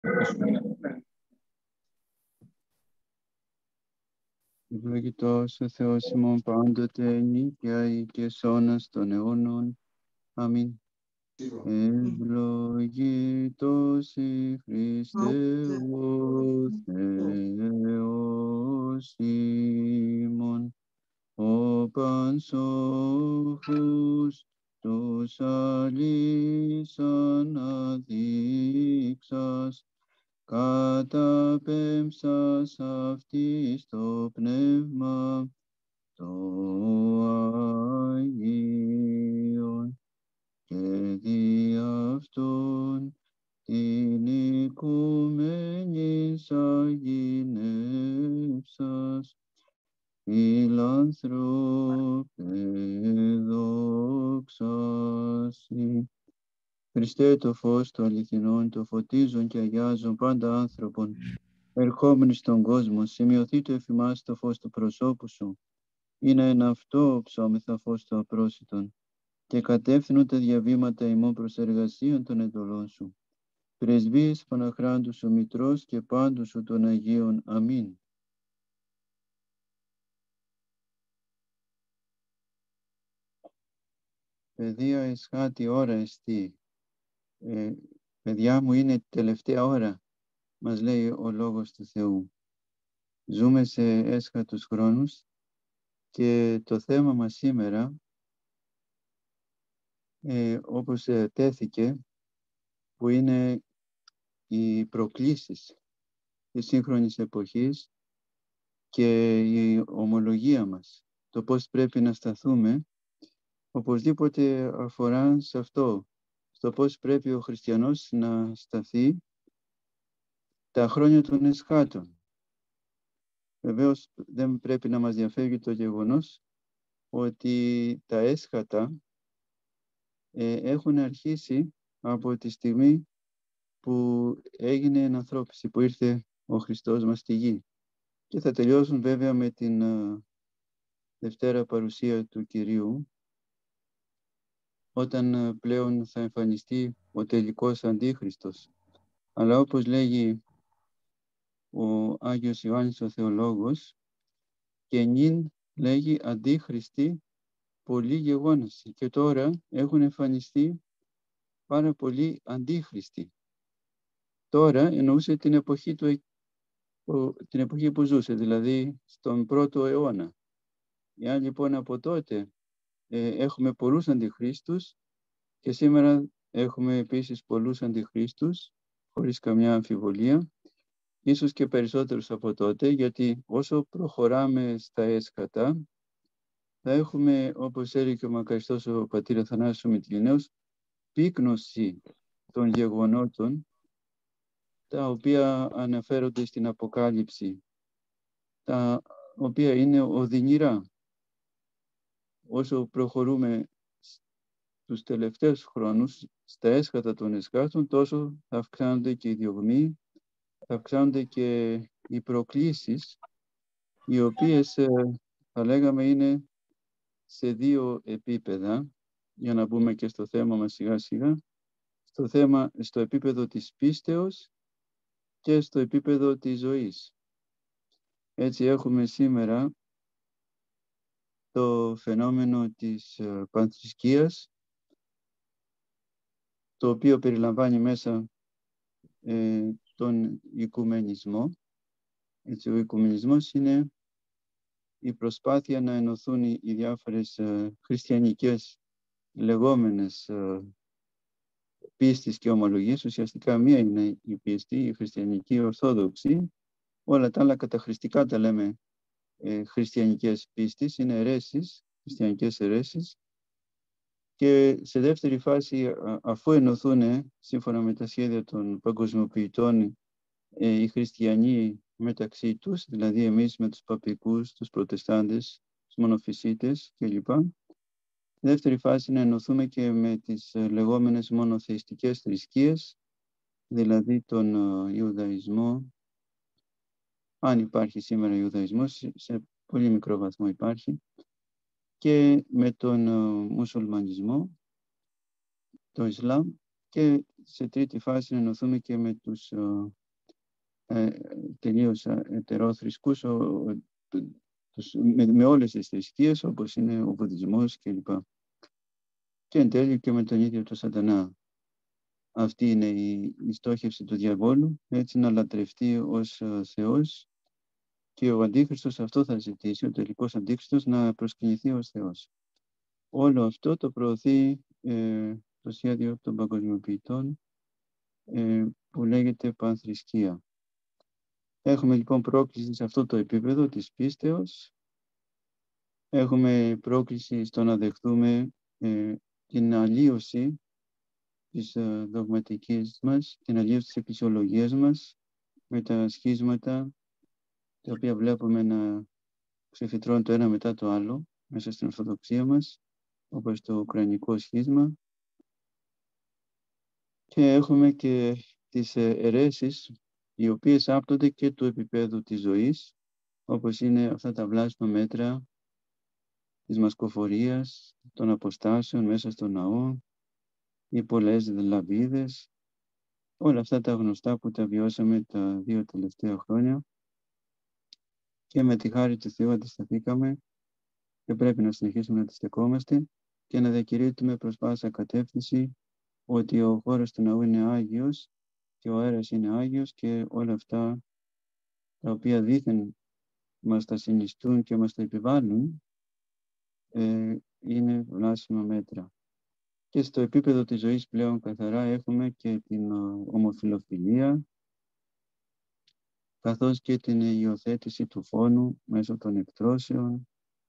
Ευλογητός ο Θεός ημών πάντοτε, νίκαια και σώνας των αιώνων. Αμήν. Ευλογητός η Χριστέ ο Θεός ημών, ο πανσόφους τους αλείς αναδείξας, καταπέμψας αυτής το πνεύμα το Άγιον και δι' αυτόν την οικουμένης αγινεύσας, φιλάνθρωπε δόξασι. Χριστέ, το φως του αληθινών, το φωτίζον και αγιάζον πάντα άνθρωπον, ερχόμενοι στον κόσμο, σημειωθεί το εφημάς το φως του προσώπου σου, είναι εν αυτό ψώμεθα φως του απρόσιτον, και κατεύθυνον τα διαβήματα ημών προς εργασίαν των εντολών σου. Πρεσβείες Παναχράντου σου Μητρός και πάντου σου των Αγίων. Αμήν. Παιδεία εσχάτη ώρα εστί. Παιδιά μου, είναι τελευταία ώρα, μας λέει ο Λόγος του Θεού. Ζούμε σε έσχατους χρόνους και το θέμα μας σήμερα, όπως τέθηκε, που είναι οι προκλήσεις της σύγχρονης εποχής και η ομολογία μας, το πώς πρέπει να σταθούμε, οπωσδήποτε αφορά σε αυτό, στο πώς πρέπει ο χριστιανός να σταθεί τα χρόνια των εσχάτων. Βεβαίως δεν πρέπει να μας διαφεύγει το γεγονός ότι τα έσχατα έχουν αρχίσει από τη στιγμή που έγινε ενανθρώπιση, που ήρθε ο Χριστός μας στη γη. Και θα τελειώσουν βέβαια με την Δευτέρα παρουσία του Κυρίου, όταν πλέον θα εμφανιστεί ο τελικός Αντίχριστος. Αλλά όπως λέγει ο Άγιος Ιωάννης ο Θεολόγος, και νυν λέγει Αντίχριστοι πολλοί γεγόνασι, και τώρα έχουν εμφανιστεί πάρα πολλοί Αντίχριστοι. Τώρα εννοούσε την εποχή, την εποχή που ζούσε, δηλαδή στον πρώτο αιώνα. Εάν λοιπόν από τότε έχουμε πολλούς αντιχρίστους, και σήμερα έχουμε επίσης πολλούς αντιχρίστους, χωρίς καμιά αμφιβολία, ίσως και περισσότερους από τότε, γιατί όσο προχωράμε στα έσχατα, θα έχουμε, όπως έλεγε ο μακαριστός ο πατήρ Αθανάσιος Μητυληναίος, πύκνωση των γεγονότων, τα οποία αναφέρονται στην Αποκάλυψη, τα οποία είναι οδυνηρά. Όσο προχωρούμε τους τελευταίους χρόνους στα έσχατα των εσχάτων, τόσο θα αυξάνονται και οι διωγμοί, θα αυξάνονται και οι προκλήσεις, οι οποίες θα λέγαμε είναι σε δύο επίπεδα, για να μπούμε και στο θέμα μας σιγά σιγά, στο επίπεδο της πίστεως και στο επίπεδο της ζωής. Έτσι έχουμε σήμερα το φαινόμενο της πανθρησκείας, το οποίο περιλαμβάνει μέσα τον οικουμενισμό. Έτσι, ο οικουμενισμός είναι η προσπάθεια να ενωθούν οι διάφορες χριστιανικές λεγόμενες πίστης και ομολογίες. Ουσιαστικά μία είναι η πίστη, η χριστιανική ορθόδοξη. Όλα τα άλλα καταχρηστικά τα λέμε χριστιανικές πίστης, είναι αιρέσεις, χριστιανικές αιρέσεις. Και σε δεύτερη φάση, αφού ενωθούν σύμφωνα με τα σχέδια των παγκοσμιοποιητών οι χριστιανοί μεταξύ τους, δηλαδή εμείς με τους παπικούς, τους προτεστάντες, τους μονοφυσίτες κλπ. Δεύτερη φάση, να ενωθούμε και με τις λεγόμενες μονοθεϊστικές θρησκείες, δηλαδή τον Ιουδαϊσμό, αν υπάρχει σήμερα Ιουδαϊσμός, σε πολύ μικρό βαθμό υπάρχει, και με τον μουσουλμανισμό, το Ισλάμ, Και σε τρίτη φάση να ενωθούμε και με τους τελείως ετερόθρησκούς, με όλες τις θρησκείες, όπως είναι ο Βουδισμός κλπ. Και εν τέλει και με τον ίδιο τον Σατανά. Αυτή είναι η στόχευση του διαβόλου, έτσι να λατρευτεί ως Θεός, και ο Αντίχριστος αυτό θα ζητήσει, ο τελικός Αντίχριστος, να προσκυνηθεί ως Θεός. Όλο αυτό το προωθεί το σχέδιο των παγκοσμιοποιητών, που λέγεται πανθρησκεία. Έχουμε λοιπόν πρόκληση σε αυτό το επίπεδο της πίστεως. Έχουμε πρόκληση στο να δεχτούμε την αλλίωση της δογματικής μας, την αλλίωση της εκκλησιολογίας μας, με τα σχίσματα τα οποία βλέπουμε να ξεφυτρώνουν το ένα μετά το άλλο μέσα στην Ορθοδοξία μας, όπως το Ουκρανικό σχίσμα. Και έχουμε και τις αιρέσεις, οι οποίες άπτονται και του επίπεδου της ζωής, όπως είναι αυτά τα βλάσιμα μέτρα της μασκοφορίας, των αποστάσεων μέσα στο ναό, οι πολλές λαμπίδες, όλα αυτά τα γνωστά που τα βιώσαμε τα 2 τελευταία χρόνια, και με τη χάρη του Θεού αντισταθήκαμε και πρέπει να συνεχίσουμε να αντιστεκόμαστε και να διακηρύττουμε προς πάσα κατεύθυνση ότι ο χώρος του ναού είναι Άγιος και ο αέρας είναι Άγιος, και όλα αυτά τα οποία δήθεν μας τα συνιστούν και μας τα επιβάλλουν είναι βλάσιμα μέτρα. Και στο επίπεδο της ζωής πλέον καθαρά έχουμε και την ομοφιλοφιλία, καθώς και την υιοθέτηση του φόνου μέσω των εκτρώσεων,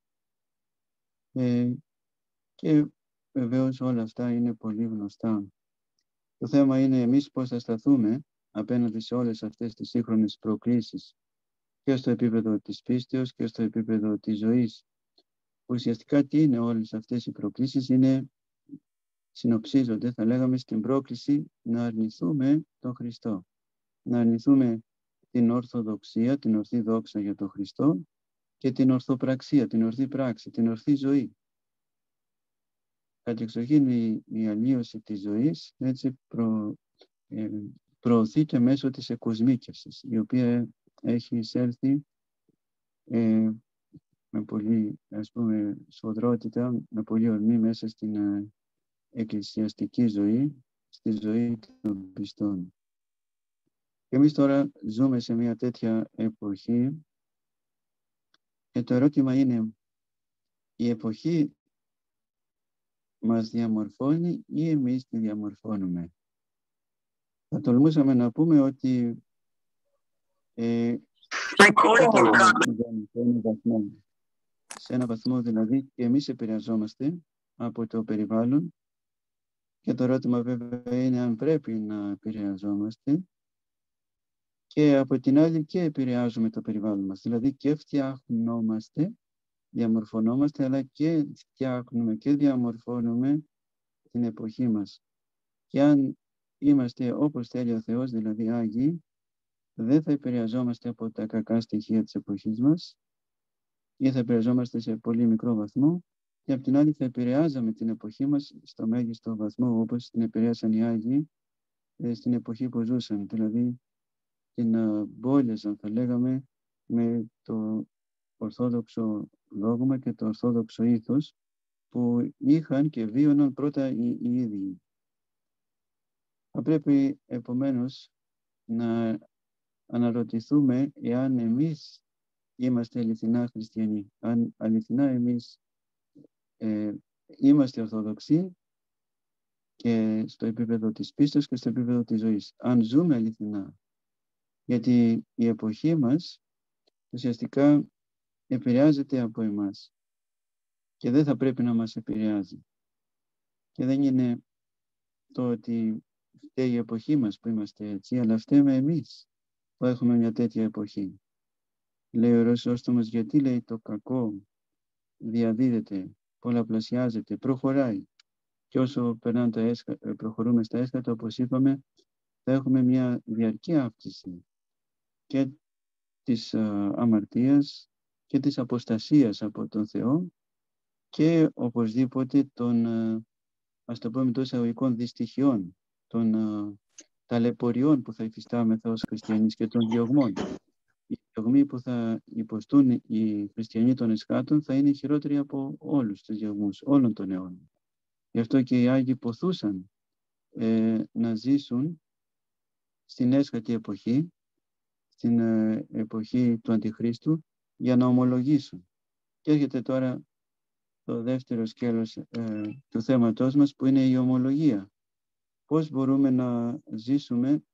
και βεβαίως όλα αυτά είναι πολύ γνωστά. Το θέμα είναι εμείς πώς θα σταθούμε απέναντι σε όλες αυτές τις σύγχρονες προκλήσεις, και στο επίπεδο της πίστεως και στο επίπεδο της ζωής. Ουσιαστικά τι είναι όλες αυτές οι προκλήσεις? Συνοψίζονται, θα λέγαμε, στην πρόκληση να αρνηθούμε τον Χριστό. Να αρνηθούμε την Ορθοδοξία, την ορθή δόξα για τον Χριστό, και την ορθοπραξία, την ορθή πράξη, την ορθή ζωή. Κατεξοχήν η αλλίωση της ζωής έτσι προωθείται μέσω της εκοσμίκευσης, η οποία έχει εισέλθει με πολύ, σφοδρότητα, με πολύ ορμή μέσα στην εκκλησιαστική ζωή, στη ζωή των πιστών. Και εμείς τώρα ζούμε σε μια τέτοια εποχή, και το ερώτημα είναι, η εποχή μας διαμορφώνει ή εμείς τη διαμορφώνουμε? Θα τολμούσαμε να πούμε ότι σε ένα βαθμό δηλαδή και εμείς επηρεαζόμαστε από το περιβάλλον, και το ερώτημα βέβαια είναι αν πρέπει να επηρεαζόμαστε, και από την άλλη και επηρεάζουμε το περιβάλλον μας, δηλαδή και φτιάχνομαστε, διαμορφωνόμαστε, αλλά και φτιάχνουμε και διαμορφώνουμε την εποχή μας. Και αν είμαστε όπως θέλει ο Θεός, δηλαδή Άγιοι, δεν θα επηρεαζόμαστε από τα κακά στοιχεία της εποχής μας, ή θα επηρεαζόμαστε σε πολύ μικρό βαθμό, και από την άλλη θα επηρεάζαμε την εποχή μας στο μέγιστο βαθμό, όπως την επηρέασαν οι Άγιοι στην εποχή που ζούσαν, δηλαδή την μπόλιαζαν, θα λέγαμε, με το ορθόδοξο δόγμα και το ορθόδοξο ήθος που είχαν και βίωναν πρώτα οι ίδιοι. Θα πρέπει επομένως να αναρωτηθούμε εάν εμείς είμαστε αληθινά χριστιανοί, αν αληθινά εμείς είμαστε ορθοδοξοί και στο επίπεδο της πίστης και στο επίπεδο της ζωής. Αν ζούμε αληθινά, γιατί η εποχή μας ουσιαστικά επηρεάζεται από εμάς και δεν θα πρέπει να μας επηρεάζει. Και δεν είναι το ότι φταίει η εποχή μας που είμαστε έτσι, αλλά φταίμε εμείς που έχουμε μια τέτοια εποχή. Λέει ο Ρωσόστομος, γιατί λέει το κακό διαδίδεται, πολλαπλασιάζεται, προχωράει. Και όσο προχωρούμε στα έσχατα, όπως είπαμε, θα έχουμε μια διαρκή αύξηση και της αμαρτίας και της αποστασίας από τον Θεό, και οπωσδήποτε των, ας το πούμε, των εισαγωγικών δυστυχιών των ταλαιπωριών που θα υφιστάμεθα ως χριστιανοί και των διωγμών. Οι διωγμοί που θα υποστούν οι χριστιανοί των εσχάτων θα είναι χειρότεροι από όλους τους διωγμούς, όλων των αιώνων. Γι' αυτό και οι Άγιοι ποθούσαν να ζήσουν στην έσχατη εποχή, στην εποχή του Αντιχρίστου, για να ομολογήσουν. Και έρχεται τώρα το δεύτερο σκέλος του θέματός μας, που είναι η ομολογία. Πώς μπορούμε να ζήσουμε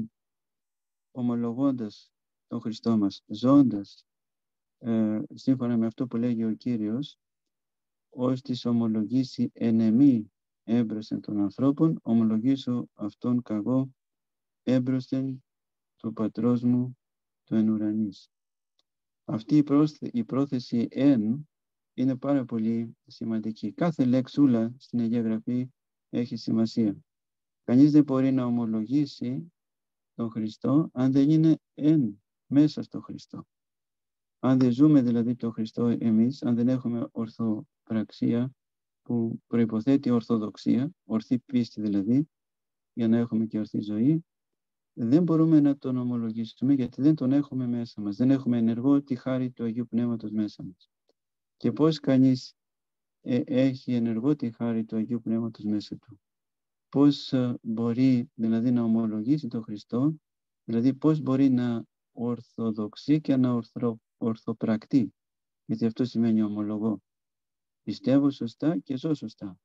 ομολογώντας τον Χριστό μας, ζώντας σύμφωνα με αυτό που λέγει ο Κύριος, ως της ομολογήσει εν εμή έμπροσθεν των ανθρώπων, ομολογήσω αυτόν καγώ έμπροσθεν του Πατρός μου του εν ουρανής. Αυτή η πρόθεση εν είναι πάρα πολύ σημαντική. Κάθε λέξούλα στην Αγία Γραφή έχει σημασία. Κανείς δεν μπορεί να ομολογήσει τον Χριστό αν δεν είναι εν μέσα στο Χριστό. Αν δεν ζούμε δηλαδή τον Χριστό εμείς, αν δεν έχουμε ορθοπραξία που προϋποθέτει ορθοδοξία, ορθή πίστη δηλαδή, για να έχουμε και ορθή ζωή, δεν μπορούμε να τον ομολογήσουμε, γιατί δεν τον έχουμε μέσα μας. Δεν έχουμε ενεργό τη χάρη του Αγίου Πνεύματος μέσα μας. Και πώς κανείς έχει ενεργό τη χάρη του Αγίου Πνεύματος μέσα του? Πώς μπορεί δηλαδή να ομολογήσει τον Χριστό, δηλαδή πώς μπορεί να ορθοδοξεί και να ορθοπρακτεί? Γιατί αυτό σημαίνει ομολογώ. Πιστεύω σωστά και ζω σωστά.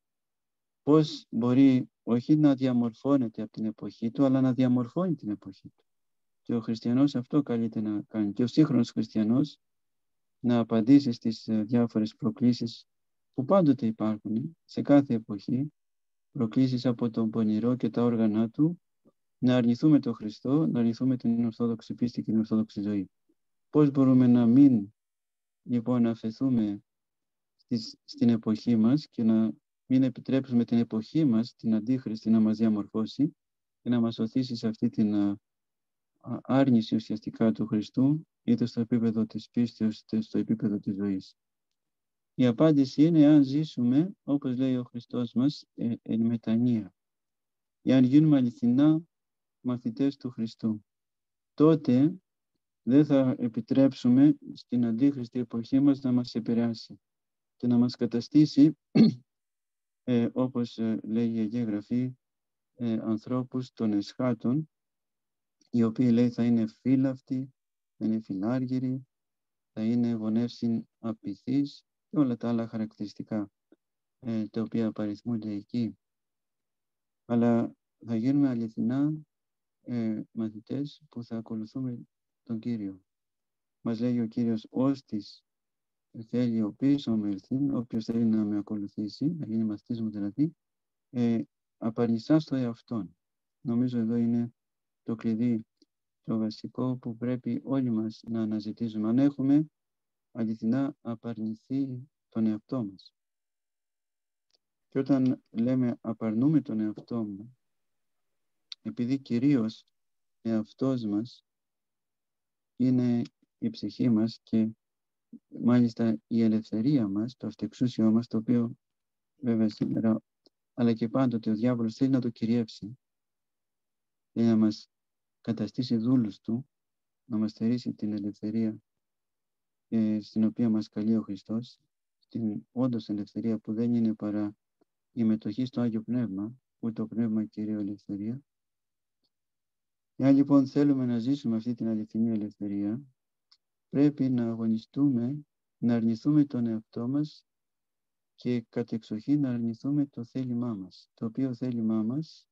Πώς μπορεί όχι να διαμορφώνεται από την εποχή του, αλλά να διαμορφώνει την εποχή του. Και ο χριστιανός αυτό καλείται να κάνει. Και ο σύγχρονος χριστιανός να απαντήσει στις διάφορες προκλήσεις που πάντοτε υπάρχουν σε κάθε εποχή, προκλήσεις από τον πονηρό και τα όργανα του, να αρνηθούμε τον Χριστό, να αρνηθούμε την ορθόδοξη πίστη και την ορθόδοξη ζωή. Πώς μπορούμε να μην λοιπόν αφαιθούμε στην εποχή μας και να μην επιτρέψουμε την εποχή μας, την αντίχριστη, να μας διαμορφώσει και να μας οθήσει σε αυτή την άρνηση ουσιαστικά του Χριστού, είτε στο επίπεδο της πίστεως, είτε στο επίπεδο της ζωής. Η απάντηση είναι αν ζήσουμε, όπως λέει ο Χριστός μας, εν μετανία. Εάν γίνουμε αληθινά μαθητές του Χριστού, τότε δεν θα επιτρέψουμε στην αντίχριστη εποχή μας να μας επηρεάσει και να μας καταστήσει, όπως λέει η Αγία Γραφή, ανθρώπους των εσχάτων, οι οποίοι λέει θα είναι φύλαυτοι, θα είναι φιλάργυροι, θα είναι γονεύσιν απειθείς και όλα τα άλλα χαρακτηριστικά τα οποία απαριθμούνται εκεί. Αλλά θα γίνουμε αληθινά μαθητές που θα ακολουθούμε τον Κύριο. Μας λέει ο Κύριος, «Όστις θέλει ο πίσω με ελθύν», όποιος θέλει να με ακολουθήσει, να γίνει μαθητής μου δηλαδή, απαρνησάς το εαυτόν. Νομίζω εδώ είναι το κλειδί, το βασικό που πρέπει όλοι μας να αναζητήσουμε. Αν έχουμε αληθινά απαρνηθεί τον εαυτό μας. Και όταν λέμε απαρνούμε τον εαυτό μου, επειδή κυρίως εαυτός μας είναι η ψυχή μας και μάλιστα η ελευθερία μας, το αυτεξούσιό μας, το οποίο βέβαια σήμερα, αλλά και πάντοτε ο διάβολος θέλει να το κυριεύσει, θέλει να μας καταστήσει δούλους του, να μας στερήσει την ελευθερία στην οποία μας καλεί ο Χριστός, την όντως ελευθερία που δεν είναι παρά η μετοχή στο Άγιο Πνεύμα, που το Πνεύμα κυρίω ελευθερία. Εάν λοιπόν θέλουμε να ζήσουμε αυτή την αληθινή ελευθερία, πρέπει να αγωνιστούμε, να αρνηθούμε τον εαυτό μας και κατεξοχήν να αρνηθούμε το θέλημά μας. Το οποίο θέλημά μας,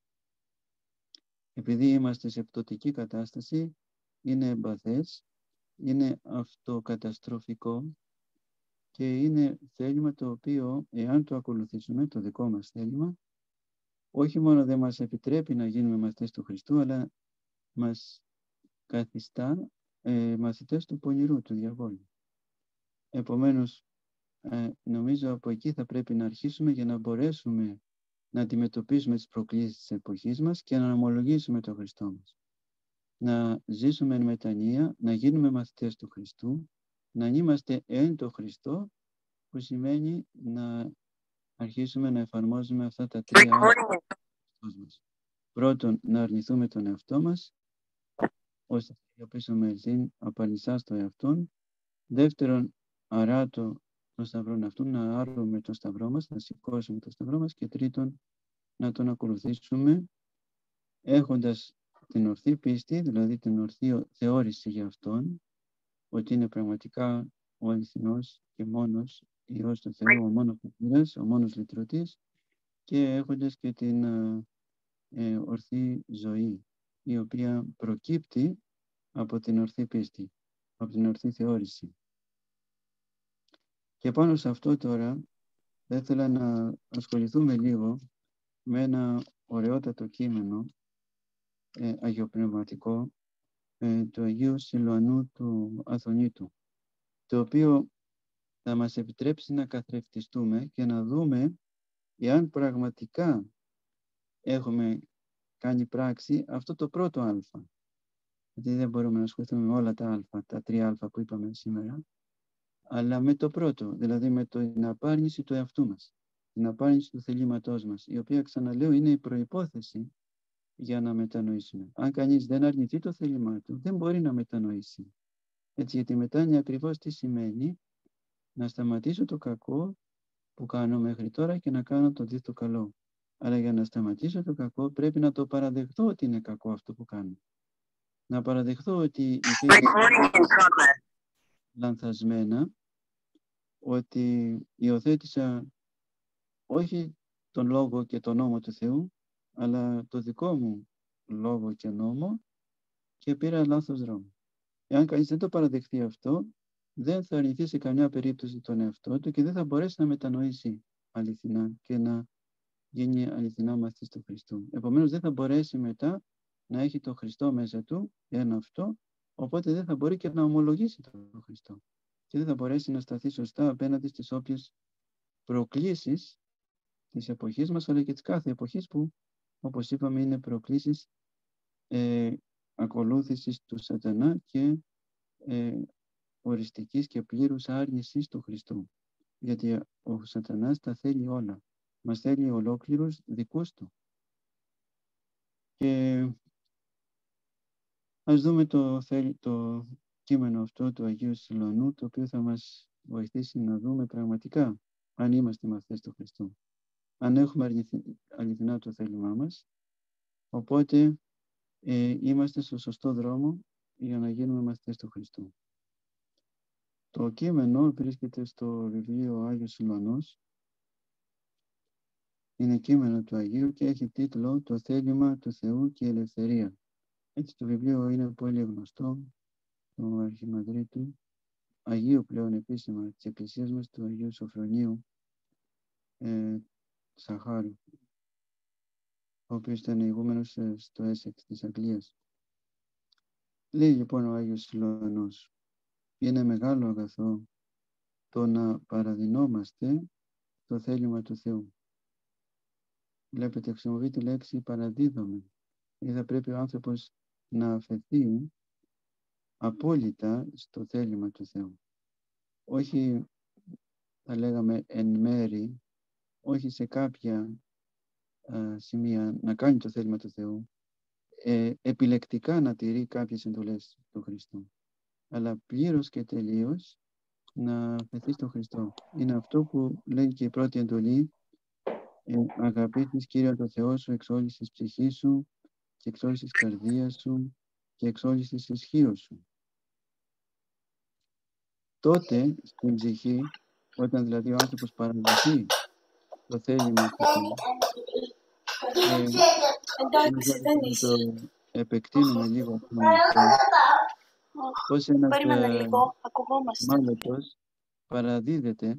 επειδή είμαστε σε πτωτική κατάσταση, είναι εμπαθές, είναι αυτοκαταστροφικό και είναι θέλημα το οποίο, εάν το ακολουθήσουμε, το δικό μας θέλημα, όχι μόνο δεν μας επιτρέπει να γίνουμε μαθητές του Χριστού, αλλά μας καθιστά μαθητές του πονηρού, του διαβόλου. Επομένως, νομίζω από εκεί θα πρέπει να αρχίσουμε για να μπορέσουμε να αντιμετωπίσουμε τις προκλήσεις της εποχής μας και να ομολογήσουμε τον Χριστό μας. Να ζήσουμε εν μετανία, να γίνουμε μαθητές του Χριστού, να είμαστε εν το Χριστό, που σημαίνει να αρχίσουμε να εφαρμόζουμε αυτά τα τρία μας. Πρώτον, να αρνηθούμε τον εαυτό μας, ώστε να τελειοποιήσουμε ελθύν απαλυσά στο εαυτόν. Δεύτερον, αράτω τον σταυρόν αυτόν, να άρουμε τον σταυρό μας, να σηκώσουμε τον σταυρό μας. Και τρίτον, να τον ακολουθήσουμε έχοντας την ορθή πίστη, δηλαδή την ορθή θεώρηση για αυτόν, ότι είναι πραγματικά ο αληθινός και μόνος Υιός του Θεού, ο μόνος πατήρας, ο μόνος λυτρωτής, και έχοντας και την ορθή ζωή, η οποία προκύπτει από την ορθή πίστη, από την ορθή θεώρηση. Και πάνω σε αυτό τώρα θα ήθελα να ασχοληθούμε λίγο με ένα ωραιότατο κείμενο αγιοπνευματικό του Αγίου Σιλουανού του Αθωνίτου, το οποίο θα μας επιτρέψει να καθρεφτιστούμε και να δούμε εάν πραγματικά έχουμε κάνει πράξη αυτό το πρώτο α. Γιατί δεν μπορούμε να ασχοληθούμε με όλα τα α, τα 3α που είπαμε σήμερα, αλλά με το πρώτο, δηλαδή με την απάρνηση του εαυτού μας, την απάρνηση του θελήματός μας, η οποία, ξαναλέω, είναι η προϋπόθεση για να μετανοήσουμε. Αν κανείς δεν αρνηθεί το θέλημά του, δεν μπορεί να μετανοήσει. Έτσι, γιατί η μετάνοια ακριβώς τι σημαίνει? Να σταματήσω το κακό που κάνω μέχρι τώρα και να κάνω το δίθο καλό. Αλλά για να σταματήσω το κακό πρέπει να το παραδεχτώ ότι είναι κακό αυτό που κάνω. Να παραδεχτώ ότι υπήρχε λανθασμένα, ότι υιοθέτησα όχι τον λόγο και τον νόμο του Θεού, αλλά το δικό μου λόγο και νόμο, και πήρα λάθος δρόμο. Εάν κανείς δεν το παραδεχτεί αυτό, δεν θα αρνηθεί σε καμιά περίπτωση τον εαυτό του και δεν θα μπορέσει να μετανοήσει αληθινά και να γίνει αληθινά μαθητής του Χριστού. Επομένως δεν θα μπορέσει μετά να έχει τον Χριστό μέσα του, ένα αυτό, οπότε δεν θα μπορεί και να ομολογήσει τον Χριστό. Και δεν θα μπορέσει να σταθεί σωστά απέναντι στις όποιες προκλήσεις της εποχής μας, αλλά και της κάθε εποχής που, όπως είπαμε, είναι προκλήσεις ακολούθησης του σατανά και οριστικής και πλήρους άρνησης του Χριστού. Γιατί ο σατανάς τα θέλει όλα. Μας θέλει ολόκληρους δικούς του. Και ας δούμε το κείμενο αυτό του Αγίου Σιλουανού, το οποίο θα μας βοηθήσει να δούμε πραγματικά αν είμαστε μαθητές του Χριστού. Αν έχουμε αληθινά το θέλημά μας, οπότε είμαστε στο σωστό δρόμο για να γίνουμε μαθητές του Χριστού. Το κείμενο βρίσκεται στο βιβλίο Άγιος Σιλουανός. Είναι κείμενο του Αγίου και έχει τίτλο «Το θέλημα του Θεού και η ελευθερία». Έτσι το βιβλίο είναι πολύ γνωστό του Αρχιμανδρίτου, Αγίου πλέον επίσημα της Εκκλησίας μας, του Αγίου Σοφρονίου Σαχάρου, ο οποίος ήταν ηγούμενος στο Έσεξ της Αγγλίας. Λέει λοιπόν ο Άγιος Σιλουανός: είναι μεγάλο αγαθό το να παραδεινόμαστε το θέλημα του Θεού. Βλέπετε, χρησιμοποιεί τη λέξη παραδίδομαι. Θα πρέπει ο άνθρωπος να αφαιθεί απόλυτα στο θέλημα του Θεού. Όχι, θα λέγαμε, εν μέρη, όχι σε κάποια σημεία να κάνει το θέλημα του Θεού, επιλεκτικά να τηρεί κάποιες εντολές του Χριστού, αλλά πλήρως και τελείως να αφαιθεί στον Χριστό. Είναι αυτό που λέει και η πρώτη εντολή: αγαπήσεις Κύριε το Θεό σου εξ όλης της ψυχής σου και εξ όλης της καρδίας σου και εξ όλης της ισχύως σου. Τότε στην ψυχή, όταν δηλαδή ο άνθρωπος παραδοθεί το θέλημα του Θεού, το επεκτείνουμε λίγο πώς ένας μάλωτος παραδίδεται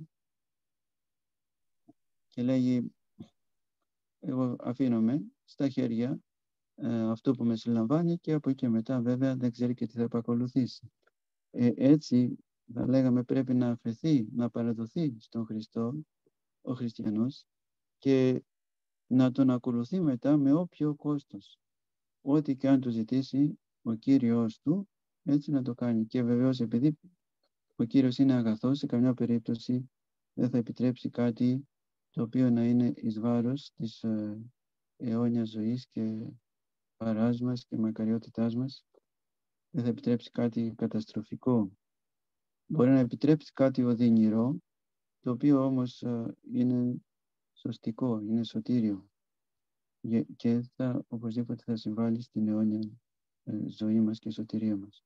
και λέγει: εγώ αφήνομαι στα χέρια αυτό που με συλλαμβάνει και από εκεί μετά βέβαια δεν ξέρει και τι θα επακολουθήσει. Έτσι θα λέγαμε πρέπει να αφαιθεί, να παραδοθεί στον Χριστό ο χριστιανός και να τον ακολουθεί μετά με όποιο κόστος. Ό,τι και αν του ζητήσει ο Κύριος του, έτσι να το κάνει. Και βεβαίως επειδή ο Κύριος είναι αγαθός, σε καμιά περίπτωση δεν θα επιτρέψει κάτι το οποίο να είναι εις βάρος της αιώνιας ζωής και χαράς μας και μακαριότητάς μας. Δεν θα επιτρέψει κάτι καταστροφικό. Μπορεί να επιτρέψει κάτι οδυνηρό, το οποίο όμως είναι σωστικό, είναι σωτήριο και οπωσδήποτε θα συμβάλλει στην αιώνια ζωή μας και σωτηρία μας.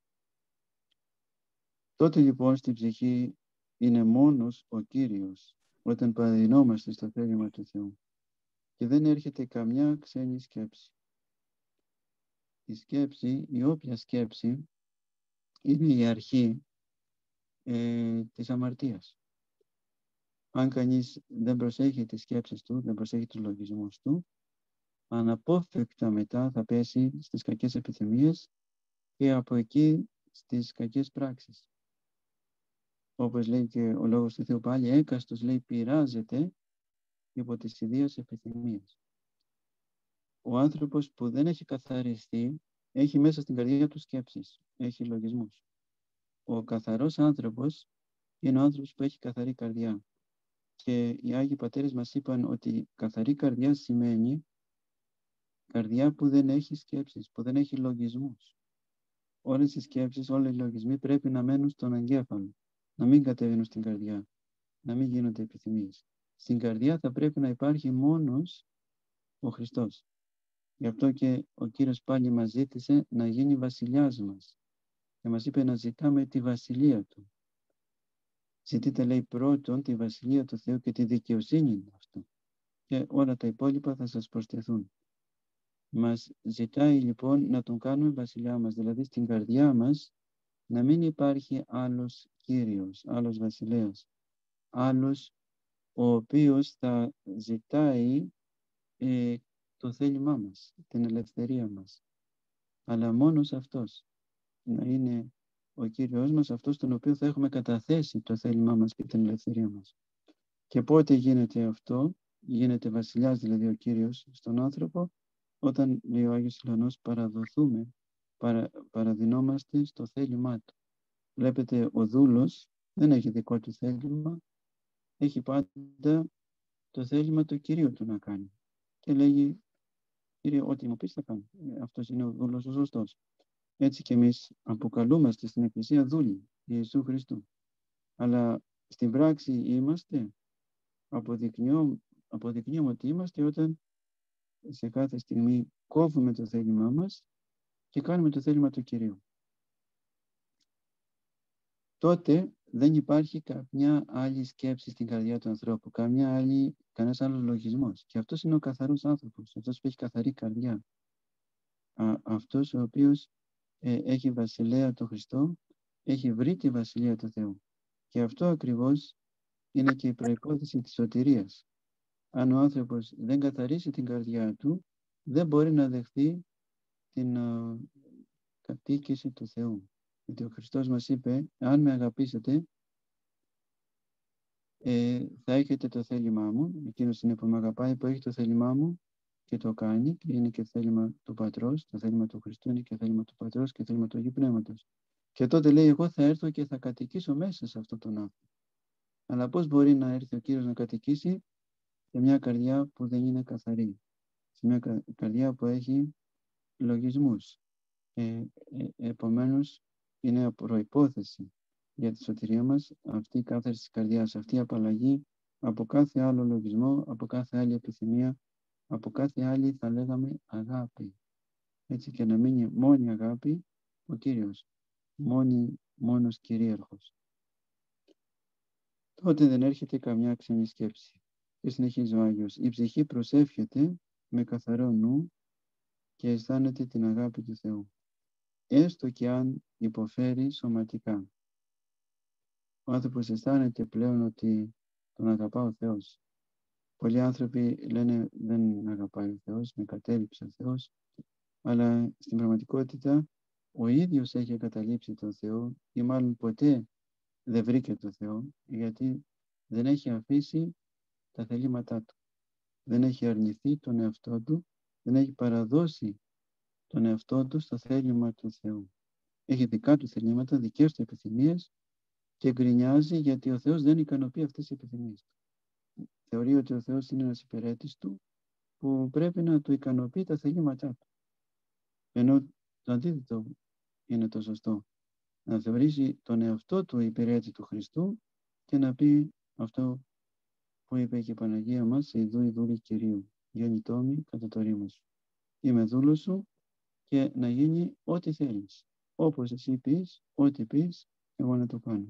Τότε λοιπόν στην ψυχή είναι μόνος ο Κύριος, όταν παραδεινόμαστε στο θέλημα του Θεού και δεν έρχεται καμιά ξένη σκέψη. Η σκέψη, η όποια σκέψη, είναι η αρχή της αμαρτίας. Αν κανείς δεν προσέχει τις σκέψεις του, δεν προσέχει τους λογισμούς του, αναπόφευκτα μετά θα πέσει στις κακές επιθυμίες και από εκεί στις κακές πράξεις. Όπως λέει και ο Λόγος του Θεού πάλι, έκαστος λέει πειράζεται υπό τις ιδίες επιθυμίες. Ο άνθρωπος που δεν έχει καθαριστεί έχει μέσα στην καρδιά του σκέψεις, έχει λογισμούς. Ο καθαρός άνθρωπος είναι ο άνθρωπος που έχει καθαρή καρδιά. Και οι Άγιοι Πατέρες μας είπαν ότι καθαρή καρδιά σημαίνει καρδιά που δεν έχει σκέψεις, που δεν έχει λογισμούς. Όλες οι σκέψεις, όλοι οι λογισμοί πρέπει να μένουν στον εγκέφαλο, να μην κατεβαίνουν στην καρδιά, να μην γίνονται επιθυμίες. Στην καρδιά θα πρέπει να υπάρχει μόνος ο Χριστός. Γι' αυτό και ο Κύριος πάλι μας ζήτησε να γίνει βασιλιάς μας και μας είπε να ζητάμε τη βασιλεία Του. Ζητείτε, λέει, πρώτον τη βασιλεία του Θεού και τη δικαιοσύνη αυτού και όλα τα υπόλοιπα θα σας προσθεθούν. Μας ζητάει λοιπόν να τον κάνουμε βασιλιά μας, δηλαδή στην καρδιά μας να μην υπάρχει άλλος Κύριος, άλλος βασιλέας, άλλος ο οποίος θα ζητάει το θέλημά μας, την ελευθερία μας. Αλλά μόνος αυτός να είναι ο Κύριος μας, αυτός τον οποίο θα έχουμε καταθέσει το θέλημά μας και την ελευθερία μας. Και πότε γίνεται αυτό, γίνεται βασιλιάς δηλαδή ο Κύριος στον άνθρωπο, όταν, λέει ο Άγιος Ιλωνός, παραδεινόμαστε στο θέλημά του. Βλέπετε, ο δούλος δεν έχει δικό του θέλημα, έχει πάντα το θέλημα του Κυρίου του να κάνει. Και λέγει, Κύριε, ό,τι μου πεις θα κάνω. Αυτός είναι ο δούλος ο σωστός. Έτσι και εμείς αποκαλούμαστε στην Εκκλησία δούλοι Ιησού Χριστού. Αλλά στην πράξη είμαστε, αποδεικνύουμε ότι είμαστε όταν σε κάθε στιγμή κόβουμε το θέλημά μας και κάνουμε το θέλημα του Κυρίου. Τότε δεν υπάρχει καμιά άλλη σκέψη στην καρδιά του ανθρώπου, κανένας άλλος λογισμός. Και αυτός είναι ο καθαρός άνθρωπος, αυτός που έχει καθαρή καρδιά. Αυτός ο οποίος έχει βασιλέα τον Χριστό, έχει βρει τη βασιλεία του Θεού. Και αυτό ακριβώς είναι και η προϋπόθεση της σωτηρίας. Αν ο άνθρωπος δεν καθαρίσει την καρδιά του, δεν μπορεί να δεχθεί την κατοίκηση του Θεού. Γιατί ο Χριστός μας είπε, αν με αγαπήσετε, θα έχετε το θέλημά μου. Εκείνος είναι που με αγαπάει, που έχει το θέλημά μου και το κάνει, και είναι και θέλημα του Πατρός. Το θέλημα του Χριστού είναι και θέλημα του Πατρός και θέλημα του Αγίου Πνεύματος. Και τότε λέει, εγώ θα έρθω και θα κατοικήσω μέσα σε αυτόν τον άνθρωπο. Αλλά πώς μπορεί να έρθει ο Κύριος να κατοικήσει σε μια καρδιά που δεν είναι καθαρή, σε μια καρδιά που έχει λογισμούς? Επομένως, είναι προϋπόθεση για τη σωτηρία μας αυτή η κάθαρση της καρδιάς, αυτή η απαλλαγή από κάθε άλλο λογισμό, από κάθε άλλη επιθυμία, από κάθε άλλη, θα λέγαμε, αγάπη. Έτσι και να μείνει μόνη αγάπη ο Κύριος, μόνος κυρίαρχος. Τότε δεν έρχεται καμιά ξένη σκέψη. Και συνεχίζει ο Άγιος. Η ψυχή προσεύχεται με καθαρό νου και αισθάνεται την αγάπη του Θεού, έστω και αν υποφέρει σωματικά. Ο άνθρωπος αισθάνεται πλέον ότι τον αγαπά ο Θεός. Πολλοί άνθρωποι λένε δεν αγαπάει ο Θεός, με κατέληψε ο Θεός, αλλά στην πραγματικότητα ο ίδιος έχει εγκαταλείψει τον Θεό ή μάλλον ποτέ δεν βρήκε τον Θεό, γιατί δεν έχει αφήσει τα θελήματά του. Δεν έχει αρνηθεί τον εαυτό του, δεν έχει παραδώσει τον εαυτό του στο θέλημα του Θεού. Έχει δικά του θελήματα, δικές του επιθυμίες και γκρινιάζει γιατί ο Θεός δεν ικανοποιεί αυτές τις επιθυμίες του. Θεωρεί ότι ο Θεός είναι ένας υπηρέτης του που πρέπει να του ικανοποιεί τα θελήματά του. Ενώ το αντίθετο είναι το σωστό. Να θεωρήσει τον εαυτό του υπηρέτη του Χριστού και να πει αυτό που είπε και η Παναγία μας, «Ιδού η δούλη Κυρίου, γέννητό μη κατά το ρήμα σου». Είμαι δούλος σου και να γίνει ό,τι θέλεις. Όπως εσύ πεις, ό,τι πεις, εγώ να το κάνω.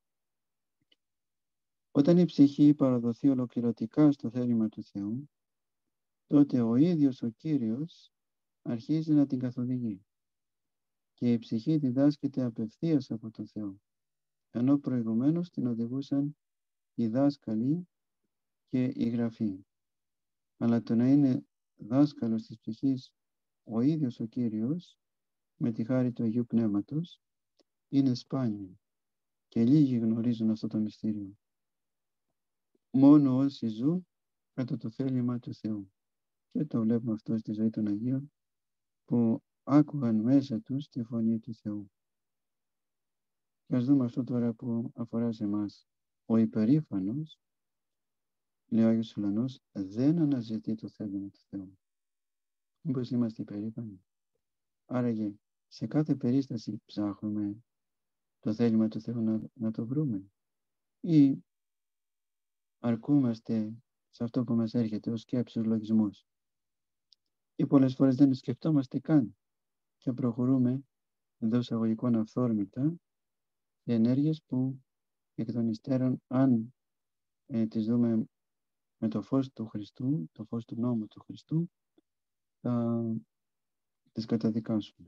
Όταν η ψυχή παραδοθεί ολοκληρωτικά στο θέλημα του Θεού, τότε ο ίδιος ο Κύριος αρχίζει να την καθοδηγεί και η ψυχή διδάσκεται απευθείας από τον Θεό, ενώ προηγουμένως την οδηγούσαν οι δάσκαλοι και η Γραφή. Αλλά το να είναι δάσκαλος της ψυχής ο ίδιος ο Κύριος, με τη χάρη του Αγίου Πνεύματος, είναι σπάνιο και λίγοι γνωρίζουν αυτό το μυστήριο. Μόνο όσοι ζουν κατά το θέλημα του Θεού. Και το βλέπουμε αυτό στη ζωή των Αγίων, που άκουγαν μέσα τους τη φωνή του Θεού. Και ας δούμε αυτό τώρα που αφορά σε εμάς. Ο υπερήφανος, λέει ο Άγιος Ουλανός, δεν αναζητεί το θέλημα του Θεού. Μήπως είμαστε υπερήφανοι? Άραγε σε κάθε περίσταση ψάχνουμε το θέλημα του Θεού να το βρούμε, ή αρκούμαστε σε αυτό που μας έρχεται ως σκέψης, λογισμός, ή πολλές φορές δεν σκεφτόμαστε καν και προχωρούμε εντός εισαγωγικών αυθόρμητα σε ενέργειες που εκ των υστέρων, αν τις δούμε με το φως του Χριστού, το φως του νόμου του Χριστού, θα τις καταδικάσουμε.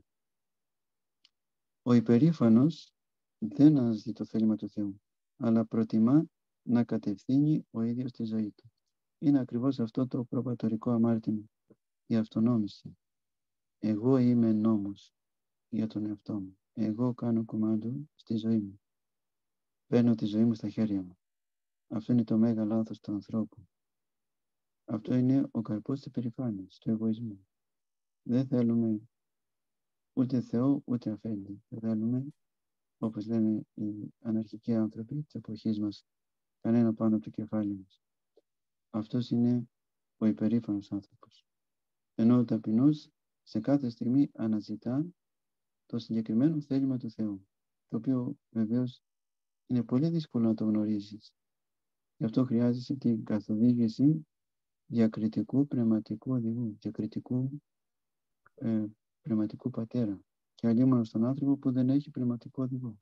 Ο υπερήφανος δεν αναζητεί το θέλημα του Θεού, αλλά προτιμά να κατευθύνει ο ίδιος τη ζωή του. Είναι ακριβώς αυτό το προπατορικό αμάρτημα, η αυτονόμηση. Εγώ είμαι νόμος για τον εαυτό μου. Εγώ κάνω κουμάντο στη ζωή μου. Παίρνω τη ζωή μου στα χέρια μου. Αυτό είναι το μέγα λάθος του ανθρώπου. Αυτό είναι ο καρπός της υπερηφάνειας, του εγωισμού. Δεν θέλουμε ούτε Θεό ούτε αφέντη. Δεν θέλουμε, όπως λένε οι αναρχικοί άνθρωποι της εποχής μας, κανένα πάνω από το κεφάλι μας. Αυτός είναι ο υπερήφανος άνθρωπος. Ενώ ο ταπεινός σε κάθε στιγμή αναζητά το συγκεκριμένο θέλημα του Θεού, το οποίο βεβαίως είναι πολύ δύσκολο να το γνωρίζεις. Γι' αυτό χρειάζεσαι την καθοδήγηση διακριτικού πνευματικού οδηγού, διακριτικού πνευματικού πατέρα, και αλλήμωνο στον άνθρωπο που δεν έχει πνευματικό οδηγό.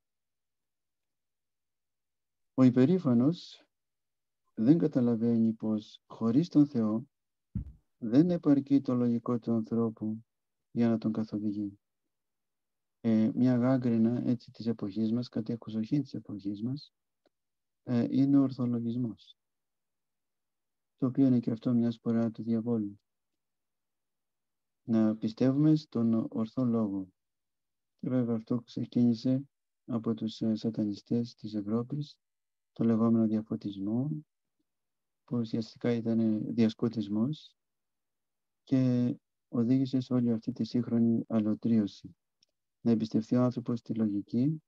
Ο υπερήφανος δεν καταλαβαίνει πως χωρίς τον Θεό δεν επαρκεί το λογικό του ανθρώπου για να τον καθοδηγεί. Μια γάγκρινα έτσι της εποχής μας, κατ' εξοχήν της εποχής μας, είναι ο ορθολογισμός, το οποίο είναι και αυτό μια σπορά του διαβόλου. Να πιστεύουμε στον ορθό λόγο. Και βέβαια αυτό ξεκίνησε από τους σατανιστές της Ευρώπης, το λεγόμενο διαφωτισμό, που ουσιαστικά ήταν διασκοτισμός και οδήγησε σε όλη αυτή τη σύγχρονη αλωτρίωση. Να εμπιστευτεί ο άνθρωπος τη λογική,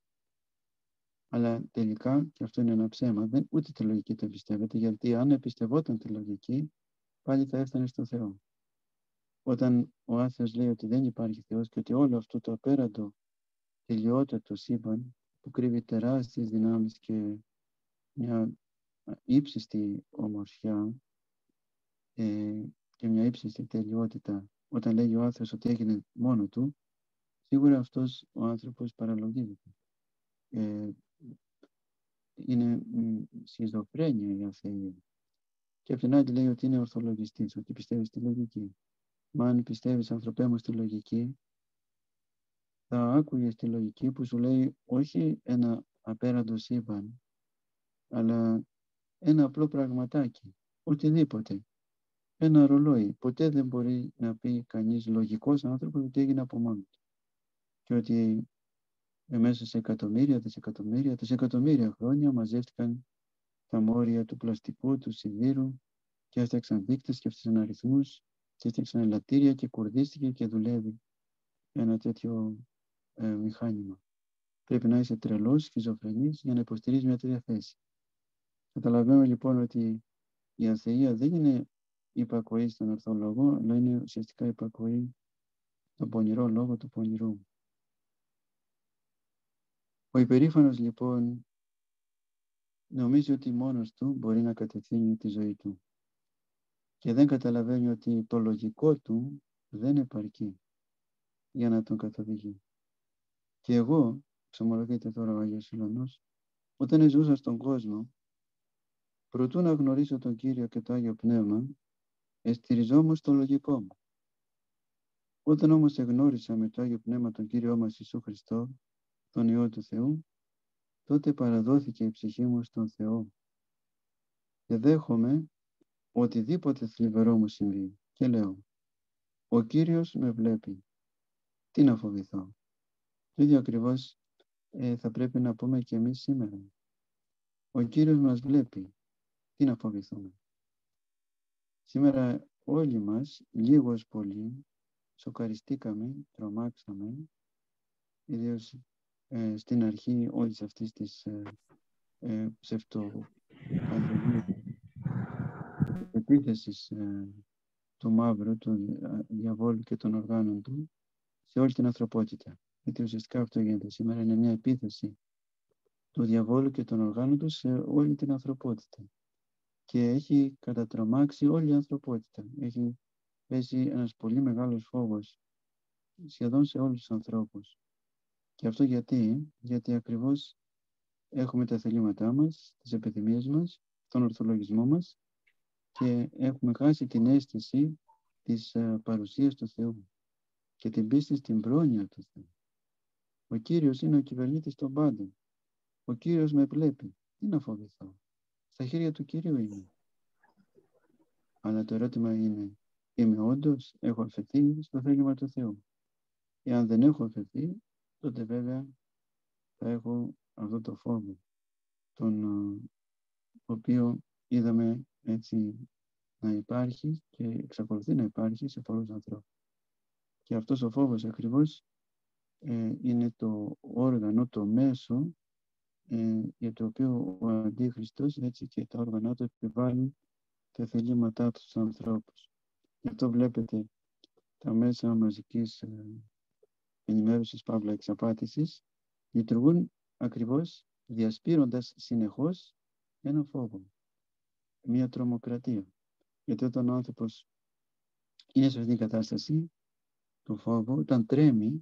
αλλά τελικά, και αυτό είναι ένα ψέμα, ούτε τη λογική το εμπιστεύεται, γιατί αν εμπιστευόταν τη λογική, πάλι θα έφτανε στο Θεό. Όταν ο άθεος λέει ότι δεν υπάρχει Θεός και ότι όλο αυτό το απέραντο τελειότατο σύμπαν που κρύβει τεράστιες δυνάμεις και μια ύψιστη ομορφιά και μια ύψιστη τελειότητα, όταν λέγει ο άθεος ότι έγινε μόνο του, σίγουρα αυτός ο άνθρωπος παραλογίζεται. Είναι σχιζοφρένεια η αθεία. Και απ' την άλλη λέει ότι είναι ορθολογιστής, ότι πιστεύει στη λογική. Μα αν πιστεύεις, ανθρωπέ μου, στη λογική, θα άκουγες τη λογική που σου λέει όχι ένα απέραντο σύμπαν, αλλά ένα απλό πραγματάκι, οτιδήποτε. Ένα ρολόι. Ποτέ δεν μπορεί να πει κανείς λογικός άνθρωπος ότι έγινε από μόνο του. Και ότι μέσα σε εκατομμύρια, δισεκατομμύρια χρόνια μαζεύτηκαν τα μόρια του πλαστικού, του σιδήρου και έφτιαξαν δείκτες και έφτιαξαν αριθμούς και έφτιαξαν ελαττήρια και κουρδίστηκε και δουλεύει ένα τέτοιο μηχάνημα. Πρέπει να είσαι τρελός, σχιζοφρενής για να υποστηρίζεις μια τέτοια θέση. Καταλαβαίνουμε λοιπόν ότι η αθεία δεν είναι υπακοή στον ορθό λόγο, αλλά είναι ουσιαστικά υπακοή τον πονηρό λόγο του πονηρού. Ο υπερήφανος λοιπόν νομίζει ότι μόνος του μπορεί να κατευθύνει τη ζωή του και δεν καταλαβαίνει ότι το λογικό του δεν επαρκεί για να τον καθοδηγεί. Και εγώ, ξομολογείται τώρα ο Άγιος Ιλωνός, όταν ζούσα στον κόσμο, προτού να γνωρίσω τον Κύριο και το Άγιο Πνεύμα, εστηριζόμουν στο λογικό μου. Όταν όμως εγνώρισα με το Άγιο Πνεύμα τον Κύριό μας Ιησού Χριστό, τον Υιό του Θεού, τότε παραδόθηκε η ψυχή μου στον Θεό και δέχομαι οτιδήποτε θλιβερό μου συμβεί και λέω, ο Κύριος με βλέπει, τι να φοβηθώ. Το ίδιο ακριβώς θα πρέπει να πούμε και εμείς σήμερα. Ο Κύριος μας βλέπει, τι να φοβηθούμε. Σήμερα όλοι μας, λίγος πολύ, σοκαριστήκαμε, τρομάξαμε, ιδίως στην αρχή όλης αυτής της ψευτοπανδημίας, επίθεσης του μαύρου, του διαβόλου και των οργάνων του σε όλη την ανθρωπότητα. Γιατί ουσιαστικά αυτό γίνεται σήμερα, είναι μια επίθεση του διαβόλου και των οργάνων του σε όλη την ανθρωπότητα. Και έχει κατατρομάξει όλη η ανθρωπότητα. Έχει πέσει ένας πολύ μεγάλος φόβος σχεδόν σε όλους τους ανθρώπους. Και αυτό γιατί ακριβώς έχουμε τα θελήματά μας, τις επιθυμίες μας, τον ορθολογισμό μας και έχουμε χάσει την αίσθηση της παρουσίας του Θεού και την πίστη στην πρόνοια του Θεού. Ο Κύριος είναι ο κυβερνήτης των πάντων. Ο Κύριος με βλέπει. Τι να φοβηθώ. Στα χέρια του Κυρίου είμαι. Αλλά το ερώτημα είναι, είμαι όντως, έχω αφαιθεί στο θέλημα του Θεού. Εάν δεν έχω αφαιθεί, τότε βέβαια θα έχω αυτό το φόβο, τον οποίο είδαμε έτσι να υπάρχει και εξακολουθεί να υπάρχει σε πολλούς ανθρώπους. Και αυτός ο φόβος ακριβώς είναι το όργανο, το μέσο για το οποίο ο Αντίχριστος έτσι και τα όργανα του επιβάλλουν τα θελήματά του στους ανθρώπους. Γι' αυτό βλέπετε τα μέσα μαζικής ενημέρωσης παύλα εξαπάτησης λειτουργούν ακριβώς διασπείροντας συνεχώς ένα φόβο, μια τρομοκρατία. Γιατί όταν ο άνθρωπος είναι σε αυτήν την κατάσταση του φόβου, όταν τρέμει,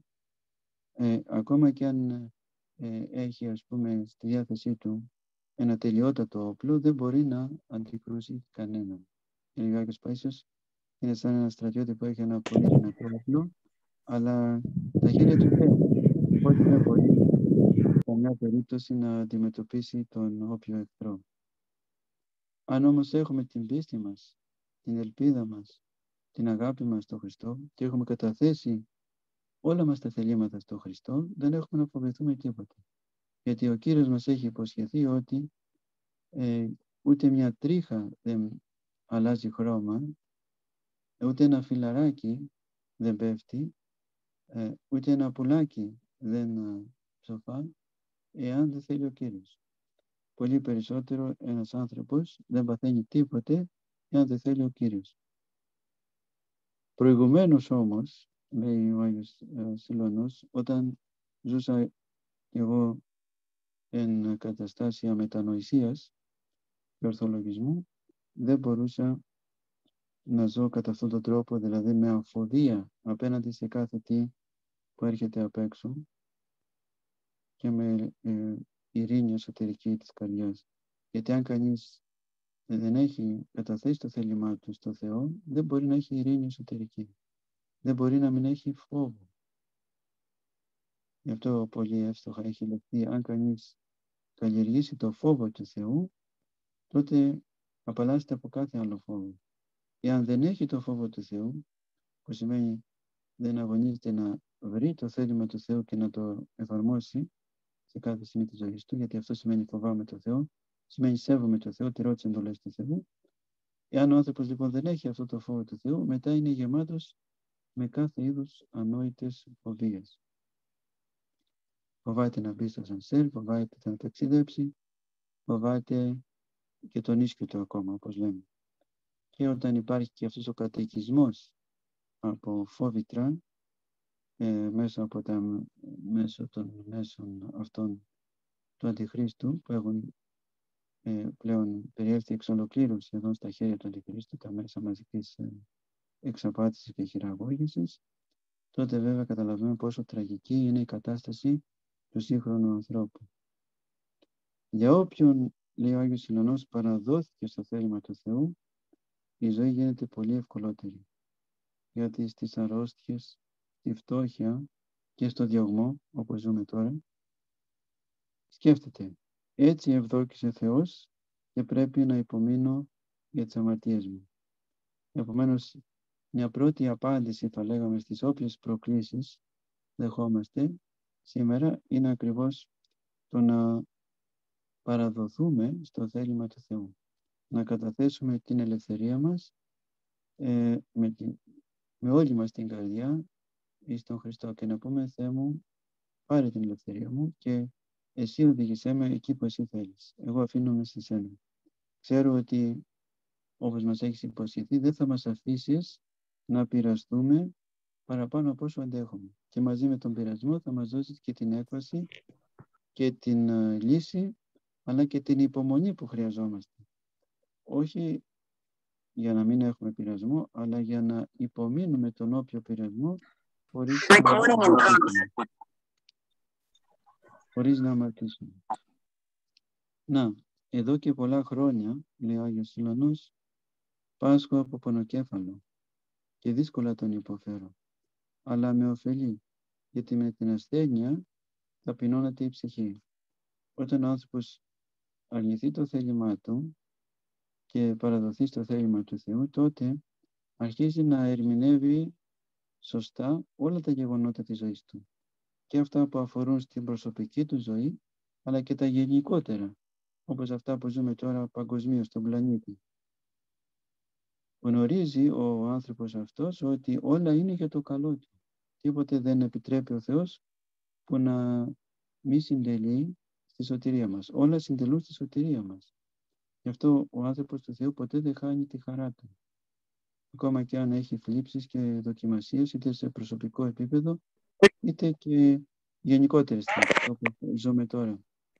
ακόμα και αν έχει ας πούμε στη διάθεσή του ένα τελειότατο όπλο, δεν μπορεί να αντικρούσει κανέναν. Είναι ο Άγιος Παΐσιος είναι σαν ένα στρατιώτη που έχει ένα πολύ δυνατό όπλο, αλλά τα χέρια του τρέμουν. Οπότε δεν μπορεί σε καμιά περίπτωση να αντιμετωπίσει τον όποιο εχθρό. Αν όμως έχουμε την πίστη μας, την ελπίδα μας, την αγάπη μας στον Χριστό και έχουμε καταθέσει όλα μας τα θελήματα στον Χριστό, δεν έχουμε να φοβηθούμε τίποτα. Γιατί ο Κύριος μας έχει υποσχεθεί ότι ούτε μια τρίχα δεν αλλάζει χρώμα, ούτε ένα φυλαράκι δεν πέφτει, ούτε ένα πουλάκι δεν ψοφά, εάν δεν θέλει ο Κύριος. Πολύ περισσότερο ένας άνθρωπος δεν παθαίνει τίποτε εάν δεν θέλει ο Κύριος. Προηγουμένως όμως, λέει ο Άγιος Σιλωνός, όταν ζούσα εγώ εν καταστάσει αμετανοησίας και ορθολογισμού, δεν μπορούσα να ζω κατά αυτόν τον τρόπο, δηλαδή με αμφωδία απέναντι σε κάθε τι που έρχεται απ' έξω και με ειρήνη εσωτερική της καρδιάς. Γιατί αν κανείς δεν έχει καταθέσει το θέλημά του στο Θεό, δεν μπορεί να έχει ειρήνη εσωτερική. Δεν μπορεί να μην έχει φόβο. Γι' αυτό πολύ εύστοχα έχει λεχθεί, αν κανείς καλλιεργήσει το φόβο του Θεού, τότε απαλλάσσεται από κάθε άλλο φόβο. Εάν δεν έχει το φόβο του Θεού, που σημαίνει δεν αγωνίζεται να βρει το θέλημα του Θεού και να το εφαρμόσει σε κάθε στιγμή της ζωής του, γιατί αυτό σημαίνει φοβάμαι το Θεό, σημαίνει σέβομαι το Θεό, τηρώ τις εντολές του Θεού. Εάν ο άνθρωπος λοιπόν δεν έχει αυτό το φόβο του Θεού, μετά είναι γεμάτος με κάθε είδους ανόητες φοβίες. Φοβάται να μπει στο σανσέρ, φοβάται να ταξιδέψει, φοβάται και τον ίσκιο του ακόμα, όπως λέμε. Και όταν υπάρχει και αυτός ο καταικισμός από φόβητρα, μέσω των μέσων αυτών του Αντιχρίστου, που έχουν πλέον περιέλθει εξ ολοκλήρου σχεδόν στα χέρια του Αντιχρίστου, τα μέσα μαζικής εξαπάτησης και χειραγώγησης, τότε βέβαια καταλαβαίνουμε πόσο τραγική είναι η κατάσταση του σύγχρονου ανθρώπου. Για όποιον, λέει ο Άγιος Ιλωνός, παραδόθηκε στο θέλημα του Θεού, η ζωή γίνεται πολύ ευκολότερη. Γιατί στις αρρώστιες, στη φτώχεια και στο διωγμό, όπως ζούμε τώρα, σκέφτεται, έτσι ευδόκησε Θεός και πρέπει να υπομείνω για τις αμαρτίες μου. Επομένως, μια πρώτη απάντηση, θα λέγαμε, στις όποιες προκλήσεις δεχόμαστε σήμερα, είναι ακριβώς το να παραδοθούμε στο θέλημα του Θεού. Να καταθέσουμε την ελευθερία μας με όλη μας την καρδιά εις τον Χριστό και να πούμε, Θεέ μου, πάρε την ελευθερία μου και εσύ οδήγησέ με εκεί που εσύ θέλεις. Εγώ αφήνομαι σε σένα. Ξέρω ότι, όπως μας έχεις υποσχεθεί, δεν θα μας αφήσεις να πειραστούμε παραπάνω από όσο αντέχουμε. Και μαζί με τον πειρασμό θα μας δώσεις και την έκβαση και την λύση, αλλά και την υπομονή που χρειαζόμαστε. Όχι για να μην έχουμε πειρασμό, αλλά για να υπομείνουμε τον όποιο πειρασμό χωρίς να αμαρτήσουμε. Να, εδώ και πολλά χρόνια, λέει ο Άγιος Ιλωνός, πάσχω από πονοκέφαλο και δύσκολα τον υποφέρω, αλλά με ωφελεί, γιατί με την ασθένεια ταπεινώνεται η ψυχή. Όταν ο άνθρωπος αρνηθεί το θέλημά του και παραδοθεί στο θέλημα του Θεού, τότε αρχίζει να ερμηνεύει σωστά όλα τα γεγονότα της ζωής του. Και αυτά που αφορούν στην προσωπική του ζωή, αλλά και τα γενικότερα, όπως αυτά που ζούμε τώρα παγκοσμίως στον πλανήτη. Γνωρίζει ο άνθρωπος αυτός ότι όλα είναι για το καλό του. Τίποτε δεν επιτρέπει ο Θεός που να μη συντελεί στη σωτηρία μας. Όλα συντελούν στη σωτηρία μας. Γι' αυτό ο άνθρωπος του Θεού ποτέ δεν χάνει τη χαρά του. Ακόμα και αν έχει θλίψεις και δοκιμασίες, είτε σε προσωπικό επίπεδο, είτε και γενικότερες θλίψεις, όπως ζούμε τώρα.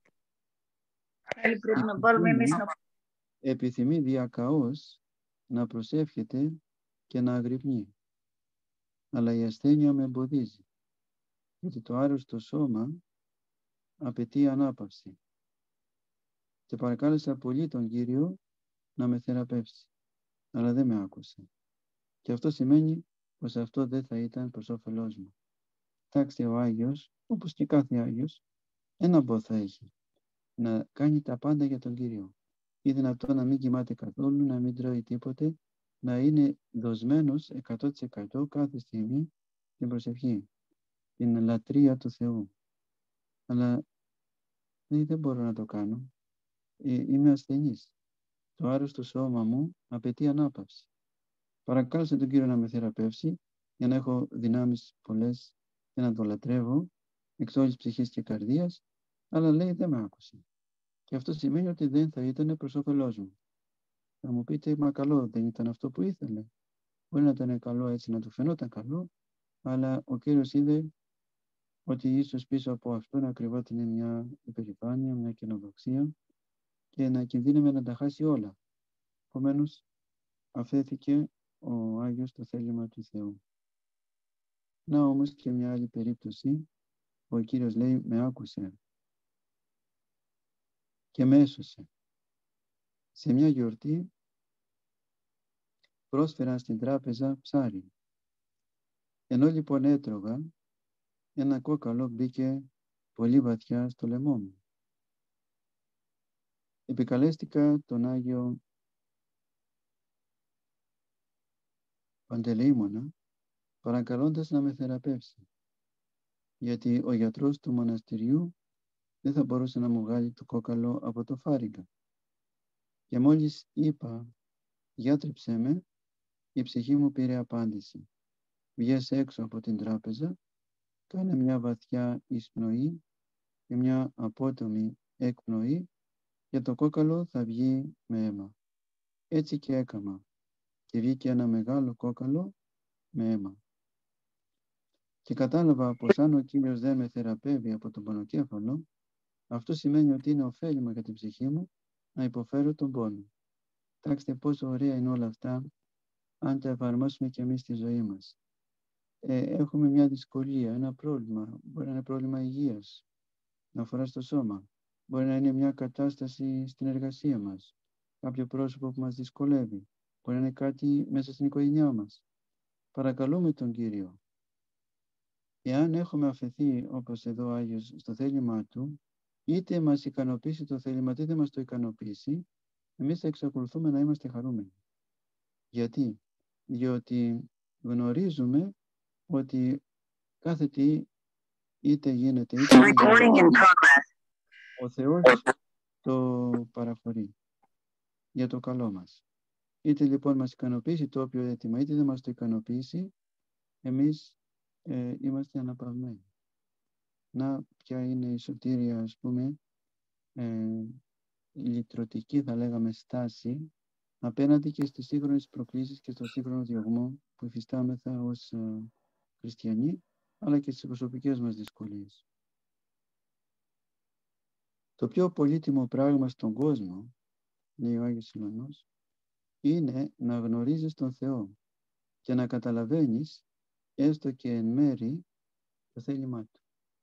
Επιθυμεί διακαώς να προσεύχεται και να αγρυπνεί. Αλλά η ασθένεια με εμποδίζει, γιατί το άρρωστο σώμα απαιτεί ανάπαυση. Και παρακάλεσα πολύ τον Κύριο να με θεραπεύσει, αλλά δεν με άκουσε. Και αυτό σημαίνει πως αυτό δεν θα ήταν προς όφελός μου. Κοιτάξτε, ο Άγιος, όπως και κάθε Άγιος, ένα πόθο έχει, να κάνει τα πάντα για τον Κύριο. Ή δυνατόν να μην κοιμάται καθόλου, να μην τρώει τίποτε, να είναι δοσμένος 100% κάθε στιγμή στην προσευχή, την λατρεία του Θεού. Αλλά δεν μπορώ να το κάνω. Είμαι ασθενής. Το άρρωστο σώμα μου απαιτεί ανάπαυση. Παρακάλεσα τον Κύριο να με θεραπεύσει για να έχω δυνάμεις πολλές και να το λατρεύω εξ όλης ψυχής και καρδίας, αλλά λέει δεν με άκουσε. Και αυτό σημαίνει ότι δεν θα ήταν προς όφελός μου. Θα μου πείτε, μα καλό δεν ήταν αυτό που ήθελε. Μπορεί να ήταν καλό έτσι, να του φαινόταν καλό, αλλά ο Κύριος είδε ότι ίσως πίσω από αυτό να κρυβόταν μια υπερηφάνεια, μια καινοδοξία και να κινδύνευε να τα χάσει όλα. Επομένως, αφέθηκε ο Άγιος στο θέλημα του Θεού. Να όμως και μια άλλη περίπτωση, ο Κύριος λέει με άκουσε και με έσωσε. Σε μια γιορτή πρόσφερα στην τράπεζα ψάρι. Ενώ λοιπόν έτρωγα, ένα κόκαλο μπήκε πολύ βαθιά στο λαιμό μου. Επικαλέστηκα τον Άγιο Παντελεήμονα, παρακαλώντας να με θεραπεύσει, γιατί ο γιατρός του μοναστηριού δεν θα μπορούσε να μου βγάλει το κόκαλο από το φάρυγγα. Και μόλις είπα, γιατρέψέ με, η ψυχή μου πήρε απάντηση. Βγες έξω από την τράπεζα, κάνε μια βαθιά εισπνοή και μια απότομη εκπνοή και το κόκαλο θα βγει με αίμα. Έτσι και έκαμα και βγήκε ένα μεγάλο κόκαλο με αίμα. Και κατάλαβα πως αν ο Κύριος δεν με θεραπεύει από τον πονοκέφαλο, αυτό σημαίνει ότι είναι ωφέλιμα για την ψυχή μου να υποφέρω τον πόνο. Κοιτάξτε πόσο ωραία είναι όλα αυτά, αν τα εφαρμόσουμε και εμείς στη ζωή μας. Έχουμε μια δυσκολία, ένα πρόβλημα. Μπορεί να είναι πρόβλημα υγείας, να αφορά στο σώμα. Μπορεί να είναι μια κατάσταση στην εργασία μας, κάποιο πρόσωπο που μας δυσκολεύει. Μπορεί να είναι κάτι μέσα στην οικογένειά μας. Παρακαλούμε τον Κύριο. Εάν έχουμε αφαιθεί, όπως εδώ ο Άγιος, στο θέλημά Του, είτε μας ικανοποιήσει το θέλημα, είτε δεν μας το ικανοποιήσει, εμείς θα εξακολουθούμε να είμαστε χαρούμενοι. Γιατί? Διότι γνωρίζουμε ότι κάθε τι είτε γίνεται, είτε δεν γίνεται, ο Θεός το παραχωρεί για το καλό μας. Είτε λοιπόν μας ικανοποιήσει το όποιο αίτημα, είτε δεν μας το ικανοποιήσει, εμείς είμαστε αναπαυμένοι. Να, ποια είναι η σωτήρια, ας πούμε, λυτρωτική, θα λέγαμε, στάση απέναντι και στις σύγχρονες προκλήσεις και στο σύγχρονο διωγμό που υφιστάμεθα ως χριστιανοί, αλλά και στις προσωπικές μας δυσκολίες. Το πιο πολύτιμο πράγμα στον κόσμο, λέει ο Άγιος Ιλωνός, είναι να γνωρίζεις τον Θεό και να καταλαβαίνεις, έστω και εν μέρη, το θέλημά Του.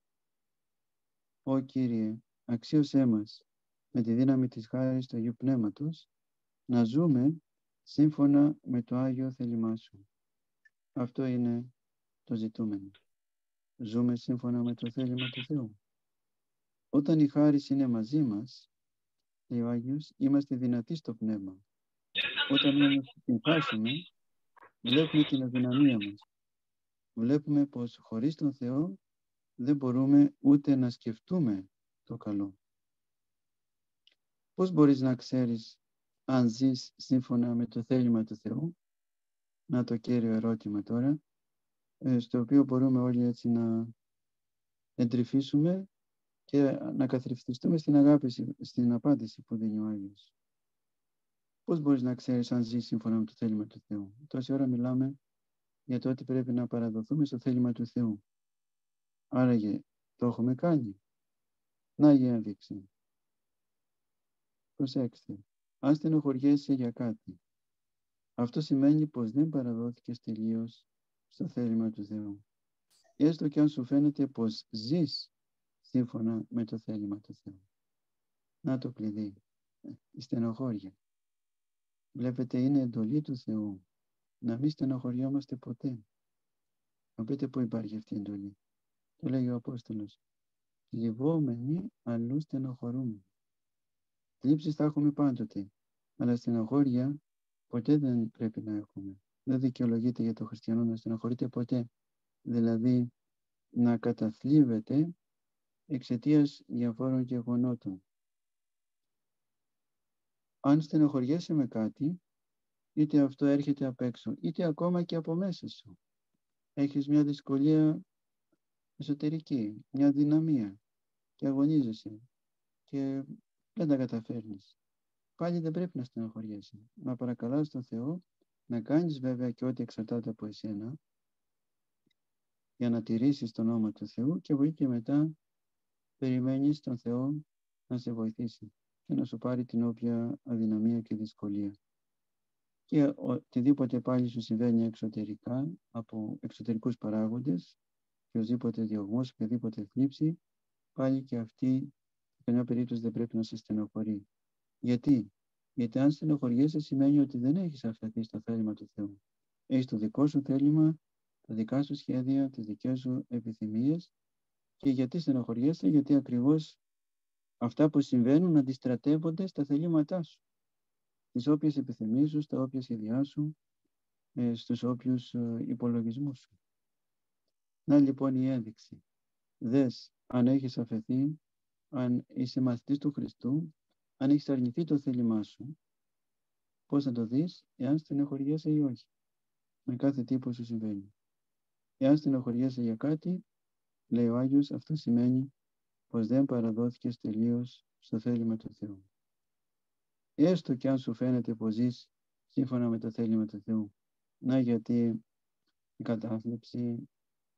Ω Κύριε, αξίωσέ μας με τη δύναμη της χάρης του Αγίου Πνεύματος να ζούμε σύμφωνα με το Άγιο θέλημά Σου. Αυτό είναι το ζητούμενο. Ζούμε σύμφωνα με το θέλημα του Θεού. Όταν η χάρις είναι μαζί μας, λέει ο Άγιος, είμαστε δυνατοί στο πνεύμα. Όταν όμως την χάσουμε, βλέπουμε την αδυναμία μας. Βλέπουμε πως χωρίς τον Θεό δεν μπορούμε ούτε να σκεφτούμε το καλό. Πώς μπορείς να ξέρεις αν ζεις σύμφωνα με το θέλημα του Θεού? Να το κύριο ερώτημα τώρα, στο οποίο μπορούμε όλοι έτσι να εντρυφήσουμε και να καθρεφτιστούμε στην αγάπη, στην απάντηση που δίνει ο Άγιος. Πώς μπορείς να ξέρεις αν ζεις σύμφωνα με το θέλημα του Θεού? Τόση ώρα μιλάμε για το ότι πρέπει να παραδοθούμε στο θέλημα του Θεού. Άραγε το έχουμε κάνει? Να η ένδειξη. Προσέξτε. Αν στενοχωριέσαι για κάτι, αυτό σημαίνει πως δεν παραδόθηκες τελείως στο θέλημα του Θεού. Έστω και αν σου φαίνεται πως ζεις σύμφωνα με το θέλημα του Θεού. Να το κλειδί. Η στενοχώρια. Βλέπετε, είναι εντολή του Θεού να μην στενοχωριόμαστε ποτέ. Να πείτε πού υπάρχει αυτή η εντολή. Το λέει ο Απόστολος. Λιβόμενοι αλλού στενοχωρούμε. Θλίψεις θα έχουμε πάντοτε, αλλά στενοχώρια ποτέ δεν πρέπει να έχουμε. Δεν δικαιολογείται για το χριστιανό να στενοχωρείται ποτέ. Δηλαδή να καταθλίβεται εξαιτίας διαφόρων γεγονότων. Αν στενοχωριέσαι με κάτι, είτε αυτό έρχεται απ' έξω, είτε ακόμα και από μέσα σου. Έχεις μια δυσκολία εσωτερική, μια δυναμία και αγωνίζεσαι και δεν τα καταφέρνεις. Πάλι δεν πρέπει να στενοχωριέσαι. Να παρακαλάς τον Θεό, να κάνεις βέβαια και ό,τι εξαρτάται από εσένα για να τηρήσεις τον νόμο του Θεού και βοήθη και μετά περιμένεις τον Θεό να σε βοηθήσει και να σου πάρει την όποια αδυναμία και δυσκολία. Και οτιδήποτε πάλι σου συμβαίνει εξωτερικά από εξωτερικούς παράγοντες, οποιοδήποτε διωγμός, οποιαδήποτε θλίψη, πάλι και αυτή σε καμιά περίπτωση δεν πρέπει να σε στενοχωρεί. Γιατί? Γιατί αν στενοχωριέσαι σημαίνει ότι δεν έχεις αφαιθεί στο θέλημα του Θεού. Έχεις το δικό σου θέλημα, τα δικά σου σχέδια, τις δικές σου επιθυμίες. Και γιατί στενοχωριέσαι? Γιατί ακριβώς αυτά που συμβαίνουν αντιστρατεύονται στα θελήματά σου. Στις όποιες επιθυμίες σου, στα όποια σχέδιά σου, στους όποιους υπολογισμούς σου. Να λοιπόν η ένδειξη. Δες αν έχεις αφαιθεί, αν είσαι μαθητής του Χριστού, αν έχεις αρνηθεί το θέλημά σου, πώς θα το δεις? Εάν στενοχωριέσαι ή όχι. Με κάθε τι που σου συμβαίνει. Εάν στενοχωριέσαι για κάτι, λέει ο Άγιος, αυτό σημαίνει πως δεν παραδόθηκες τελείως στο θέλημα του Θεού. Έστω και αν σου φαίνεται πως ζεις σύμφωνα με το θέλημα του Θεού. Να γιατί η κατάθλιψη,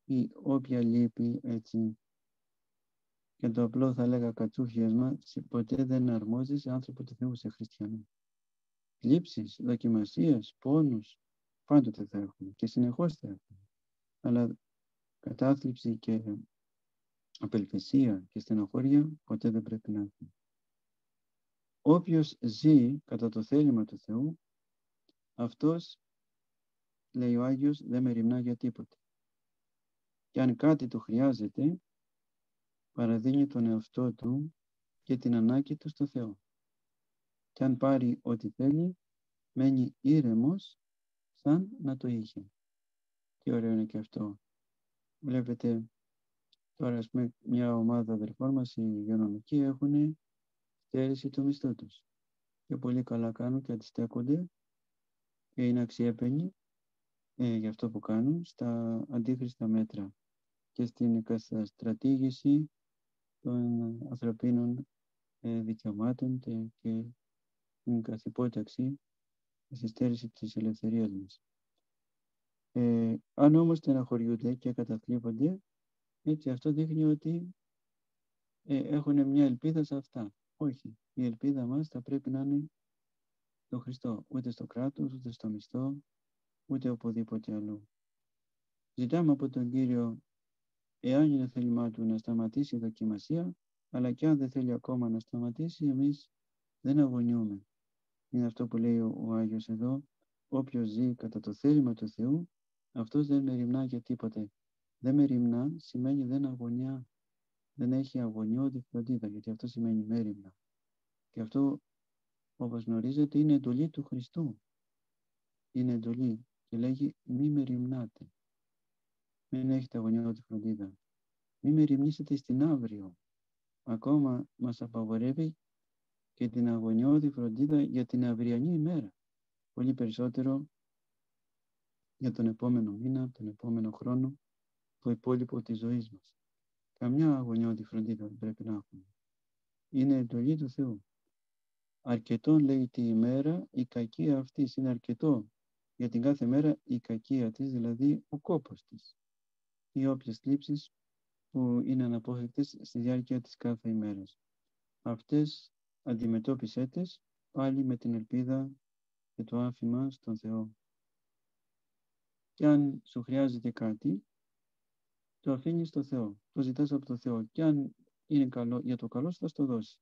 ή όποια λύπη, έτσι, και το απλό θα λέγα κατσούχιασμα, ποτέ δεν αρμόζει σε άνθρωπο του Θεού, σε χριστιανό. Λήψεις, δοκιμασίες, πόνους, πάντοτε θα έχουμε και συνεχώς θα έχουμε. Αλλά κατάθλιψη και απελπισία και στενοχώρια ποτέ δεν πρέπει να έχουμε. Όποιος ζει κατά το θέλημα του Θεού, αυτός, λέει ο Άγιος, δεν μεριμνά για τίποτε. Και αν κάτι του χρειάζεται, παραδίνει τον εαυτό του και την ανάγκη του στο Θεό. Και αν πάρει ό,τι θέλει, μένει ήρεμος σαν να το είχε. Τι ωραίο είναι και αυτό. Βλέπετε τώρα, ας πούμε, μια ομάδα αδερφών μας, οι υγειονομικοί, έχουν στέρηση του μισθού τους. Και πολύ καλά κάνουν και αντιστέκονται και είναι αξιέπαινοι για αυτό που κάνουν στα αντίχρηστα μέτρα και στην καταστρατήγηση των ανθρωπίνων δικαιωμάτων και την καθυπόταξη στη στέρηση της ελευθερίας μας. Αν όμως στεναχωριούνται και καταθλίβονται, έτσι αυτό δείχνει ότι έχουν μια ελπίδα σε αυτά. Όχι, η ελπίδα μας θα πρέπει να είναι στο Χριστό, ούτε στο κράτος, ούτε στο μισθό, ούτε οπουδήποτε αλλού. Ζητάμε από τον Κύριο, εάν είναι θέλημά του, να σταματήσει η δοκιμασία, αλλά και αν δεν θέλει ακόμα να σταματήσει, εμείς δεν αγωνιούμε. Είναι αυτό που λέει ο Άγιος εδώ, όποιος ζει κατά το θέλημα του Θεού, αυτός δεν μεριμνά για τίποτε. Δεν μεριμνά σημαίνει δεν αγωνιά, δεν έχει αγωνιώδη φροντίδα, γιατί αυτό σημαίνει μέριμνα. Και αυτό, όπως γνωρίζετε, είναι εντολή του Χριστού. Είναι εντολή και λέγει μη μεριμνάτε. Μην έχετε αγωνιώδη φροντίδα. Μη μεριμνήσετε στην αύριο. Ακόμα μας απαγορεύει και την αγωνιώδη φροντίδα για την αυριανή ημέρα. Πολύ περισσότερο για τον επόμενο μήνα, τον επόμενο χρόνο, το υπόλοιπο της ζωής μας. Καμιά αγωνιώδη φροντίδα δεν πρέπει να έχουμε. Είναι εντολή του Θεού. Αρκετόν, λέει, τη ημέρα η κακία αυτής. Είναι αρκετό για την κάθε μέρα η κακία της, δηλαδή ο κόπος της. Ή όποιες θλίψεις που είναι αναπόφευκτες στη διάρκεια της κάθε ημέρας. Αυτές αντιμετώπισέ τες πάλι με την ελπίδα και το άφημα στον Θεό. Και αν σου χρειάζεται κάτι, το αφήνεις στο Θεό, το ζητάς από το Θεό. Και αν είναι καλό, για το καλό θα στο δώσει.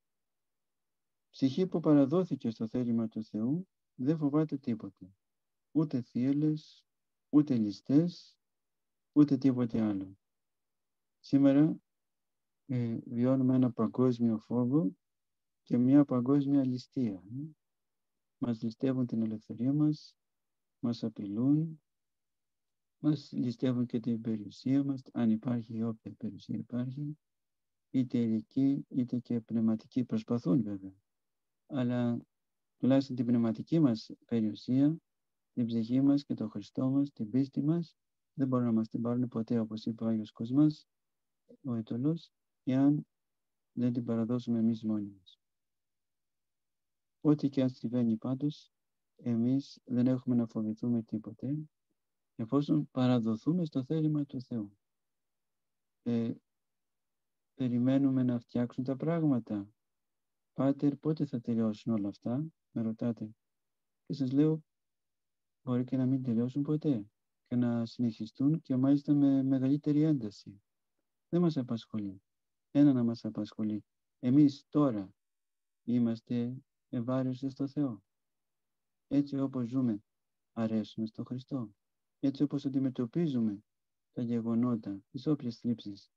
Ψυχή που παραδόθηκε στο θέλημα του Θεού δεν φοβάται τίποτε. Ούτε θύελλες, ούτε ληστές, ούτε τίποτε άλλο. Σήμερα βιώνουμε ένα παγκόσμιο φόβο και μια παγκόσμια ληστεία. Μας ληστεύουν την ελευθερία μας, μας απειλούν, μας ληστεύουν και την περιουσία μας, αν υπάρχει, όποια περιουσία υπάρχει, είτε ηλική είτε και πνευματική. Προσπαθούν βέβαια, αλλά τουλάχιστον την πνευματική μας περιουσία, την ψυχή μας και τον Χριστό μας, την πίστη μας, δεν μπορούν να μας την πάρουν ποτέ, όπως είπε ο Άγιος Κοσμάς, ο Αιτωλός, εάν δεν την παραδώσουμε εμείς μόνοι μας. Ό,τι και αν συμβαίνει πάντως, εμείς δεν έχουμε να φοβηθούμε τίποτε, εφόσον παραδοθούμε στο θέλημα του Θεού. Περιμένουμε να φτιάξουν τα πράγματα. Πάτερ, πότε θα τελειώσουν όλα αυτά, με ρωτάτε. Και σας λέω, μπορεί και να μην τελειώσουν ποτέ και να συνεχιστούν και μάλιστα με μεγαλύτερη ένταση. Δεν μας απασχολεί. Ένα να μας απασχολεί. Εμείς τώρα είμαστε ευάρεστοι στο Θεό. Έτσι όπως ζούμε, αρέσουμε στο Χριστό. Έτσι όπως αντιμετωπίζουμε τα γεγονότα, τις όποιες θλίψεις,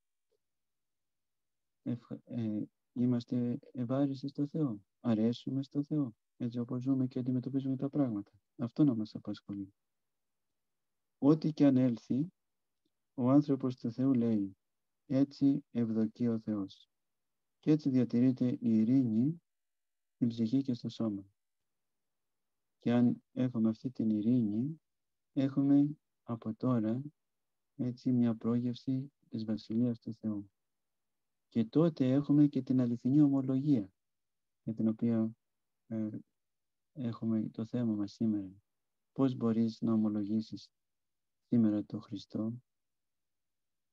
είμαστε ευάρεστοι στο Θεό. Αρέσουμε στο Θεό. Έτσι όπως ζούμε και αντιμετωπίζουμε τα πράγματα. Αυτό να μας απασχολεί. Ό,τι και αν έλθει, ο άνθρωπος του Θεού λέει, έτσι ευδοκεί ο Θεός. Και έτσι διατηρείται η ειρήνη στην ψυχή και στο σώμα. Και αν έχουμε αυτή την ειρήνη, έχουμε από τώρα έτσι μια πρόγευση της Βασιλείας του Θεού. Και τότε έχουμε και την αληθινή ομολογία, για την οποία έχουμε το θέμα μας σήμερα. Πώς μπορείς να ομολογήσεις σήμερα τον Χριστό,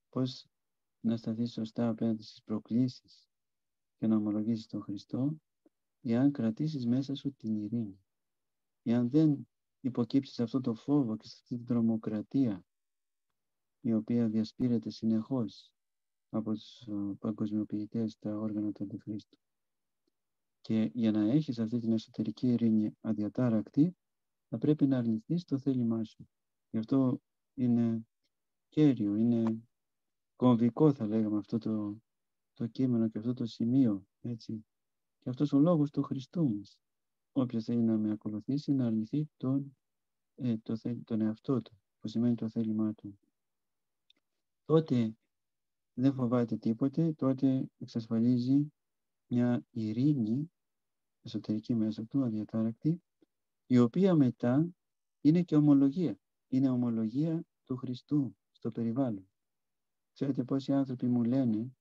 πώς να σταθείς σωστά απέναντι στις προκλήσεις και να ομολογήσεις τον Χριστό, εάν κρατήσεις μέσα σου την ειρήνη. Εάν δεν υποκύψεις σε αυτό το φόβο και σε αυτή την τρομοκρατία, η οποία διασπείρεται συνεχώς από τους παγκοσμιοποιητές τα όργανα του Αντιχρίστου. Και για να έχεις αυτή την εσωτερική ειρήνη αδιατάρακτη, θα πρέπει να αρνηθείς το θέλημά σου. Γι' αυτό είναι κέριο, είναι κομβικό, θα λέγαμε, αυτό το κείμενο και αυτό το σημείο, έτσι. Και αυτός ο λόγος του Χριστού μας. Όποιος θέλει να με ακολουθήσει, να αρνηθεί τον εαυτό του, που σημαίνει το θέλημά του. Τότε δεν φοβάται τίποτε, τότε εξασφαλίζει μια ειρήνη εσωτερική μέσα του, αδιατάρακτη, η οποία μετά είναι και ομολογία. Είναι ομολογία του Χριστού στο περιβάλλον. Ξέρετε πόσοι άνθρωποι μου λένε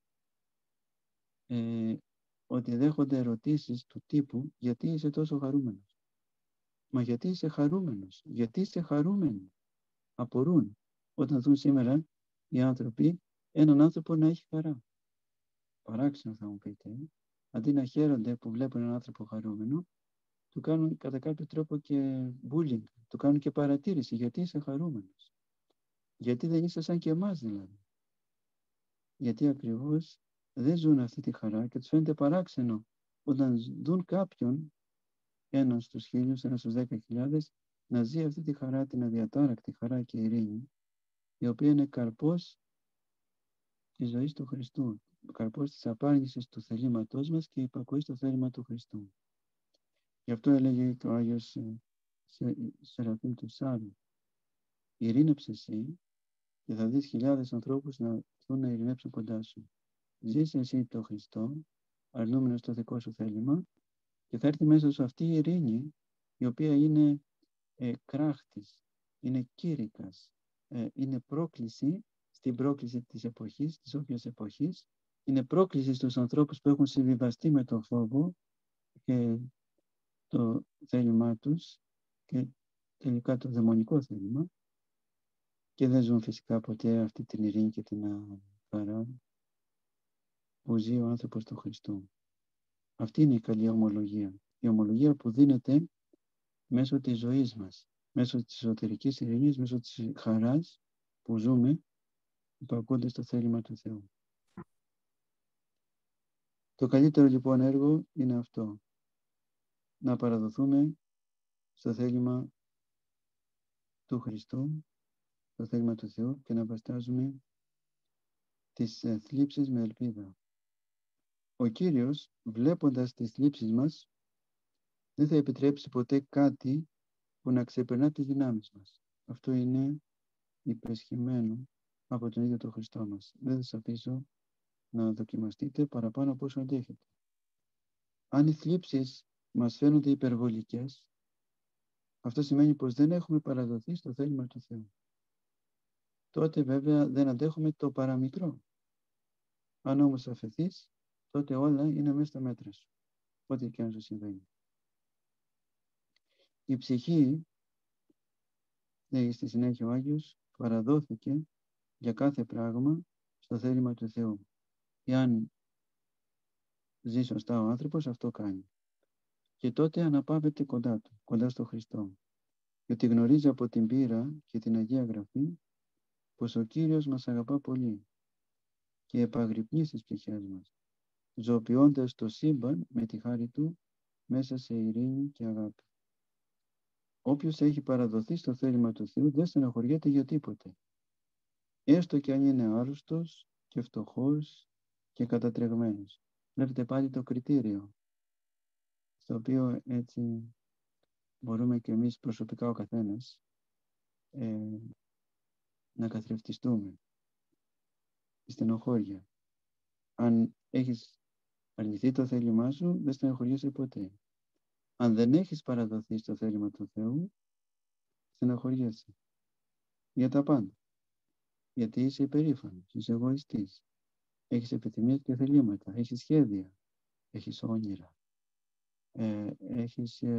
ότι δέχονται ερωτήσεις του τύπου «Γιατί είσαι τόσο χαρούμενος?» «Μα γιατί είσαι χαρούμενος? Γιατί είσαι χαρούμενοι?» Απορούν όταν δουν σήμερα οι άνθρωποι έναν άνθρωπο να έχει χαρά. Παράξενο θα μου πείτε. Αντί να χαίρονται που βλέπουν έναν άνθρωπο χαρούμενο, του κάνουν κατά κάποιο τρόπο και bullying, του κάνουν και παρατήρηση. Γιατί είσαι χαρούμενος? Γιατί δεν είσαι σαν και εμάς δηλαδή? Γιατί ακριβώς δεν ζουν αυτή τη χαρά και τους φαίνεται παράξενο όταν δουν κάποιον, έναν στους 1.000, έναν στους 10.000, να ζει αυτή τη χαρά, την αδιατάρακτη χαρά και ειρήνη, η οποία είναι καρπός της ζωής του Χριστού, καρπός της απάργησης του θελήματός μας και υπακοής στο θέλημα του Χριστού. Γι' αυτό έλεγε και ο Άγιος Σεραφείμ του Σάρου, ειρήνεψε εσύ και θα δεις χιλιάδες ανθρώπους να έρθουν να ειρηνέψουν κοντά σου. Ζήσε εσύ το Χριστό, αρνούμενος το δικό σου θέλημα, και θα έρθει μέσα σου αυτή η ειρήνη, η οποία είναι κράχτης, είναι κήρυκας, είναι πρόκληση στην πρόκληση της εποχής, της όποιας εποχής, είναι πρόκληση στους ανθρώπους που έχουν συμβιβαστεί με τον φόβο και το θέλημά τους και τελικά το δαιμονικό θέλημα και δεν ζουν φυσικά ποτέ αυτή την ειρήνη και την χαρά που ζει ο άνθρωπος του Χριστού. Αυτή είναι η καλή ομολογία. Η ομολογία που δίνεται μέσω της ζωής μας, μέσω της εσωτερικής ειρήνης, μέσω της χαράς που ζούμε υπακούνται στο θέλημα του Θεού. Το καλύτερο λοιπόν έργο είναι αυτό. Να παραδοθούμε στο θέλημα του Χριστού, στο θέλημα του Θεού και να βαστάζουμε τις θλίψεις με ελπίδα. Ο Κύριος, βλέποντας τις θλίψεις μας, δεν θα επιτρέψει ποτέ κάτι που να ξεπερνά τις δυνάμεις μας. Αυτό είναι υπεσχημένο από τον ίδιο τον Χριστό μας. Δεν θα σας αφήσω να δοκιμαστείτε παραπάνω από όσο αντέχετε. Αν οι θλίψεις μας φαίνονται υπερβολικές, αυτό σημαίνει πως δεν έχουμε παραδοθεί στο θέλημα του Θεού. Τότε βέβαια δεν αντέχουμε το παραμικρό. Αν όμως αφεθείς, τότε όλα είναι μέσα στα μέτρα σου, ό,τι και αν σου συμβαίνει. Η ψυχή, λέει στη συνέχεια ο Άγιος, παραδόθηκε για κάθε πράγμα στο θέλημα του Θεού. Εάν ζει σωστά ο άνθρωπος, αυτό κάνει. Και τότε αναπαύεται κοντά του, κοντά στο Χριστό. Γιατί γνωρίζει από την πείρα και την Αγία Γραφή πως ο Κύριος μας αγαπά πολύ και επαγρυπνεί στις ψυχές μας, ζωοποιώντας το σύμπαν με τη χάρη του μέσα σε ειρήνη και αγάπη. Όποιος έχει παραδοθεί στο θέλημα του Θεού δεν στεναχωριέται για τίποτε. Έστω και αν είναι άρρωστος και φτωχός και κατατρεγμένος. Βλέπετε πάλι το κριτήριο, στο οποίο έτσι μπορούμε και εμείς προσωπικά ο καθένας να καθρεφτιστούμε. Η στενοχώρια. Αν έχεις αρνηθεί το θέλημά σου, δεν στεναχωριέσαι ποτέ. Αν δεν έχεις παραδοθεί στο θέλημα του Θεού, στεναχωριέσαι. Για τα πάντα. Γιατί είσαι υπερήφανος, είσαι εγωιστής. Έχεις επιθυμίες και θελήματα, έχεις σχέδια, έχεις όνειρα. Έχεις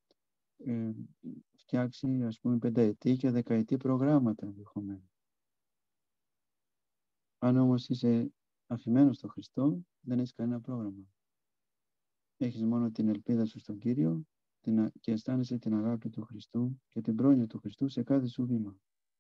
φτιάξει, ας πούμε, 5ετή και 10ετή προγράμματα ενδεχομένως. Αν όμως είσαι αφημένος στον Χριστό, δεν έχεις κανένα πρόγραμμα. Έχεις μόνο την ελπίδα σου στον Κύριο και αισθάνεσαι την αγάπη του Χριστού και την πρόνοια του Χριστού σε κάθε σου βήμα.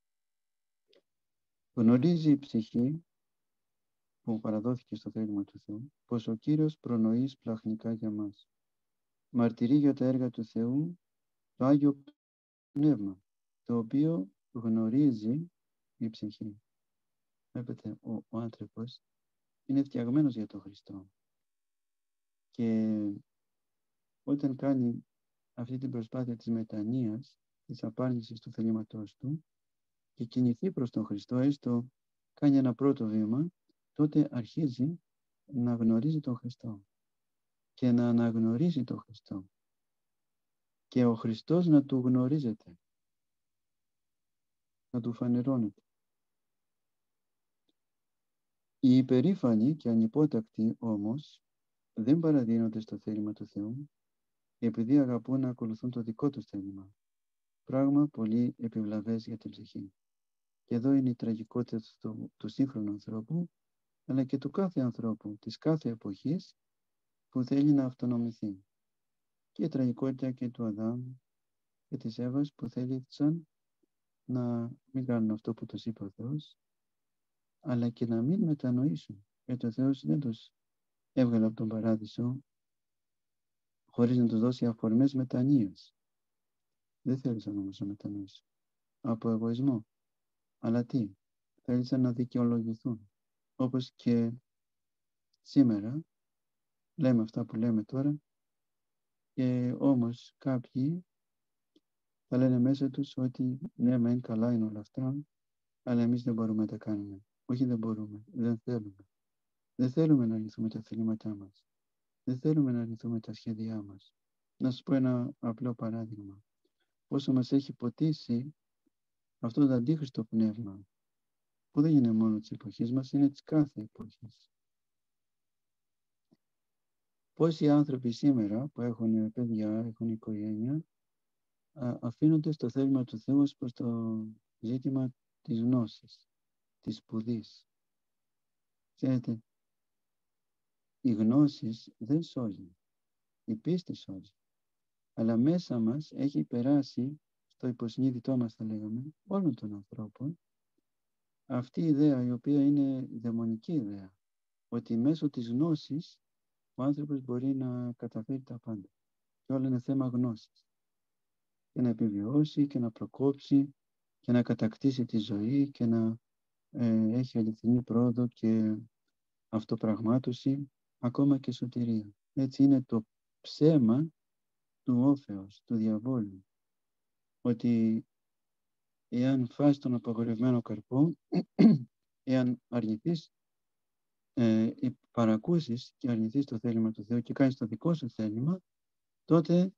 Γνωρίζει η ψυχή που παραδόθηκε στο θέλημα του Θεού, πως ο Κύριος προνοεί σπλαχνικά για μας. Μαρτυρεί για τα έργα του Θεού το Άγιο Πνεύμα, το οποίο γνωρίζει η ψυχή. Βλέπετε, ο άνθρωπος είναι φτιαγμένος για τον Χριστό. Και όταν κάνει αυτή την προσπάθεια της μετανοίας, της απάρνησης του θελήματός του και κινηθεί προς τον Χριστό, έστω κάνει ένα πρώτο βήμα, τότε αρχίζει να γνωρίζει τον Χριστό και να αναγνωρίζει τον Χριστό και ο Χριστός να του γνωρίζεται, να του φανερώνεται. Οι υπερήφανοι και ανυπότακτοι όμως δεν παραδίνονται στο θέλημα του Θεού επειδή αγαπούν να ακολουθούν το δικό τους θέλημα. Πράγμα πολύ επιβλαβές για την ψυχή. Και εδώ είναι η τραγικότητα του σύγχρονου ανθρώπου, αλλά και του κάθε ανθρώπου, της κάθε εποχής που θέλει να αυτονομηθεί. Και η τραγικότητα και του Αδάμ και της Εύας που θέλησαν να μην κάνουν αυτό που τους είπε ο Θεός, αλλά και να μην μετανοήσουν. Γιατί ο Θεός δεν τους έβγαλε από τον παράδεισο χωρίς να τους δώσει αφορμές μετανοίας. Δεν θέλησαν όμως να μετανοήσουν. Από εγωισμό. Αλλά τι, θέλησαν να δικαιολογηθούν. Όπως και σήμερα, λέμε αυτά που λέμε τώρα, και όμως κάποιοι θα λένε μέσα τους ότι ναι, μεν καλά είναι όλα αυτά, αλλά εμείς δεν μπορούμε να τα κάνουμε. Όχι, δεν μπορούμε, δεν θέλουμε. Δεν θέλουμε να αρνηθούμε τα θελήματά μας. Δεν θέλουμε να αρνηθούμε τα σχέδιά μας. Να σας πω ένα απλό παράδειγμα. Όσο μας έχει ποτίσει αυτό το αντίχριστο πνεύμα, που δεν είναι μόνο της εποχής μας, είναι της κάθε εποχής. Πόσοι άνθρωποι σήμερα που έχουν παιδιά, έχουν οικογένεια, αφήνονται στο θέλημα του Θεού ως προς το ζήτημα της γνώσης, της σπουδής. Ξέρετε, οι γνώσεις δεν σώζουν, η πίστη σώζει. Αλλά μέσα μας έχει περάσει, στο υποσυνείδητό μας θα λέγαμε, όλων των ανθρώπων, αυτή η ιδέα η οποία είναι δαιμονική ιδέα, ότι μέσω της γνώσης ο άνθρωπος μπορεί να καταφέρει τα πάντα. Και όλα είναι θέμα γνώσης. Και να επιβιώσει και να προκόψει και να κατακτήσει τη ζωή και να έχει αληθινή πρόοδο και αυτοπραγμάτωση, ακόμα και σωτηρία. Έτσι είναι το ψέμα του όφεως, του διαβόλου. Ότι εάν φας τον απαγορευμένο καρπό, εάν αρνηθείς, παρακούσεις και αρνηθείς το θέλημα του Θεού και κάνεις το δικό σου θέλημα, τότε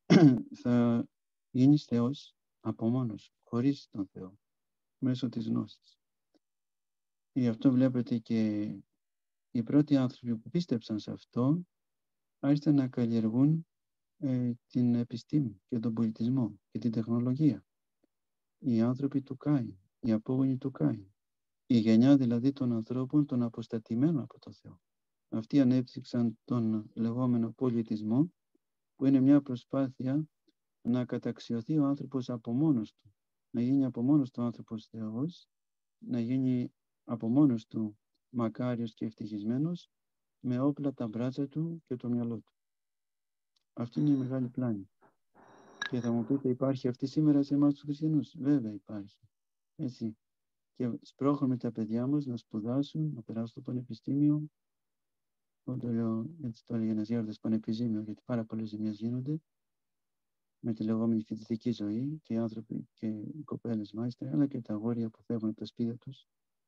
θα γίνεις Θεός από μόνος σου, χωρίς τον Θεό, μέσω της γνώσης. Γι' αυτό βλέπετε και οι πρώτοι άνθρωποι που πίστεψαν σε αυτό άρχισαν να καλλιεργούν την επιστήμη και τον πολιτισμό και την τεχνολογία. Οι άνθρωποι του Κάιν, οι απόγονοι του Κάιν, η γενιά δηλαδή των ανθρώπων των αποστατημένων από το Θεό. Αυτοί ανέπτυξαν τον λεγόμενο πολιτισμό, που είναι μια προσπάθεια να καταξιωθεί ο άνθρωπος από μόνος του, να γίνει από μόνος του άνθρωπος Θεός, να γίνει από μόνος του μακάριος και ευτυχισμένος, με όπλα τα μπράτσα του και το μυαλό του. Αυτή είναι η μεγάλη πλάνη. Και θα μου πείτε, υπάρχει αυτή σήμερα σε εμάς τους χριστιανούς? Βέβαια υπάρχει. Έτσι. Και σπρώχνουμε τα παιδιά μας να σπουδάσουν, να περάσουν στο πανεπιστήμιο. Εγώ το λέω, έτσι το έλεγε ένας γέροντας πανεπιστήμιο, γιατί πάρα πολλές ζημιές γίνονται με τη λεγόμενη φοιτητική ζωή, και οι άνθρωποι και οι κοπέλες μάλιστα, αλλά και τα αγόρια που φεύγουν από τα σπίτια τους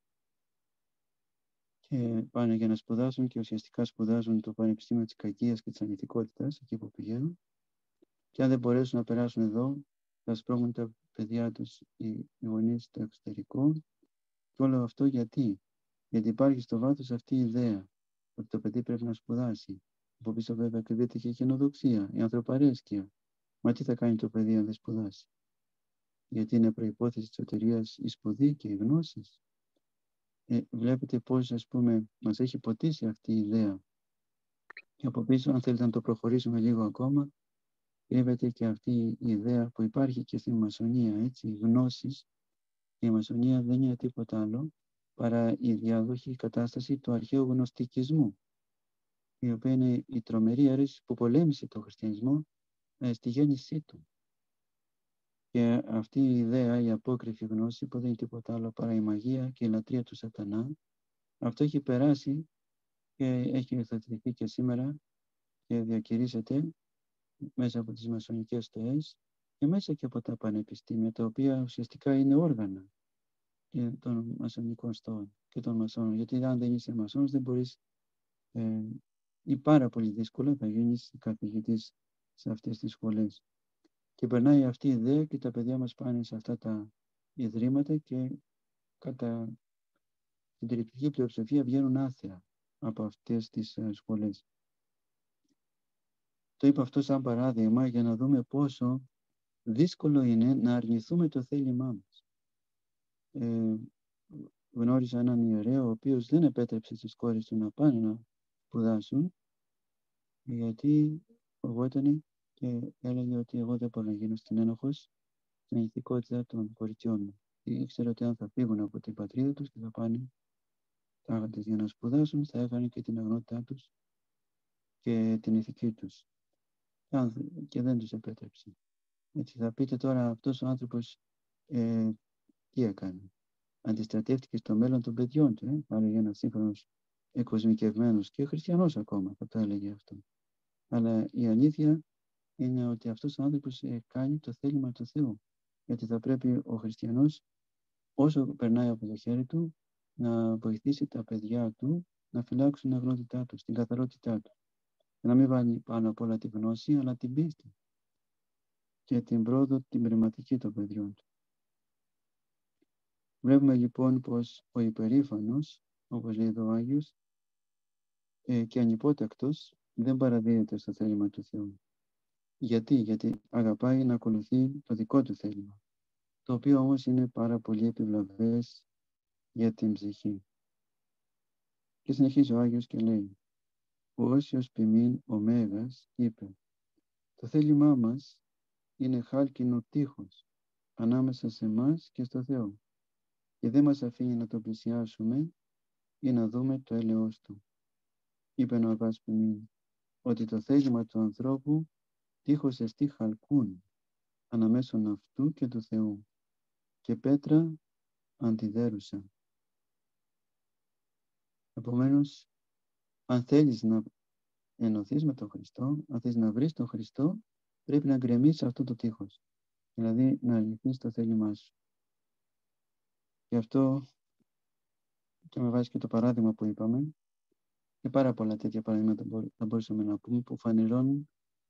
και πάνε για να σπουδάσουν και ουσιαστικά σπουδάζουν το πανεπιστήμιο της κακίας και της ανηθικότητας εκεί που πηγαίνουν, και αν δεν μπορέσουν να περάσουν εδώ, θα σπρώχνουν τα παιδιά τους οι γονείς στο εξωτερικό. Και όλο αυτό γιατί υπάρχει στο βάθος αυτή η ιδέα ότι το παιδί πρέπει να σπουδάσει. Από πίσω βέβαια κρύβεται και η χενοδοξία, η ανθρωπαρέσκεια. Μα τι θα κάνει το παιδί αν δεν σπουδάσει? Γιατί είναι προϋπόθεση της σωτηρίας η σπουδή και οι γνώσεις. βλέπετε πώς, ας πούμε, μας έχει ποτίσει αυτή η ιδέα. Και από πίσω, αν θέλετε να το προχωρήσουμε λίγο ακόμα, κρύβεται και αυτή η ιδέα που υπάρχει και στη μασονία, έτσι, γνώσης. Η μασονία δεν είναι τίποτα άλλο παρά η διάδοχη κατάσταση του αρχαίου γνωστικισμού, η οποία είναι η τρομερή αίρεση που πολέμησε το χριστιανισμό στη γέννησή του. Και αυτή η ιδέα, η απόκριφη γνώση, που δεν είναι τίποτα άλλο παρά η μαγεία και η λατρεία του σατανά, αυτό έχει περάσει και έχει υιοθετηθεί και σήμερα και διακηρύσσεται μέσα από τις μασονικές στοές και μέσα και από τα πανεπιστήμια, τα οποία ουσιαστικά είναι όργανα των μασονικών στόων και των μασόνων. Γιατί αν δεν είσαι μασόνος δεν μπορείς ή πάρα πολύ δύσκολα θα γίνεις καθηγητής σε αυτές τις σχολές. Και περνάει αυτή η ιδέα και τα παιδιά μας πάνε σε αυτά τα ιδρύματα και κατά την τριπτική πλειοψηφία βγαίνουν άθεα από αυτές τις σχολές. Το είπα αυτό σαν παράδειγμα για να δούμε πόσο δύσκολο είναι να αρνηθούμε το θέλημά μας. Γνώρισα έναν ιερέα ο οποίος δεν επέτρεψε στις κόρες του να πάνε να σπουδάσουν, γιατί φοβόταν και έλεγε ότι εγώ δεν μπορώ να γίνω ένοχος στην ηθικότητα των κοριτσιών μου. Ήξερε ότι αν θα φύγουν από την πατρίδα τους και θα πάνε τάχαντες για να σπουδάσουν, θα έχανε και την αγνότητά τους και την ηθική τους. Και δεν τους επέτρεψε. Έτσι θα πείτε τώρα, αυτός ο άνθρωπος τι έκανε? Αντιστρατεύτηκε στο μέλλον των παιδιών του. Θα έλεγε ένας σύγχρονος εκοσμικευμένος και χριστιανός ακόμα, θα το έλεγε αυτό. Αλλά η αλήθεια είναι ότι αυτός ο άνθρωπος κάνει το θέλημα του Θεού. Γιατί θα πρέπει ο χριστιανός, όσο περνάει από το χέρι του, να βοηθήσει τα παιδιά του να φυλάξουν την αγνότητά του, την καθαρότητά του. Και να μην βάλει πάνω απ' όλα τη γνώση, αλλά την πίστη και την πρόοδο, την πνευματική των παιδιών του. Βλέπουμε λοιπόν πως ο υπερήφανος, όπως λέει εδώ ο Άγιος, και ανυπότακτος δεν παραδίδεται στο θέλημα του Θεού. Γιατί αγαπάει να ακολουθεί το δικό του θέλημα, το οποίο όμως είναι πάρα πολύ επιβλαβές για την ψυχή. Και συνεχίζει ο Άγιος και λέει: «Ο όσιος ποιμήν ο Μέγας είπε, το θέλημά μας είναι χάλκινο τείχος ανάμεσα σε εμάς και στο Θεό και δεν μας αφήνει να το πλησιάσουμε ή να δούμε το έλεος του. Είπε ο Αββάς ποιμήν ότι το θέλημα του ανθρώπου τείχος εστί χαλκούν αναμέσων αυτού και του Θεού και πέτρα αντιδέρουσα». Επομένως, αν θέλεις να ενωθείς με τον Χριστό, αν θέλεις να βρεις τον Χριστό, πρέπει να γκρεμίσεις αυτό το τείχος, δηλαδή να αρνηθείς το θέλημά σου. Γι' αυτό και με βάση και το παράδειγμα που είπαμε, και πάρα πολλά τέτοια παραδείγματα θα μπορούσαμε να πούμε που φανερώνουν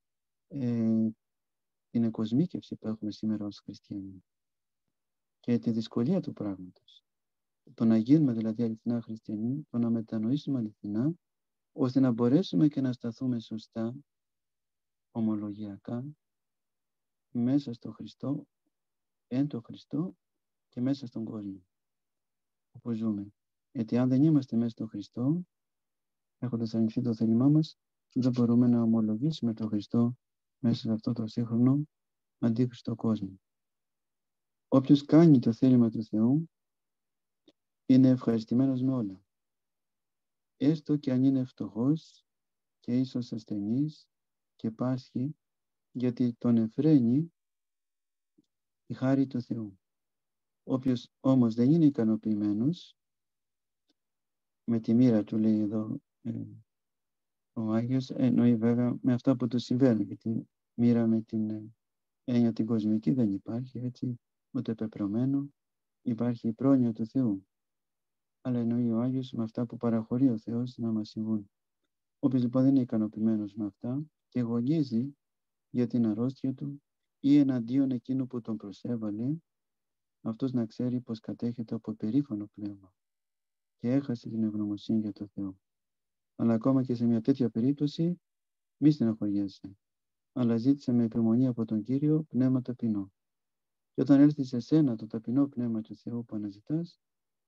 την εκοσμίκευση που έχουμε σήμερα ως χριστιανοί και τη δυσκολία του πράγματος. Το να γίνουμε δηλαδή αληθινά χριστιανοί, το να μετανοήσουμε αληθινά, ώστε να μπορέσουμε και να σταθούμε σωστά, ομολογιακά, μέσα στο Χριστό, εν το Χριστό και μέσα στον κόσμο όπου ζούμε. Γιατί αν δεν είμαστε μέσα στον Χριστό, έχοντας αρνηθεί το θέλημά μας, δεν μπορούμε να ομολογήσουμε τον Χριστό μέσα σε αυτό το σύγχρονο αντίχριστο κόσμο. Όποιος κάνει το θέλημα του Θεού είναι ευχαριστημένος με όλα. Έστω και αν είναι φτωχός και ίσως ασθενής και πάσχει, γιατί τον εφραίνει η χάρη του Θεού. Όποιος όμως δεν είναι ικανοποιημένος με τη μοίρα του, λέει εδώ ο Άγιος, εννοεί βέβαια με αυτά που του συμβαίνουν, γιατί μοίρα με την έννοια την κοσμική δεν υπάρχει, έτσι, ούτε πεπρωμένο, υπάρχει η πρόνοια του Θεού. Αλλά εννοεί ο Άγιος με αυτά που παραχωρεί ο Θεός να μας συμβούν. Όποιος λοιπόν δεν είναι ικανοποιημένος με αυτά και γονίζει για την αρρώστια του ή εναντίον εκείνου που τον προσέβαλε, αυτός να ξέρει πως κατέχεται από περήφανο πνεύμα και έχασε την ευγνωμοσύνη για το Θεό. Αλλά ακόμα και σε μια τέτοια περίπτωση μη στεναχωριέσαι, αλλά ζήτησε με επιμονή από τον Κύριο πνεύμα ταπεινό. Και όταν έρθει σε σένα το ταπεινό πνεύμα του Θεού που αναζητάς,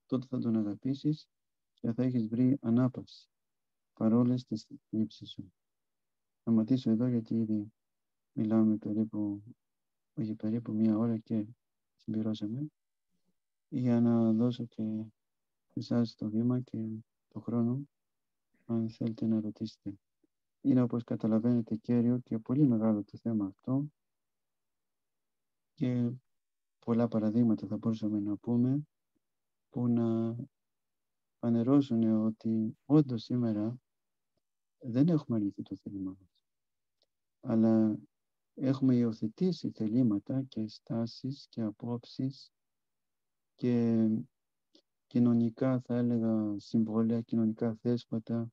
τότε θα τον αγαπήσεις και θα έχεις βρει ανάπαυση παρόλες τις θλίψεις σου. Θα σταματήσω εδώ γιατί ήδη μιλάμε περίπου 1 ώρα και συμπληρώσαμε, για να δώσω και εσάς το βήμα και το χρόνο αν θέλετε να ρωτήσετε. Είναι, όπως καταλαβαίνετε, κέριο και πολύ μεγάλο το θέμα αυτό και πολλά παραδείγματα θα μπορούσαμε να πούμε που να φανερώσουν ότι όντως σήμερα δεν έχουμε αρνηθεί το θέλημά μας, αλλά έχουμε υιοθετήσει θελήματα και στάσεις και απόψεις και κοινωνικά, θα έλεγα, συμβόλαια, κοινωνικά θέσπατα,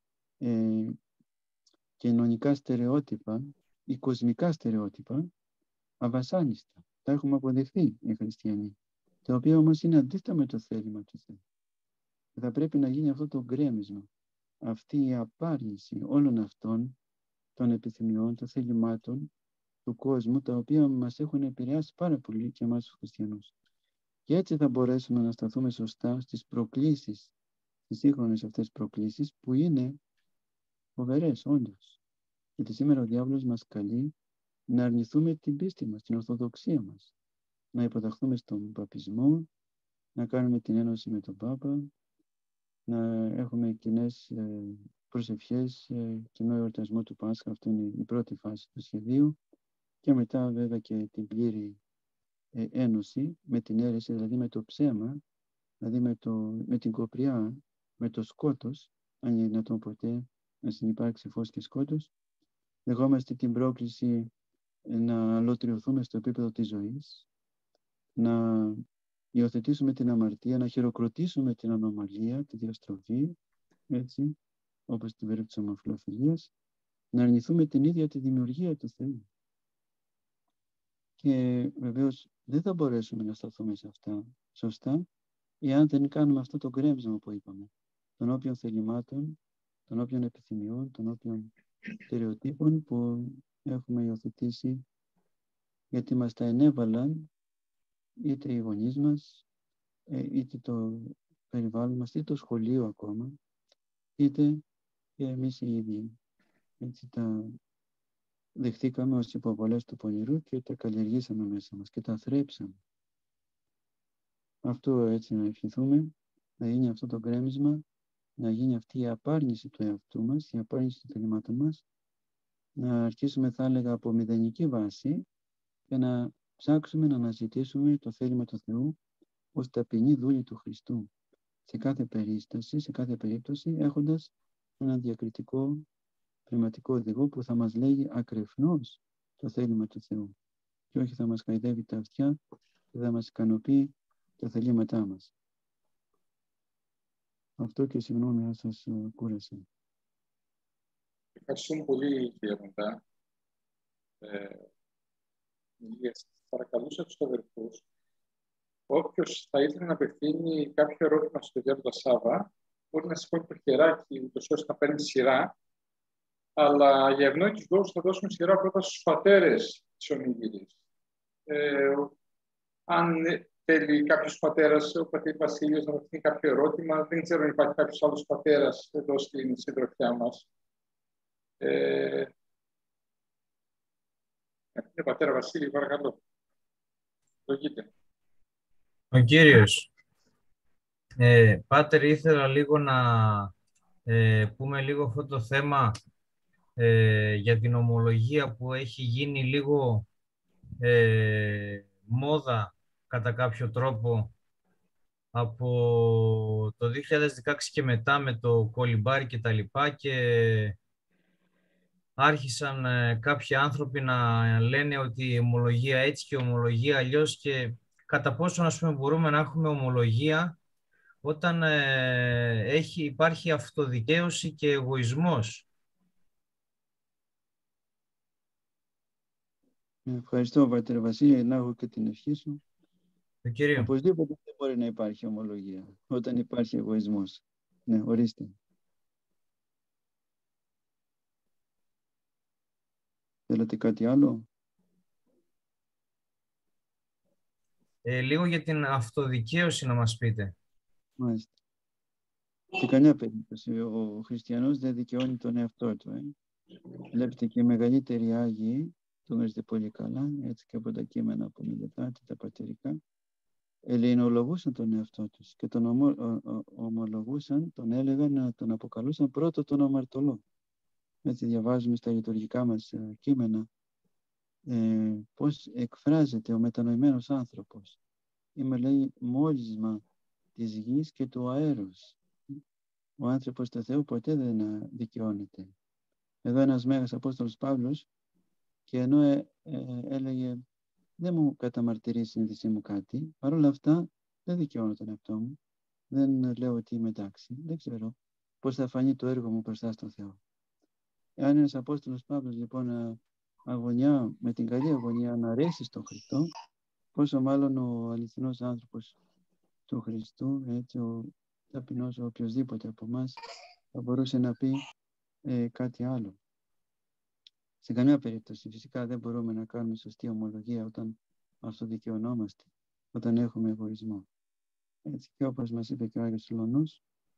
κοινωνικά στερεότυπα ή κοσμικά στερεότυπα αβασάνιστα. Τα έχουμε αποδεχθεί οι χριστιανοί, τα οποία όμως είναι αντίθετα με το θέλημα του Θεού. Θα πρέπει να γίνει αυτό το γκρέμισμα, αυτή η απάρνηση όλων αυτών των επιθυμιών, των θελημάτων του κόσμου, τα οποία μας έχουν επηρεάσει πάρα πολύ και εμάς τους χριστιανούς. Και έτσι θα μπορέσουμε να σταθούμε σωστά στις προκλήσεις, στις σύγχρονες αυτές προκλήσεις, που είναι φοβερές όντως. Γιατί σήμερα ο διάβολος μας καλεί να αρνηθούμε την πίστη μας, την ορθοδοξία μας, να υποταχθούμε στον παπισμό, να κάνουμε την ένωση με τον Πάπα, να έχουμε κοινές προσευχές, κοινό εορτασμό του Πάσχα. Αυτό είναι η πρώτη φάση του σχεδίου, και μετά βέβαια και την πλήρη ένωση με την αίρεση, δηλαδή με το ψέμα, δηλαδή με την κοπριά, με το σκότος, αν είναι δυνατόν ποτέ να συνυπάρξει φως και σκότος. Δεχόμαστε την πρόκληση να αλωτριωθούμε στο επίπεδο της ζωής, να υιοθετήσουμε την αμαρτία, να χειροκροτήσουμε την ανομαλία, τη διαστροφή, έτσι, όπως στην περίπτωση της ομοφυλοφιλίας, να αρνηθούμε την ίδια τη δημιουργία του Θεού. Και βεβαίως δεν θα μπορέσουμε να σταθούμε σε αυτά σωστά, εάν δεν κάνουμε αυτό το γκρέμισμα που είπαμε, των όποιων θελημάτων, των όποιων επιθυμιών, των όποιων στερεοτύπων που έχουμε υιοθετήσει, γιατί μας τα ενέβαλαν είτε οι γονείς μας, είτε το περιβάλλον μας, είτε το σχολείο ακόμα, είτε και εμείς οι ίδιοι. Έτσι τα δεχτήκαμε ως υποβολές του πονηρού και τα καλλιεργήσαμε μέσα μας και τα θρέψαμε. Αυτό έτσι να ευχηθούμε, να γίνει αυτό το γκρέμισμα, να γίνει αυτή η απάρνηση του εαυτού μας, η απάρνηση των θελημάτων μας, να αρχίσουμε, θα έλεγα, από μηδενική βάση και να ψάξουμε να αναζητήσουμε το θέλημα του Θεού ως ταπεινή δούλη του Χριστού, σε κάθε περίσταση, σε κάθε περίπτωση, έχοντας έναν διακριτικό πνευματικό οδηγό που θα μας λέγει ακρεφνώς το θέλημα του Θεού και όχι θα μας χαϊδεύει τα αυτιά και θα μας ικανοποιεί τα θελήματά μας. Αυτό, και συγγνώμη αν σας κούρασα. Ευχαριστούμε πολύ, κύριε Μοντά. Παρακαλούσα τους αδερφούς, όποιος θα ήθελε να απευθύνει κάποιο ερώτημα στο Γέροντα Σάβα, μπορεί να σηκώνει το χεράκι, ούτως ώστε να παίρνει σειρά. Αλλά για ευνόητους λόγους θα δώσουμε σειρά πρώτα στους πατέρες της ομιλίας. Αν θέλει κάποιος πατέρας, ο πατήρ Βασίλειος, να απευθύνει κάποιο ερώτημα, δεν ξέρω αν υπάρχει κάποιος άλλος πατέρας εδώ στην συντροφιά μας. Πατέρα Βασίλη, παρακαλώ. Λογείτε. Ο Κύριος. Πάτερ, ήθελα λίγο να πούμε λίγο αυτό το θέμα για την ομολογία που έχει γίνει λίγο μόδα κατά κάποιο τρόπο από το 2016 και μετά με το κολυμπάρι και τα λοιπά, και άρχισαν κάποιοι άνθρωποι να λένε ότι η ομολογία έτσι και η ομολογία αλλιώς, και κατά πόσο, ας πούμε, μπορούμε να έχουμε ομολογία όταν υπάρχει αυτοδικαίωση και εγωισμός. Ευχαριστώ, πατέρα Βασίλη, να έχω και την ευχή σου. Κύριο. Οπωσδήποτε δεν μπορεί να υπάρχει ομολογία όταν υπάρχει εγωισμός. Ναι, ορίστε. Θέλετε κάτι άλλο? Λίγο για την αυτοδικαίωση να μας πείτε. Μάλιστα. Σε καμιά περίπτωση ο χριστιανός δεν δικαιώνει τον εαυτό του. Βλέπετε και οι μεγαλύτεροι Άγιοι, το γνωρίζετε πολύ καλά, έτσι και από τα κείμενα που μελετάτε, τα πατερικά, ελληνολογούσαν τον εαυτό τους και τον ομολογούσαν, τον έλεγαν, τον αποκαλούσαν πρώτο τον αμαρτωλό. Έτσι διαβάζουμε στα λειτουργικά μας κείμενα πώς εκφράζεται ο μετανοημένος άνθρωπος. Είμαι, λέει, μόλισμα της γης και του αέρος. Ο άνθρωπος του Θεού ποτέ δεν δικαιώνεται. Εδώ ένας Μέγας Απόστολος Παύλος, και ενώ έλεγε δεν μου καταμαρτυρεί η συνείδησή μου κάτι, παρόλα αυτά δεν δικαιώνω τον εαυτό μου, δεν λέω ότι είμαι εντάξει, δεν ξέρω πώς θα φανεί το έργο μου μπροστά στον Θεό. Εάν ένας Απόστολος Παύλος λοιπόν αγωνιά, με την καλή αγωνία να αρέσει στον Χριστό, πόσο μάλλον ο αληθινός άνθρωπος του Χριστού, έτσι, ο ταπεινός, ο οποιοσδήποτε από εμάς θα μπορούσε να πει κάτι άλλο. Σε καμιά περίπτωση φυσικά δεν μπορούμε να κάνουμε σωστή ομολογία όταν αυτοδικαιωνόμαστε, όταν έχουμε εγωισμό. Έτσι, και όπως μας είπε και ο Άγιος Φιλονός,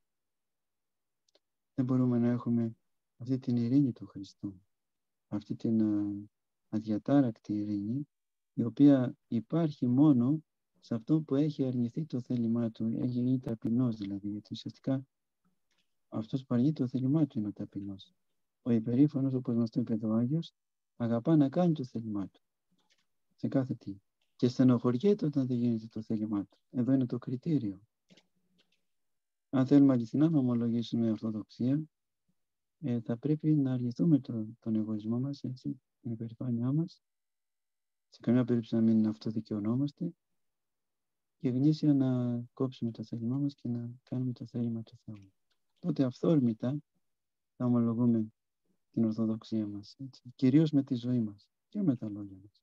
δεν μπορούμε να έχουμε αυτή την ειρήνη του Χριστού, αυτή την αδιατάρακτη ειρήνη, η οποία υπάρχει μόνο σε αυτό που έχει αρνηθεί το θέλημά του, έχει γίνει ταπεινός δηλαδή, γιατί ουσιαστικά αυτός που αρνεί το θέλημά του είναι ο ταπεινός. Ο υπερήφανος, όπως μας το είπε ο Άγιος, αγαπά να κάνει το θέλημά του σε κάθε τι. Και στενοχωριέται όταν δεν γίνεται το θέλημά του. Εδώ είναι το κριτήριο. Αν θέλουμε αληθινά να ομολογήσουμε ορθοδοξία, θα πρέπει να αρνηθούμε τον εγωισμό μας, έτσι, την υπερηφάνειά μας, σε καμιά περίπτωση να μην αυτοδικαιωνόμαστε και γνήσια να κόψουμε το θέλημά μας και να κάνουμε το θέλημα του Θεού. Τότε αυθόρμητα θα ομολογούμε την ορθοδοξία μας, έτσι, κυρίως με τη ζωή μας και με τα λόγια μας.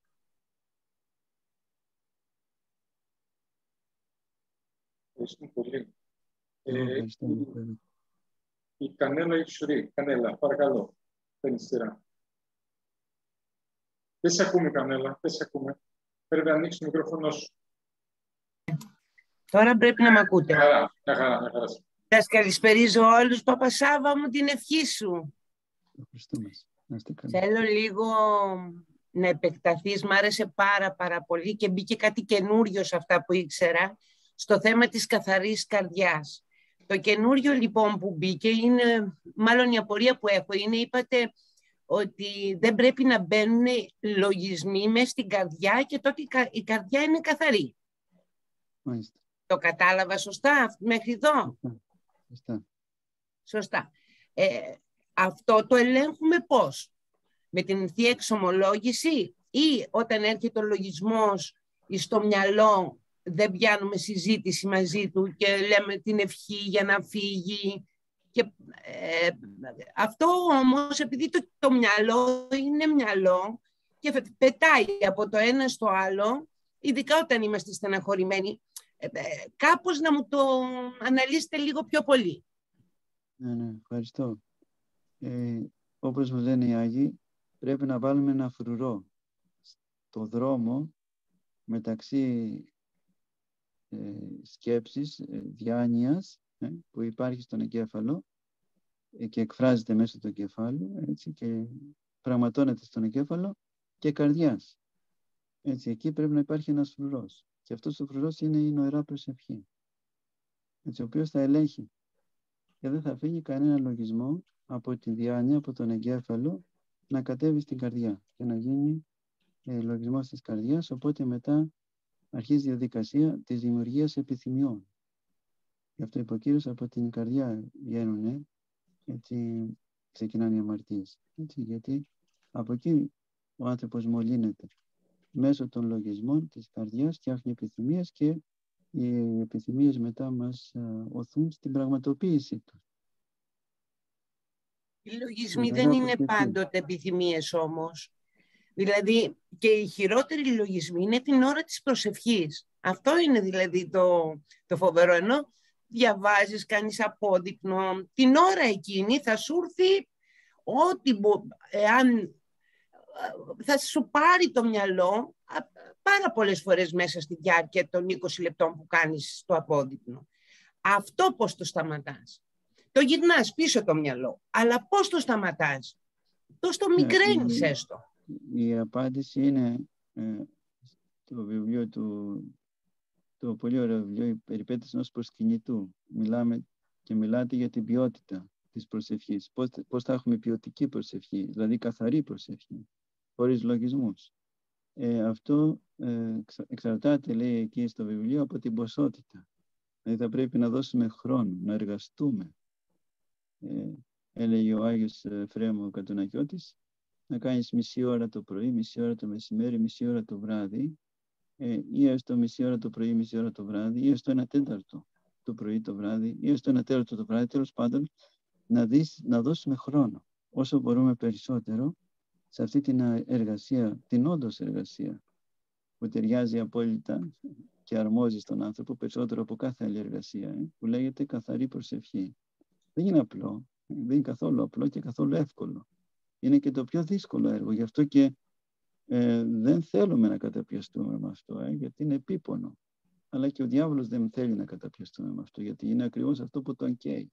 Ευχαριστούμε πολύ. Ευχαριστώ. Η Κανέλα Ιξουρή. Κανέλα, παρακαλώ. Παίρνει σειρά. Δεν σε ακούμε, Κανέλα. Δεν σε ακούμε. Πρέπει να ανοίξει το μικρόφωνο σου. Τώρα πρέπει να μ' ακούτε. Μια χαρά. Σας καλησπερίζω όλους, Παπασάβα μου, την ευχή σου. Θέλω λίγο να επεκταθείς. Μ' άρεσε πάρα πολύ και μπήκε κάτι καινούριο σε αυτά που ήξερα, στο θέμα της καθαρής καρδιάς. Το καινούριο λοιπόν που μπήκε είναι, μάλλον η απορία που έχω είναι, είπατε ότι δεν πρέπει να μπαίνουν λογισμοί μες στην καρδιά και τότε η καρδιά είναι καθαρή. Μάλιστα. Το κατάλαβα σωστά μέχρι εδώ? Σωστά. Αυτό το ελέγχουμε πώς? Με την Θεία Εξομολόγηση ή όταν έρχεται ο λογισμός στο μυαλό δεν πιάνουμε συζήτηση μαζί του και λέμε την ευχή για να φύγει? Και, αυτό όμως, επειδή το μυαλό είναι μυαλό και πετάει από το ένα στο άλλο, ειδικά όταν είμαστε στεναχωρημένοι, κάπως να μου το αναλύσετε λίγο πιο πολύ. Ναι, ευχαριστώ. Όπως μας λένε οι Άγιοι, πρέπει να βάλουμε ένα φρουρό στο δρόμο μεταξύ σκέψης, διάνοιας που υπάρχει στον εγκέφαλο και εκφράζεται μέσω του εγκεφάλου, έτσι, και πραγματώνεται στον εγκέφαλο, και καρδιάς. Έτσι, εκεί πρέπει να υπάρχει ένας φρουρός. Και αυτός ο φρουρός είναι η νοερά προσευχή, έτσι, ο οποίος θα ελέγχει και δεν θα αφήνει κανένα λογισμό από τη διάνοια, από τον εγκέφαλο, να κατέβει στην καρδιά και να γίνει λογισμός της καρδιάς, οπότε μετά αρχίζει η διαδικασία της δημιουργίας επιθυμιών. Γι' αυτό είπε ο Κύριος, από την καρδιά βγαίνουνε, έτσι ξεκινάνε οι αμαρτίες. Έτσι, γιατί από εκεί ο άνθρωπος μολύνεται. Μέσω των λογισμών της καρδιάς φτιάχνει επιθυμίες και οι επιθυμίες μετά μας οθούν στην πραγματοποίηση του. Οι λογισμοί δεν είναι πάντοτε επιθυμίες όμως. Δηλαδή και οι χειρότεροι λογισμοί είναι την ώρα της προσευχής. Αυτό είναι δηλαδή το φοβερό. Ενώ διαβάζεις, κάνεις απόδειπνο, την ώρα εκείνη θα σου έρθει εάν θα σου πάρει το μυαλό πάρα πολλές φορές μέσα στη διάρκεια των 20 λεπτών που κάνεις το απόδειπνο. Αυτό πώς το σταματάς? Το γυρνάς πίσω το μυαλό, αλλά πώς το σταματάς? Το στο μικραίνεις έστω. Η απάντηση είναι το βιβλίο το πολύ ωραίο βιβλίο, «Η περιπέτειες ενός προσκυνητού». Μιλάτε για την ποιότητα της προσευχής. Πώς θα έχουμε ποιοτική προσευχή, δηλαδή καθαρή προσευχή, χωρίς λογισμούς. Αυτό εξαρτάται, λέει εκεί στο βιβλίο, από την ποσότητα. Δηλαδή θα πρέπει να δώσουμε χρόνο, να εργαστούμε. Έλεγε ο Άγιος Φρέμο Κατουνακιώτης, να κάνεις μισή ώρα το πρωί, μισή ώρα το μεσημέρι, μισή ώρα το βράδυ, ή έστω μισή ώρα το πρωί, μισή ώρα το βράδυ, ή έστω 1/4 το πρωί, το βράδυ, ή έστω 1/4 το βράδυ, τέλος πάντων, να δώσουμε χρόνο, όσο μπορούμε περισσότερο, σε αυτή την εργασία, την όντως εργασία, που ταιριάζει απόλυτα και αρμόζει στον άνθρωπο περισσότερο από κάθε άλλη εργασία, που λέγεται καθαρή προσευχή. Δεν είναι απλό, δεν είναι καθόλου απλό και καθόλου εύκολο. Είναι και το πιο δύσκολο έργο, γι' αυτό και δεν θέλουμε να καταπιαστούμε με αυτό, γιατί είναι επίπονο. Αλλά και ο διάβολος δεν θέλει να καταπιαστούμε με αυτό, γιατί είναι ακριβώς αυτό που τον καίει.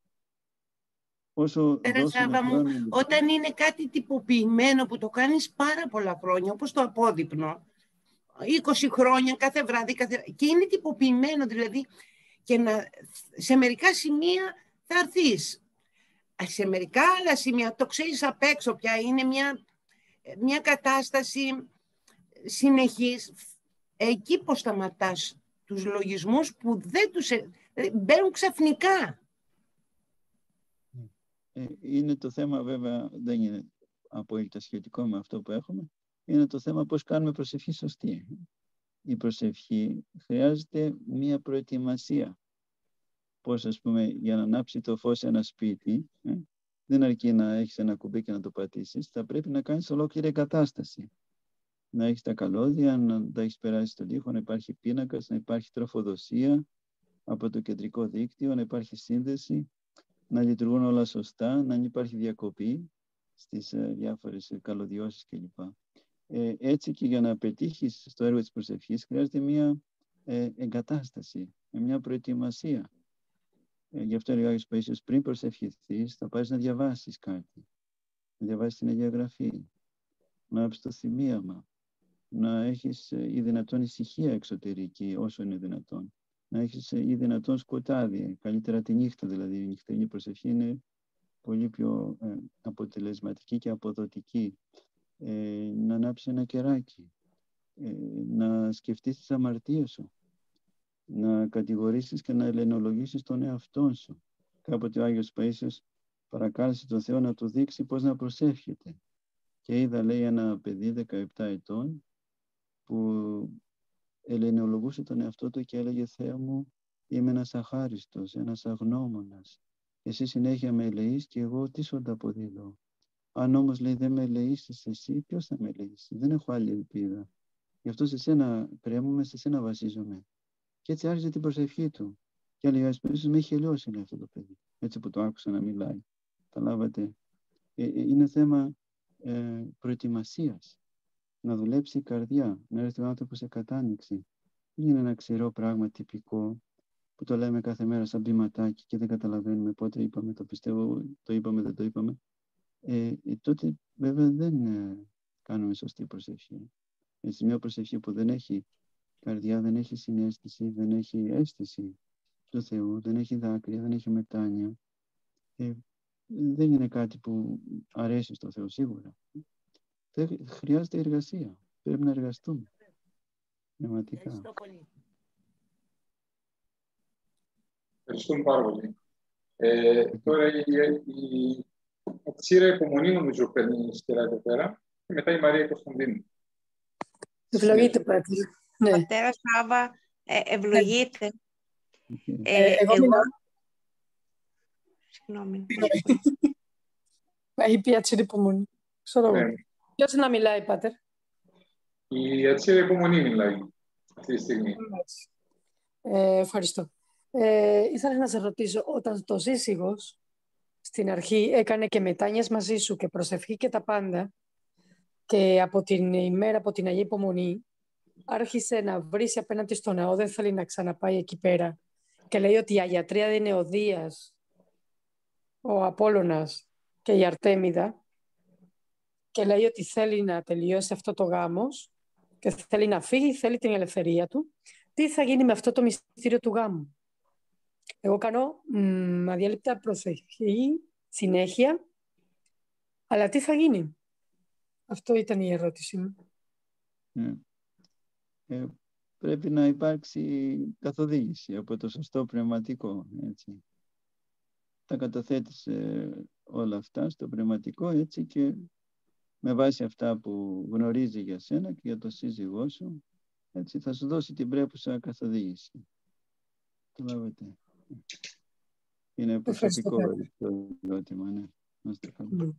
Όταν είναι κάτι τυποποιημένο που το κάνεις πάρα πολλά χρόνια, όπως το απόδειπνο, 20 χρόνια κάθε βράδυ, και είναι τυποποιημένο δηλαδή, και σε μερικά σημεία θα έρθεις. Σε μερικά άλλα σημεία το ξέρεις απ' έξω πια, είναι μια κατάσταση συνεχής. Εκεί πώς σταματάς τους λογισμούς που δεν τους μπαίνουν ξαφνικά. Είναι το θέμα, βέβαια, δεν είναι απόλυτα σχετικό με αυτό που έχουμε. Είναι το θέμα πώς κάνουμε προσευχή σωστή. Η προσευχή χρειάζεται μία προετοιμασία. Πώς, ας πούμε, για να ανάψει το φως σε ένα σπίτι, δεν αρκεί να έχεις ένα κουμπί και να το πατήσεις. Θα πρέπει να κάνεις ολόκληρη εγκατάσταση. Να έχεις τα καλώδια, να τα έχεις περάσει στον τοίχο, να υπάρχει πίνακας, να υπάρχει τροφοδοσία από το κεντρικό δίκτυο, να υπάρχει σύνδεση, να λειτουργούν όλα σωστά, να μην υπάρχει διακοπή στις διάφορες καλωδιώσεις κλπ. Έτσι και για να πετύχεις στο έργο της προσευχής χρειάζεται μια εγκατάσταση, μια προετοιμασία. Γι' αυτό λέει ο Άγιος Παΐσιος, πριν προσευχηθείς θα πάρεις να διαβάσεις κάτι, να διαβάσεις την Αγία Γραφή, να έχεις το θυμίαμα, να έχεις ή δυνατόν ησυχία εξωτερική όσο είναι δυνατόν, να έχεις ή δυνατόν σκοτάδι, καλύτερα τη νύχτα δηλαδή. Η νυχτερινή προσευχή είναι πολύ πιο αποτελεσματική και αποδοτική. Να ανάψεις ένα κεράκι, να σκεφτείς τις αμαρτίες σου, να κατηγορήσεις και να ελεηνολογήσεις τον εαυτό σου. Κάποτε ο Άγιος Παΐσιος παρακάλεσε τον Θεό να του δείξει πώς να προσεύχεται. Και είδα, λέει, ένα παιδί 17 ετών που ελεηνολογούσε τον εαυτό του και έλεγε, Θεέ μου, είμαι ένας αχάριστος, ένας αγνώμονας. Εσύ συνέχεια με ελεείς και εγώ τι σου ανταποδίδω. Αν όμως, λέει, δεν με ελεήσεις εσύ, ποιος θα με ελεήσει? Δεν έχω άλλη ελπίδα. Γι' αυτό σε σένα κρέμομαι, σε σένα βασίζομαι. Και έτσι άρχισε την προσευχή του. Και έλεγε, με έχει ελαιώσει, λέει, αυτό το παιδί. Έτσι που το άκουσα να μιλάει. Καταλάβατε. Είναι θέμα προετοιμασίας. Να δουλέψει η καρδιά, να έρθει ο άνθρωπος σε κατάνοιξη. Δεν είναι ένα ξηρό πράγμα τυπικό που το λέμε κάθε μέρα σαν μπηματάκι και δεν καταλαβαίνουμε πότε είπαμε, το πιστεύω, το είπαμε, δεν το είπαμε. Τότε βέβαια δεν κάνουμε σωστή προσευχή. Έτσι, μια προσευχή που δεν έχει καρδιά, δεν έχει συναίσθηση, δεν έχει αίσθηση του Θεού, δεν έχει δάκρυα, δεν έχει μετάνοια, δεν είναι κάτι που αρέσει στο Θεό σίγουρα. Χρειάζεται εργασία. Πρέπει να εργαστούμε. Πνευματικά. Ευχαριστώ πολύ. Ευχαριστούμε πάρα πολύ. Τώρα η Ατσίρα Υπομονή νομίζω παίρνει σειρά εδώ πέρα και μετά η Μαρία Κωνσταντίνου. Ευλογείτε, Πάτρι. Ναι. Πατέρα Σάβα, ευλογείτε. Εγώ Συγγνώμη. Έχει πει Ατσίρα Υπομονή. Ποιος να μιλάει, Πάτερ? Η Ατσίρα Υπομονή μιλάει αυτή τη στιγμή. Ευχαριστώ. Ήθελα να σε ρωτήσω, όταν το σύζυγος στην αρχή έκανε και μετάνοιες μαζί σου και προσευχή και τα πάντα, και από την ημέρα, από την Αγία Υπομονή, άρχισε να βρίσει απέναντι στο ναό, δεν θέλει να ξαναπάει εκεί πέρα και λέει ότι η αγιατρία είναι ο Δίας, ο Απόλλωνας και η Αρτέμιδα, και λέει ότι θέλει να τελειώσει αυτό το γάμος και θέλει να φύγει, θέλει την ελευθερία του, τι θα γίνει με αυτό το μυστήριο του γάμου? Εγώ κάνω αδιάλειπτα προσευχή, συνέχεια, αλλά τι θα γίνει? Αυτό ήταν η ερώτηση μου. Πρέπει να υπάρξει καθοδήγηση από το σωστό πνευματικό, έτσι. Τα καταθέτεις όλα αυτά στο πνευματικό, έτσι, και με βάση αυτά που γνωρίζει για σένα και για το σύζυγό σου, έτσι, θα σου δώσει την πρέπουσα καθοδήγηση. Καταλάβετε. Είναι προσωπικό το ερώτημα, ναι. Να είστε καλά.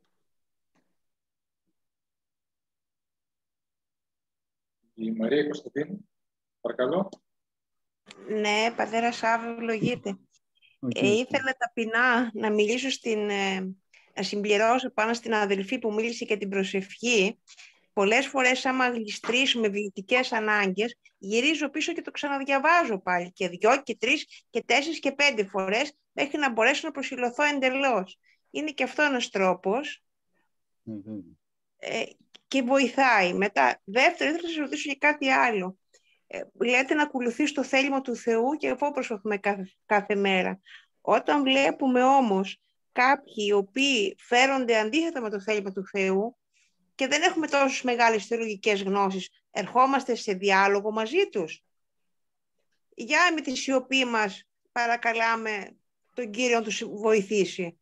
Η Μαρία Κωνσταντίνου, παρακαλώ. Ναι, πατέρα Σάββα, ευλογείτε. Ήθελα ταπεινά να μιλήσω να συμπληρώσω πάνω στην αδελφή που μίλησε και την προσευχή. Πολλές φορές, άμα γλιστρήσουμε βιωτικές ανάγκες, γυρίζω πίσω και το ξαναδιαβάζω πάλι και 2 και 3 και 4 και 5 φορές μέχρι να μπορέσω να προσηλωθώ εντελώς. Είναι και αυτό ένας τρόπος και βοηθάει. Μετά, δεύτερο, ήθελα να σας ρωτήσω και κάτι άλλο. Λέτε να ακολουθείς το θέλημα του Θεού και αυτό προσπαθούμε κάθε μέρα. Όταν βλέπουμε όμως κάποιοι οι οποίοι φέρονται αντίθετα με το θέλημα του Θεού και δεν έχουμε τόσες μεγάλες θεολογικές γνώσεις, ερχόμαστε σε διάλογο μαζί τους. Για με τη σιωπή μας παρακαλάμε τον Κύριο να τους βοηθήσει.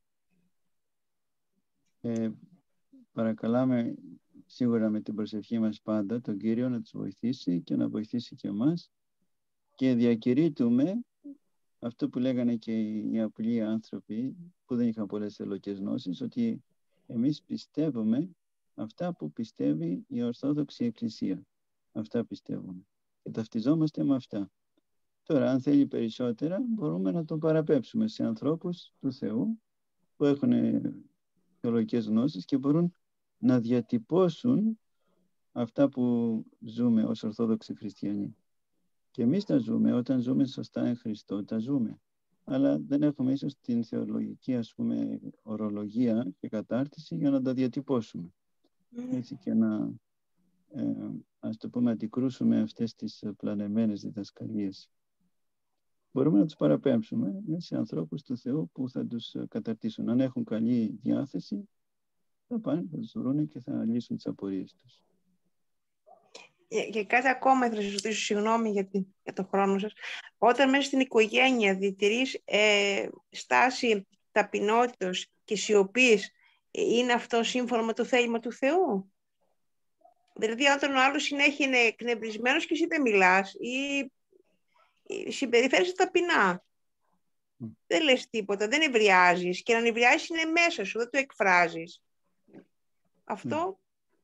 Παρακαλάμε σίγουρα με την προσευχή μας πάντα τον Κύριο να τους βοηθήσει και να βοηθήσει και εμάς, και διακηρύττουμε αυτό που λέγανε και οι απλοί άνθρωποι που δεν είχαν πολλές θεολογικές γνώσεις, ότι εμείς πιστεύουμε αυτά που πιστεύει η Ορθόδοξη Εκκλησία. Αυτά πιστεύουμε και ταυτιζόμαστε με αυτά. Τώρα, αν θέλει περισσότερα, μπορούμε να τον παραπέμψουμε σε ανθρώπους του Θεού που έχουν θεολογικές γνώσεις και μπορούν να διατυπώσουν αυτά που ζούμε ως Ορθόδοξοι Χριστιανοί. Και εμείς τα ζούμε, όταν ζούμε σωστά εν Χριστώ, τα ζούμε. Αλλά δεν έχουμε ίσως την θεολογική, ας πούμε, ορολογία και κατάρτιση για να τα διατυπώσουμε. Έτσι, και να, ας το πούμε, αντικρούσουμε αυτές τις πλανεμένες διδασκαλίες. Μπορούμε να τους παραπέμψουμε σε ανθρώπους του Θεού που θα τους καταρτήσουν. Αν έχουν καλή διάθεση, θα πάνε, θα τους βρουν και θα λύσουν τις απορίες τους. Και κάτι ακόμα θα σας ρωτήσω, συγγνώμη για το χρόνο σας. Όταν μέσα στην οικογένεια διατηρείς στάση ταπεινότητος και σιωπής, είναι αυτό σύμφωνα με το θέλημα του Θεού? Δηλαδή όταν ο άλλος συνέχεια είναι εκνευρισμένος και εσύ δεν μιλάς ή συμπεριφέρεσαι ταπεινά, δεν λες τίποτα, δεν νευριάζεις, και να νευριάζεις είναι μέσα σου, δεν το εκφράζεις. Αυτό...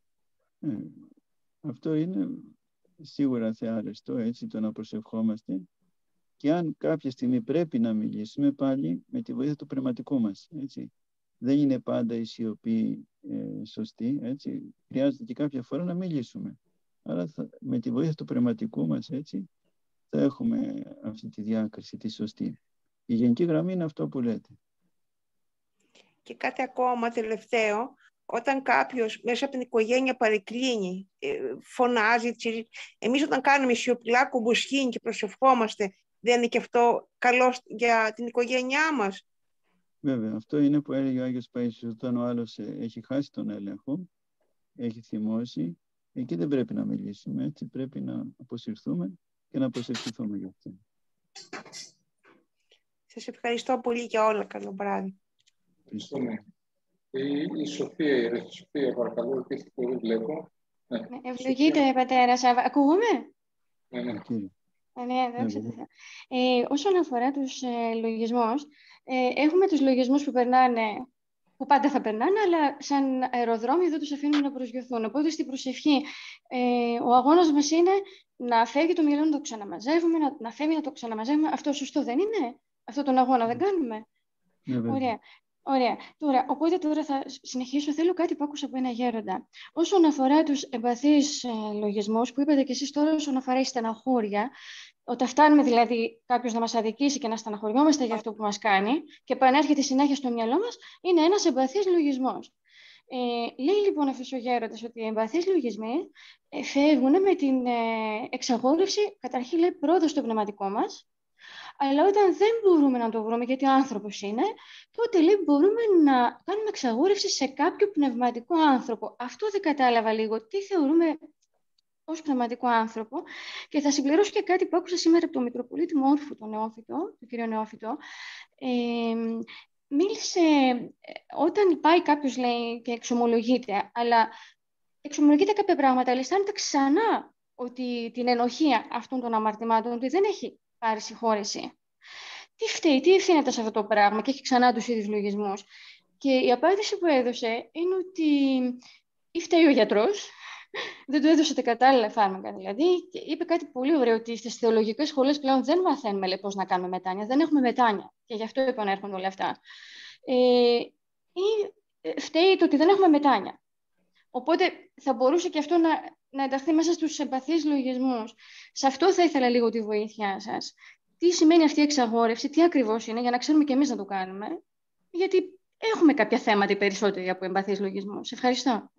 Αυτό είναι σίγουρα θεάρεστο, έτσι, το να προσευχόμαστε, και αν κάποια στιγμή πρέπει να μιλήσουμε, πάλι με τη βοήθεια του πνευματικού μας, έτσι. Δεν είναι πάντα η σιωπή σωστή, έτσι. Χρειάζεται και κάποια φορά να μιλήσουμε. Άρα με τη βοήθεια του πνευματικού μας, έτσι, θα έχουμε αυτή τη διάκριση, τη σωστή. Η γενική γραμμή είναι αυτό που λέτε. Και κάτι ακόμα τελευταίο. Όταν κάποιος μέσα από την οικογένεια παρεκκλίνει, φωνάζει, εμείς όταν κάνουμε σιωπηλά κουμποσχήνη και προσευχόμαστε, δεν είναι και αυτό καλό για την οικογένειά μας? Βέβαια, αυτό είναι που έλεγε ο Άγιος Παΐσιος, όταν ο άλλος έχει χάσει τον έλεγχο, έχει θυμώσει, εκεί δεν πρέπει να μιλήσουμε, έτσι, πρέπει να αποσυρθούμε και να προσευχηθούμε για αυτό. Σας ευχαριστώ πολύ για όλα. Καλό βράδυ. Ευχαριστούμε. Η Σοφία, παρακαλώ, επίσης που δεν βλέπω. Ευλογείτε, πατέρα Σάββα. Ακούγομαι? Ναι. Ναι, δόξα τω Θεώ. Όσον αφορά τους λογισμούς, έχουμε τους λογισμούς που περνάνε, που πάντα θα περνάνε, αλλά σαν αεροδρόμιο δεν τους αφήνουμε να προσγειωθούν. Οπότε στην προσευχή ο αγώνας μας είναι να φεύγει το μυαλό να το ξαναμαζεύουμε, να φεύγει να το ξαναμαζεύουμε. Αυτό σωστό δεν είναι? Αυτό τον αγώνα δεν κάνουμε? Ωραία. Ωραία. Οπότε τώρα θα συνεχίσω. Θέλω κάτι που άκουσα από ένα γέροντα. Όσον αφορά τους εμπαθείς λογισμούς που είπατε και εσείς τώρα, όσον αφορά η στεναχώρια, Όταν φτάνουμε δηλαδή κάποιος να μας αδικήσει και να στεναχωριόμαστε για αυτό που μας κάνει και επανέρχεται συνέχεια στο μυαλό μας, είναι ένας εμπαθής λογισμός. Λέει λοιπόν αυτός ο γέροντας ότι οι εμπαθείς λογισμοί φεύγουν με την εξαγόρευση, καταρχήν λέει πρώτα στο πνευματικό μας, αλλά όταν δεν μπορούμε να το βρούμε, γιατί ο άνθρωπος είναι, τότε λέει μπορούμε να κάνουμε εξαγόρευση σε κάποιο πνευματικό άνθρωπο. Αυτό δεν κατάλαβα λίγο. Τι θεωρούμε ως πνευματικό άνθρωπο? Και θα συμπληρώσω και κάτι που άκουσα σήμερα από τον Μητροπολίτη Μόρφου, τον κύριο Νεόφυτο. Μίλησε, όταν πάει κάποιος λέει και εξομολογείται, αλλά εξομολογείται κάποια πράγματα, αλλά αισθάνεται ξανά ότι την ενοχή αυτών των αμαρτημάτων, ότι δεν έχει πάρει συγχώρεση. Τι φταίει, τι ευθύνεται σε αυτό το πράγμα και έχει ξανά τους ίδιους λογισμούς? Και η απάντηση που έδωσε είναι ότι ή φταίει ο γιατρός, δεν του έδωσε τα κατάλληλα φάρμακα δηλαδή, και είπε κάτι πολύ ωραίο, ότι στις θεολογικές σχολές πλέον δεν μαθαίνουμε λέει, πώς να κάνουμε μετάνοια, δεν έχουμε μετάνοια και γι' αυτό επανέρχονται όλα αυτά. Ή φταίει το ότι δεν έχουμε μετάνοια. Οπότε θα μπορούσε και αυτό να ενταχθεί μέσα στους εμπαθείς λογισμούς. Σε αυτό θα ήθελα λίγο τη βοήθειά σας. Τι σημαίνει αυτή η εξαγόρευση, τι ακριβώς είναι, για να ξέρουμε και εμείς να το κάνουμε. Γιατί έχουμε κάποια θέματα οι περισσότεροι από εμπαθείς λογισμούς. Ευχαριστώ.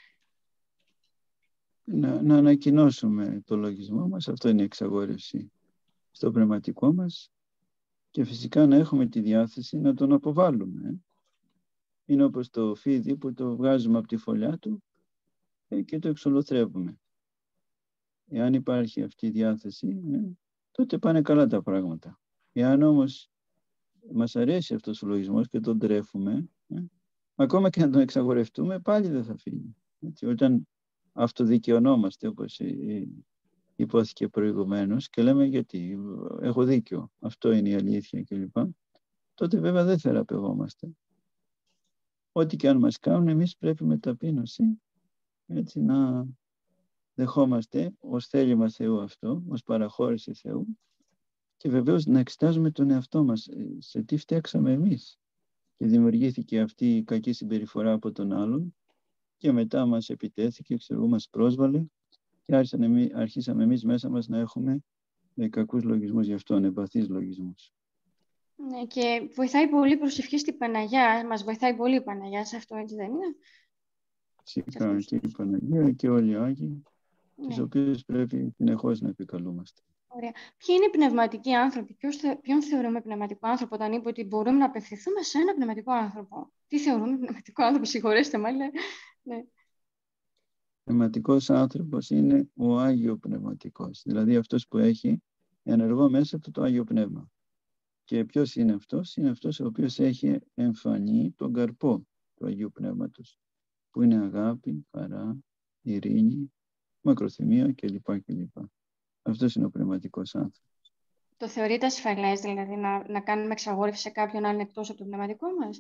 Να ανακοινώσουμε το λογισμό μας, αυτό είναι η εξαγόρευση στο πνευματικό μας, και φυσικά να έχουμε τη διάθεση να τον αποβάλουμε. Είναι όπως το φίδι που το βγάζουμε από τη φωλιά του και το εξολοθρεύουμε. Εάν υπάρχει αυτή η διάθεση, τότε πάνε καλά τα πράγματα. Εάν όμως μας αρέσει αυτός ο λογισμός και τον τρέφουμε, ακόμα και να τον εξαγορευτούμε, πάλι δεν θα φύγει. Έτσι, όταν αυτοδικαιωνόμαστε, όπως υπόθηκε προηγουμένως, και λέμε γιατί έχω δίκιο, αυτό είναι η αλήθεια κλπ. Τότε βέβαια δεν θεραπευόμαστε. Ό,τι και αν μας κάνουν, εμείς πρέπει με ταπείνωση έτσι να δεχόμαστε ως θέλημα Θεού αυτό, ως παραχώρηση Θεού, και βεβαίως να εξετάζουμε τον εαυτό μας, σε τι φταίξαμε εμείς και δημιουργήθηκε αυτή η κακή συμπεριφορά από τον άλλον και μετά μας επιτέθηκε, μας πρόσβαλε και αρχίσαμε εμείς μέσα μας να έχουμε κακούς λογισμούς γι' αυτόν, εμπαθείς λογισμούς. Ναι, και βοηθάει πολύ η προσευχή στην Παναγιά. Μας βοηθάει πολύ η Παναγιά σε αυτό, έτσι δεν είναι? Φυσικά και η Παναγία και όλοι οι Άγιοι, τις οποίες πρέπει συνεχώς να επικαλούμαστε. Ωραία. Ποιοι είναι οι πνευματικοί άνθρωποι, ποιον θεωρούμε πνευματικό άνθρωπο, όταν είπε ότι μπορούμε να απευθυνθούμε σε ένα πνευματικό άνθρωπο? Τι θεωρούμε πνευματικό άνθρωπο, συγχωρέστε με, αλλά... Ναι. Πνευματικός άνθρωπος είναι ο Άγιο Πνευματικός, δηλαδή αυτός που έχει ενεργό μέσα του το Άγιο Πνεύμα. Και ποιος είναι αυτός? Είναι αυτός ο οποίος έχει εμφανεί τον καρπό του Αγίου Πνεύματος, που είναι αγάπη, χαρά, ειρήνη, μακροθυμία κλπ. Αυτός είναι ο πνευματικός άνθρωπος. Το θεωρείτε ασφαλές, δηλαδή, να κάνουμε εξαγόρευση σε κάποιον άλλον εκτός από το πνευματικό μας?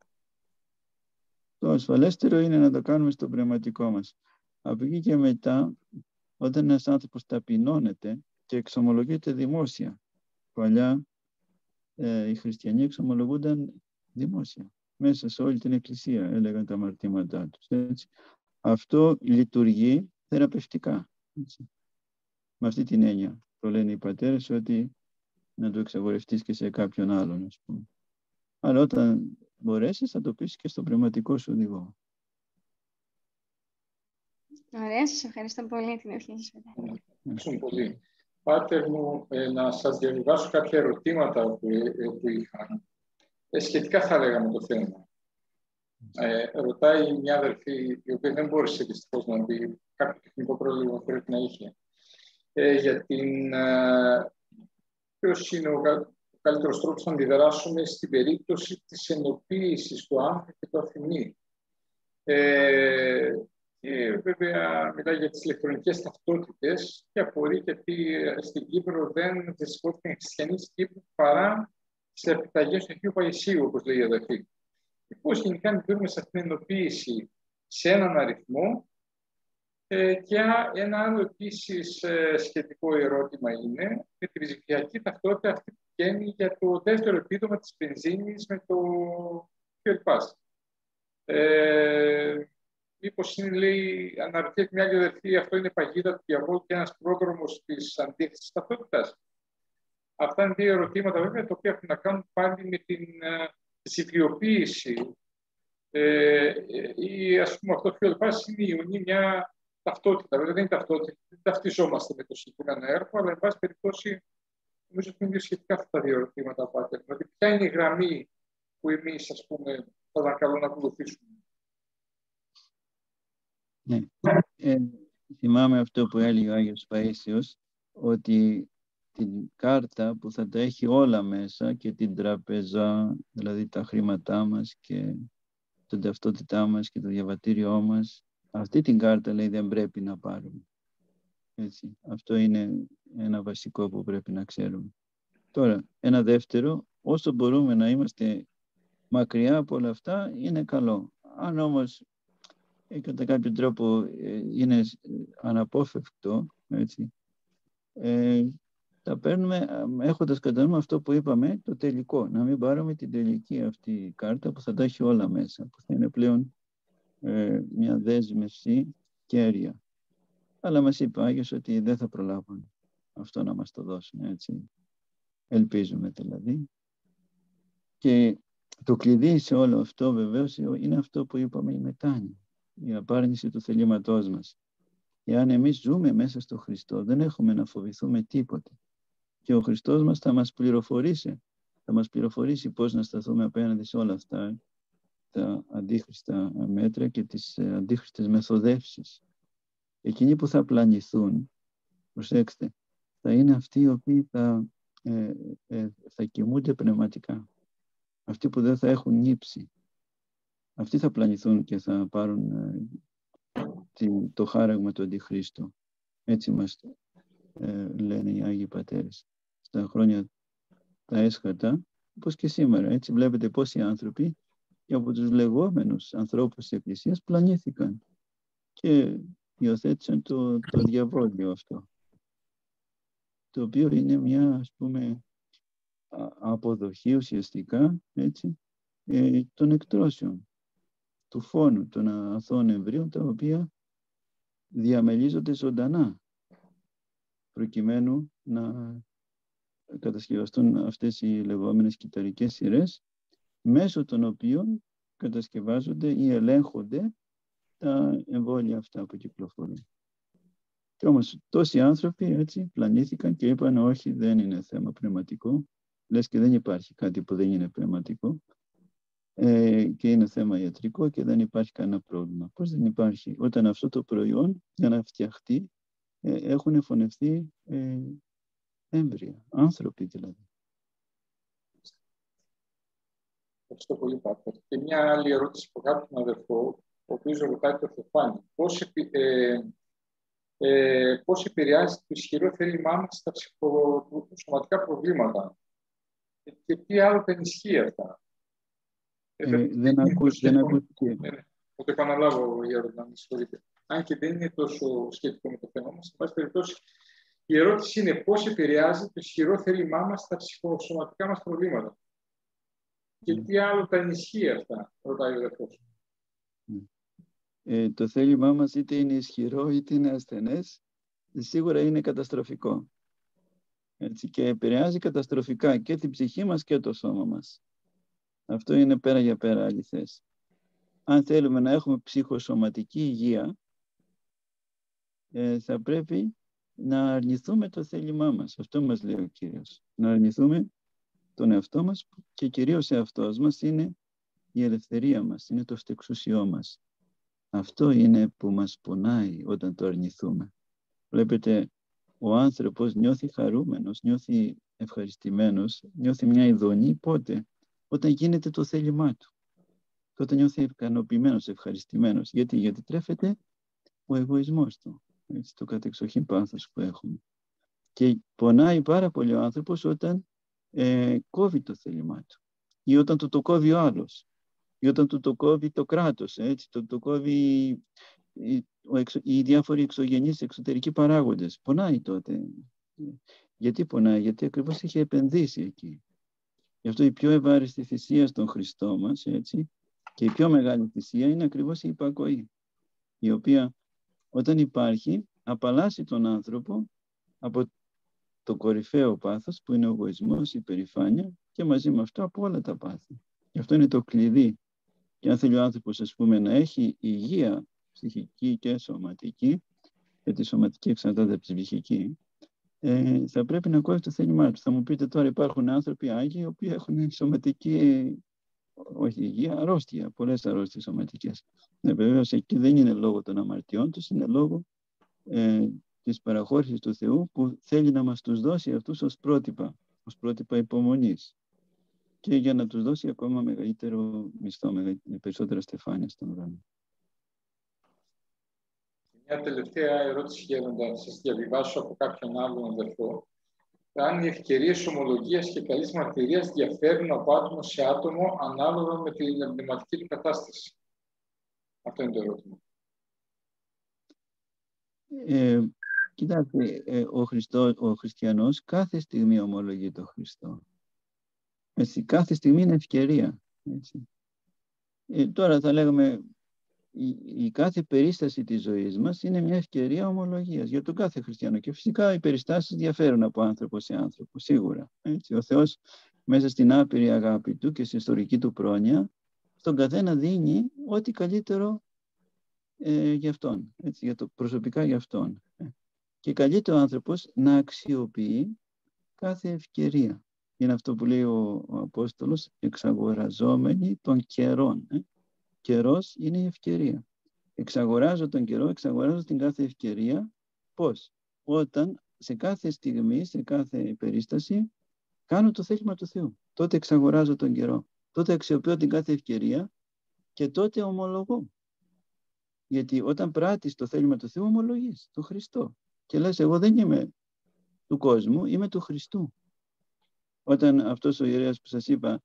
Το ασφαλέστερο είναι να το κάνουμε στο πνευματικό μας. Από εκεί και μετά, όταν ένας άνθρωπος ταπεινώνεται και εξομολογείται δημόσια. Παλιά οι χριστιανοί εξομολογούνταν δημόσια. Μέσα σε όλη την εκκλησία έλεγαν τα αμαρτήματά τους. Έτσι. Αυτό λειτουργεί θεραπευτικά. Έτσι. Με αυτή την έννοια το λένε οι πατέρες, ότι να το εξαγορευτείς και σε κάποιον άλλον, ας πούμε. Αλλά όταν μπορέσεις θα το πεις και στο πνευματικό σου οδηγό. Ωραία, σας ευχαριστώ πολύ την ευχή σας. Ευχαριστώ πολύ. Πάτερ μου, να σας διαβιβάσω κάποια ερωτήματα που είχα. Σχετικά θα λέγαμε το θέμα. Ρωτάει μια αδερφή, η οποία δεν μπόρεσε δυστυχώς να μπει, κάποιο τεχνικό πρόβλημα πρέπει να είχε, για την ποιος είναι ο καλύτερος τρόπος να αντιδράσουμε στην περίπτωση της ενοποίησης του άνθρωπου και του αφημί. Και βέβαια μιλάει για τις ηλεκτρονικές ταυτότητες και απορεί γιατί στην Κύπρο δεν δεσπόθηκαν χριστιανοί στην Κύπρο παρά στις επιταγές του Αγίου Παϊσίου, όπως λέει η αδερφή. Και πώς γενικά αντιδρούμε σε αυτήν την ενοποίηση σε έναν αριθμό. Και ένα άλλο επίσης σχετικό ερώτημα είναι με την ψηφιακή ταυτότητα αυτή που βγαίνει για το δεύτερο επίδομα της βενζίνης με το fuel pass. Μήπως είναι, λέει, αναρωτιέται μια άλλη αδερφή, αυτό είναι παγίδα του διαβόλου και ένας πρόδρομος της αντίθεσης ταυτότητας? Αυτά είναι δύο ερωτήματα βέβαια τα οποία έχουν να κάνουν πάλι με την ψηφιοποίηση ή ας πούμε αυτό που ελπάσει είναι η Ιουνή μια ταυτότητα. Βέβαια δεν είναι ταυτότητα, δεν ταυτιζόμαστε με το συγκεκριμένο έργο, αλλά εν πάση περιπτώσει νομίζω ότι είναι σχετικά αυτά τα δύο ερωτήματα. Δηλαδή, ποια είναι η γραμμή που εμείς, ας πούμε, θα ήταν καλό να ακολουθήσουμε. Ναι. Θυμάμαι αυτό που έλεγε ο Άγιος Παΐσιος, ότι την κάρτα που θα τα έχει όλα μέσα και την τραπεζά, δηλαδή τα χρήματά μας και την ταυτότητά μας και το διαβατήριό μας, αυτή την κάρτα λέει δεν πρέπει να πάρουμε. Έτσι. Αυτό είναι ένα βασικό που πρέπει να ξέρουμε. Τώρα, ένα δεύτερο, όσο μπορούμε να είμαστε μακριά από όλα αυτά, είναι καλό. Αν όμως κατά κάποιο τρόπο είναι αναπόφευκτο, έτσι, τα παίρνουμε έχοντας κατά νου αυτό που είπαμε, το τελικό. Να μην πάρουμε την τελική αυτή κάρτα που θα τα έχει όλα μέσα, που θα είναι πλέον μια δέσμευση κέρια. Αλλά μας είπε ο Άγιος ότι δεν θα προλάβουν αυτό να μας το δώσουν, έτσι. Ελπίζουμε δηλαδή. Και το κλειδί σε όλο αυτό βεβαίως είναι αυτό που είπαμε, η μετάνοια, η απάρνηση του θελήματός μας. Εάν εμείς ζούμε μέσα στο Χριστό, δεν έχουμε να φοβηθούμε τίποτε. Και ο Χριστός μας θα μας πληροφορήσει πώς να σταθούμε απέναντι σε όλα αυτά τα αντίχριστα μέτρα και τις αντίχριστες μεθοδεύσεις. Εκείνοι που θα πλανηθούν, προσέξτε, θα είναι αυτοί οι οποίοι θα κοιμούνται πνευματικά. Αυτοί που δεν θα έχουν νύψει. Αυτοί θα πλανηθούν και θα πάρουν το χάραγμα του Αντιχρίστου. Έτσι μας λένε οι Άγιοι Πατέρες. Στα χρόνια τα έσχατα, όπως και σήμερα. Έτσι βλέπετε πόσοι άνθρωποι και από τους λεγόμενους ανθρώπους της Εκκλησίας πλανήθηκαν και υιοθέτησαν το διαβόλιο αυτό, το οποίο είναι μια, ας πούμε, αποδοχή ουσιαστικά, έτσι, των εκτρώσεων, του φόνου των αθώων εμβρίων, τα οποία διαμελίζονται ζωντανά προκειμένου να κατασκευαστούν αυτές οι λεγόμενες κυταρικές σειρές, μέσω των οποίων κατασκευάζονται ή ελέγχονται τα εμβόλια αυτά που κυκλοφορούν. Και όμως τόσοι άνθρωποι έτσι πλανήθηκαν και είπαν όχι, δεν είναι θέμα πνευματικό, λες και δεν υπάρχει κάτι που δεν είναι πνευματικό και είναι θέμα ιατρικό και δεν υπάρχει κανένα πρόβλημα. Πώς δεν υπάρχει, όταν αυτό το προϊόν για να φτιαχτεί έχουν φωνευτεί έμβρια, άνθρωποι δηλαδή. Ευχαριστώ πολύ, Πάτερ. Και μια άλλη ερώτηση από κάποιον αδερφό, ο οποίος ρωτάει το Θεοφάνη. Πώς επηρεάζει το ισχυρό θέλημά μας στα ψυχοσωματικά προβλήματα και τι άλλο τα ενισχύει αυτά. Δεν ακούστηκε. Θα το επαναλάβω για να μην συγχωρείτε. Αν και δεν είναι τόσο σχετικό με το θέμα μας, εν πάση περιπτώσει, η ερώτηση είναι πώς επηρεάζει το ισχυρό θέλημά μας στα ψυχοσωματικά μας προβλήματα. Και τι άλλο τα ενισχύει αυτά, ρωτάει ο αδερφός. Το θέλημά μας είτε είναι ισχυρό είτε είναι ασθενές, σίγουρα είναι καταστροφικό. Έτσι, και επηρεάζει καταστροφικά και την ψυχή μας και το σώμα μας. Αυτό είναι πέρα για πέρα αληθές. Αν θέλουμε να έχουμε ψυχοσωματική υγεία, θα πρέπει να αρνηθούμε το θέλημά μας. Αυτό μας λέει ο Κύριος. Να αρνηθούμε τον εαυτό μας και κυρίως εαυτός μας είναι η ελευθερία μας, είναι το στεξουσιό μας. Αυτό είναι που μας πονάει όταν το αρνηθούμε. Βλέπετε, ο άνθρωπος νιώθει χαρούμενος, νιώθει ευχαριστημένος, νιώθει μια ειδονή πότε, όταν γίνεται το θέλημά του. Και όταν νιώθει ικανοποιημένος, ευχαριστημένος. Γιατί τρέφεται ο εγωισμός του, έτσι, το κατεξοχήν πάθος που έχουμε. Και πονάει πάρα πολύ ο άνθρωπος όταν κόβει το θέλημά του ή όταν του το κόβει ο άλλος ή όταν του το κόβει το κράτος, έτσι, το κόβει οι διάφοροι εξωγενείς εξωτερικοί παράγοντες. Πονάει τότε. Γιατί πονάει? Γιατί ακριβώς είχε επενδύσει εκεί. Γι' αυτό η πιο ευάρεστη θυσία στον Χριστό μας, έτσι, και η πιο μεγάλη θυσία είναι ακριβώς η υπακοή, η οποία όταν υπάρχει απαλλάσσει τον άνθρωπο από το κορυφαίο πάθος που είναι ο εγωισμός, η υπερηφάνεια και μαζί με αυτό από όλα τα πάθη. Και αυτό είναι το κλειδί. Και αν θέλει ο άνθρωπος, ας πούμε, να έχει υγεία ψυχική και σωματική, γιατί η σωματική εξαρτάται από τη ψυχική, θα πρέπει να ακούσει το θέλημά του. Θα μου πείτε τώρα, υπάρχουν άνθρωποι άγιοι οι οποίοι έχουν σωματική, όχι υγεία, αρρώστια, πολλές αρρώστιες σωματικές. Βεβαίως εκεί δεν είναι λόγω των αμαρτιών τους, είναι λόγω της παραχώρησης του Θεού που θέλει να μας τους δώσει αυτούς ως πρότυπα υπομονής και για να τους δώσει ακόμα μεγαλύτερο μισθό, περισσότερα στεφάνια στον ουρανό. Μια τελευταία ερώτηση, Γέροντα, να σας διαβιβάσω από κάποιον άλλον αδερφό. Αν οι ευκαιρίες ομολογίας και καλής μαρτυρίας διαφέρουν από άτομο σε άτομο ανάλογα με την πνευματική του κατάσταση. Αυτό είναι το ερώτημα. Κοιτάξτε, ο χριστιανός κάθε στιγμή ομολογεί τον Χριστό. Έτσι, κάθε στιγμή είναι ευκαιρία. Έτσι. Τώρα θα λέγαμε, η κάθε περίσταση της ζωής μας είναι μια ευκαιρία ομολογίας για τον κάθε χριστιανό. Και φυσικά οι περιστάσεις διαφέρουν από άνθρωπο σε άνθρωπο, σίγουρα. Έτσι. Ο Θεός μέσα στην άπειρη αγάπη του και στην ιστορική του πρόνοια, στον καθένα δίνει ό,τι καλύτερο για αυτόν, έτσι, προσωπικά για αυτόν. Και καλείται ο άνθρωπος να αξιοποιεί κάθε ευκαιρία. Είναι αυτό που λέει ο Απόστολος, εξαγοραζόμενοι των καιρών. Καιρός είναι η ευκαιρία. Εξαγοράζω τον καιρό, εξαγοράζω την κάθε ευκαιρία. Πώς? Όταν σε κάθε στιγμή, σε κάθε περίσταση, κάνω το θέλημα του Θεού. Τότε εξαγοράζω τον καιρό. Τότε αξιοποιώ την κάθε ευκαιρία και τότε ομολογώ. Γιατί όταν πράττεις το θέλημα του Θεού, ομολογείς τον Χριστό. Και λες, εγώ δεν είμαι του κόσμου, είμαι του Χριστού. Όταν αυτός ο ιερέας που σας είπα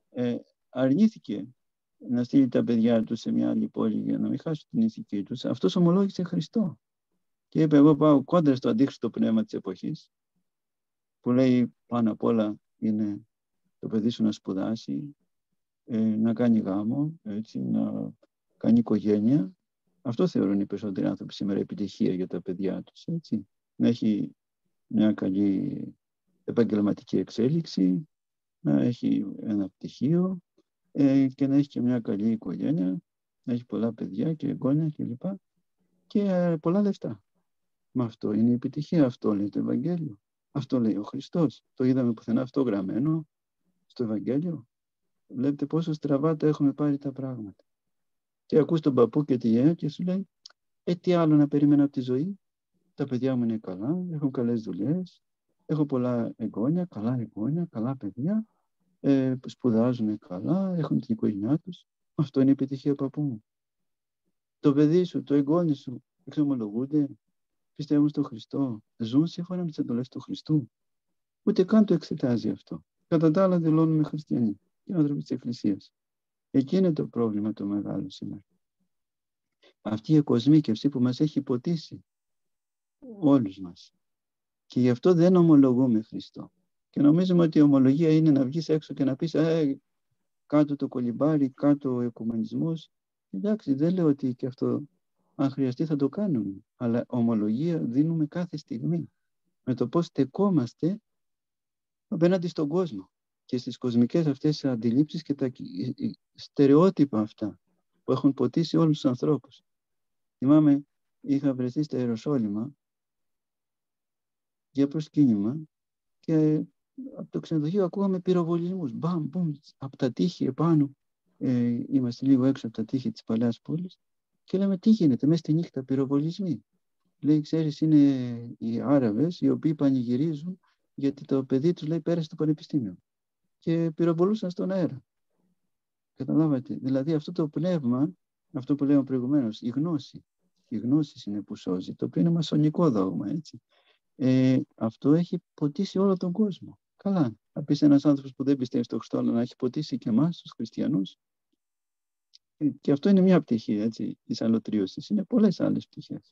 αρνήθηκε να στείλει τα παιδιά του σε μια άλλη πόλη για να μην χάσουν την ηθική τους, αυτός ομολόγησε Χριστό. Και είπε, εγώ πάω κόντρα στο αντίχρηστο πνεύμα της εποχής, που λέει πάνω απ' όλα είναι το παιδί σου να σπουδάσει, να κάνει γάμο, έτσι, να κάνει οικογένεια. Αυτό θεωρούν οι περισσότεροι άνθρωποι σήμερα επιτυχία για τα παιδιά τους. Έτσι. Να έχει μια καλή επαγγελματική εξέλιξη, να έχει ένα πτυχίο και να έχει και μια καλή οικογένεια, να έχει πολλά παιδιά και εγγόνια κλπ. Και πολλά λεφτά. Μα αυτό είναι η επιτυχία, αυτό λέει το Ευαγγέλιο. Αυτό λέει ο Χριστός. Το είδαμε πουθενά αυτό γραμμένο στο Ευαγγέλιο. Βλέπετε πόσο στραβά τα έχουμε πάρει τα πράγματα. Και ακούς τον παππού και τη γιαγιά και σου λέει, τι άλλο να περιμένω από τη ζωή? Τα παιδιά μου είναι καλά, έχουν καλές δουλειές, έχω πολλά εγγόνια, καλά παιδιά, σπουδάζουν καλά, έχουν την οικογένειά τους. Αυτό είναι η επιτυχία, παππού μου. Το παιδί σου, το εγγόνι σου, εξομολογούνται, πιστεύουν στον Χριστό, ζουν σύμφωνα με τις εντολές του Χριστού. Ούτε καν το εξετάζει αυτό. Κατά τα άλλα δηλώνουμε χριστιανοί και άνθρωποι της Εκκλησίας. Εκεί είναι το πρόβλημα το μεγάλο σήμερα. Αυτή η εκοσμίκευση που μας έχει ποτίσει όλους μας. Και γι' αυτό δεν ομολογούμε Χριστό. Και νομίζουμε ότι η ομολογία είναι να βγεις έξω και να πεις κάτω το κολυμπάρι, κάτω ο οικουμενισμός. Εντάξει, δεν λέω ότι και αυτό αν χρειαστεί θα το κάνουμε. Αλλά ομολογία δίνουμε κάθε στιγμή. Με το πώς στεκόμαστε απέναντι στον κόσμο. Και στις κοσμικές αυτές αντιλήψεις και τα στερεότυπα αυτά που έχουν ποτίσει όλους τους ανθρώπους. Θυμάμαι, είχα βρεθεί στα Ιεροσόλυμα για προσκύνημα και από το ξενοδοχείο ακούγαμε πυροβολισμούς. Μπαμ, μπαμ, από τα τείχη επάνω. Είμαστε λίγο έξω από τα τείχη της παλαιάς πόλης και λέμε τι γίνεται μέσα στη νύχτα, πυροβολισμοί. Λέει, ξέρεις, είναι οι Άραβες οι οποίοι πανηγυρίζουν γιατί το παιδί τους, λέει, πέρασε το πανεπιστήμιο και πυροβολούσαν στον αέρα. Καταλάβατε, δηλαδή αυτό το πνεύμα, αυτό που λέμε προηγουμένως, η γνώση είναι που σώζει, το οποίο είναι μασονικό δόγμα, έτσι. Αυτό έχει ποτίσει όλο τον κόσμο. Καλά, να πεις ένας άνθρωπος που δεν πιστεύει στο Χριστό, αλλά να έχει ποτίσει και εμάς, τους χριστιανούς. Και αυτό είναι μια πτυχή, έτσι, της αλωτρίωσης. Είναι πολλές άλλες πτυχές.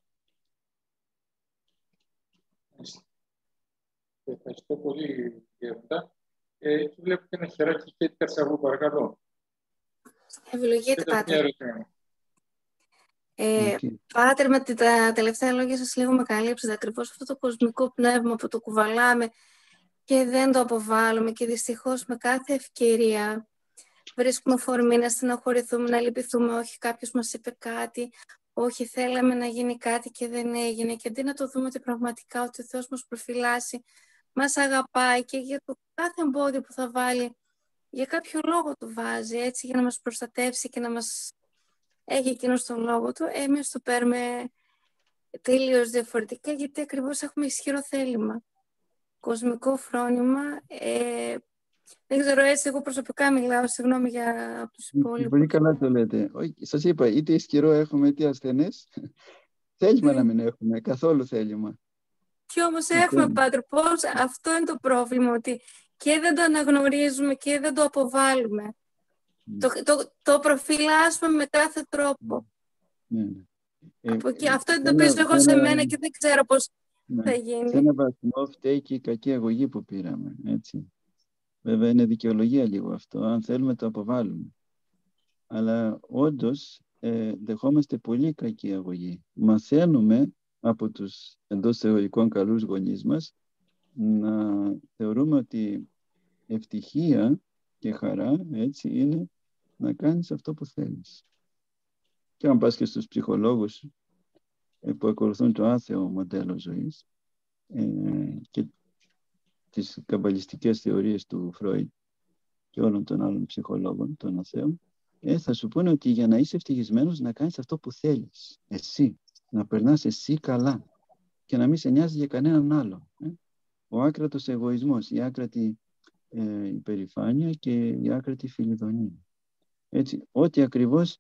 Ευχαριστώ πολύ, Γέροντα. Εκεί βλέπω και ένα χεράκι και Κατσαβού, παρακαλώ. Ευλογείτε, Πάτερ. Πάτερ, με τα τελευταία λόγια σας λίγο με καλύψετε. Ακριβώς αυτό το κοσμικό πνεύμα που το κουβαλάμε και δεν το αποβάλλουμε και δυστυχώς με κάθε ευκαιρία βρίσκουμε φορμή να στεναχωρηθούμε, να λυπηθούμε. Όχι, κάποιος μας είπε κάτι, όχι, θέλαμε να γίνει κάτι και δεν έγινε. Και αντί να το δούμε ότι πραγματικά ότι ο Θεός μας προφυλάσσει, μας αγαπάει και για το κάθε εμπόδιο που θα βάλει, για κάποιο λόγο το βάζει, έτσι, για να μας προστατεύσει και να μας έχει εκείνος τον λόγο του, εμείς το παίρνουμε τελείως διαφορετικά, γιατί ακριβώς έχουμε ισχυρό θέλημα. Κοσμικό φρόνημα. Δεν ξέρω, έτσι εγώ προσωπικά μιλάω, συγγνώμη για τους υπόλοιπους. Πολύ καλά το λέτε. Σας είπα, είτε ισχυρό έχουμε, είτε ασθενές. Θέλημα να μην έχουμε, καθόλου θέλημα. Και όμως έχουμε, Πάτερ, πώς αυτό είναι το πρόβλημα, ότι και δεν το αναγνωρίζουμε και δεν το αποβάλλουμε. Το προφυλάσσουμε με κάθε τρόπο. Από εκεί, αυτό εντοπίζω εγώ σε μένα και δεν ξέρω πώς θα γίνει. Σε ένα βαθμό φταίει και η κακή αγωγή που πήραμε, έτσι. Βέβαια είναι δικαιολογία λίγο αυτό, αν θέλουμε το αποβάλλουμε. Αλλά όντως δεχόμαστε πολύ κακή αγωγή. Μαθαίνουμε από τους εντός θεωρικών καλούς γονείς μας να θεωρούμε ότι ευτυχία και χαρά, έτσι, είναι να κάνεις αυτό που θέλεις. Και αν πας και στους ψυχολόγους που ακολουθούν το άθεο μοντέλο ζωής και τις καμπαλιστικές θεωρίες του Φρόιντ και όλων των άλλων ψυχολόγων των αθέων, θα σου πούνε ότι για να είσαι ευτυχισμένος να κάνεις αυτό που θέλεις εσύ, να περνάς εσύ καλά και να μην σε νοιάζει για κανέναν άλλο. Ο άκρατος εγωισμός, η άκρατη υπερηφάνεια και η άκρατη φιλιδονία. Έτσι, ό,τι ακριβώς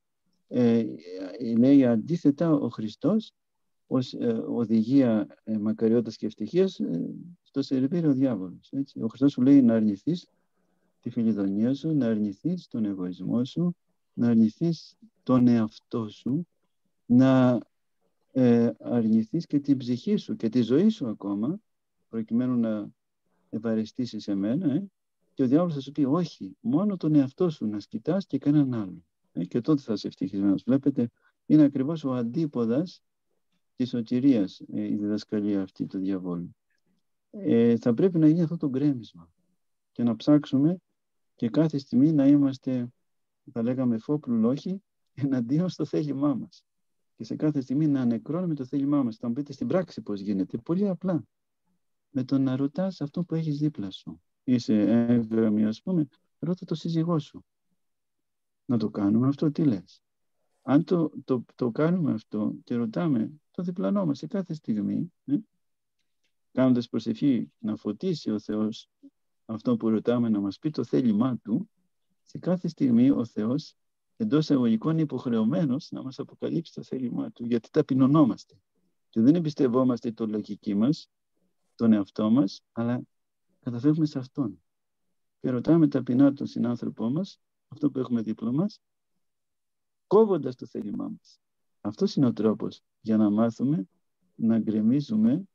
λέει αντίθετα ο Χριστός ως οδηγία μακαριότητας και ευτυχίας στο σερβίρει ο διάβολος. Έτσι. Ο Χριστός σου λέει να αρνηθείς τη φιλιδονία σου, να αρνηθείς τον εγωισμό σου, να αρνηθείς τον εαυτό σου, να αρνηθείς και την ψυχή σου και τη ζωή σου ακόμα, προκειμένου να ευαρεστήσεις εμένα, και ο διάβολος θα σου πει όχι, μόνο τον εαυτό σου να σκητάς και κανέναν άλλο. Και τότε θα είσαι ευτυχισμένος. Βλέπετε, είναι ακριβώς ο αντίποδας της σωτηρίας η διδασκαλία αυτή του διαβόλου. Θα πρέπει να γίνει αυτό το γκρέμισμα και να ψάξουμε και κάθε στιγμή να είμαστε, θα λέγαμε, φόπλου όχι, εναντίον στο θέλημά μας. Και σε κάθε στιγμή να ανεκρώνουμε το θέλημά μας. Θα μου πείτε στην πράξη πώς γίνεται. Πολύ απλά. Με το να ρωτάς αυτό που έχεις δίπλα σου. Είσαι έγγραμμη, ας πούμε, ρώτα το σύζυγό σου. Να το κάνουμε αυτό, τι λες? Αν το κάνουμε αυτό και ρωτάμε το διπλανό μας σε κάθε στιγμή, κάνοντας προσευχή να φωτίσει ο Θεός αυτό που ρωτάμε, να μας πει το θέλημά Του, σε κάθε στιγμή ο Θεός εντός εισαγωγικών είναι υποχρεωμένος να μας αποκαλύψει το θέλημά Του, γιατί ταπεινωνόμαστε και δεν εμπιστευόμαστε το λογική μας, τον εαυτό μας, αλλά καταφεύγουμε σε Αυτόν και ρωτάμε ταπεινά τον συνάνθρωπό μας αυτό που έχουμε δίπλα μας, κόβοντας το θέλημά μας. Αυτός είναι ο τρόπος για να μάθουμε να γκρεμίζουμε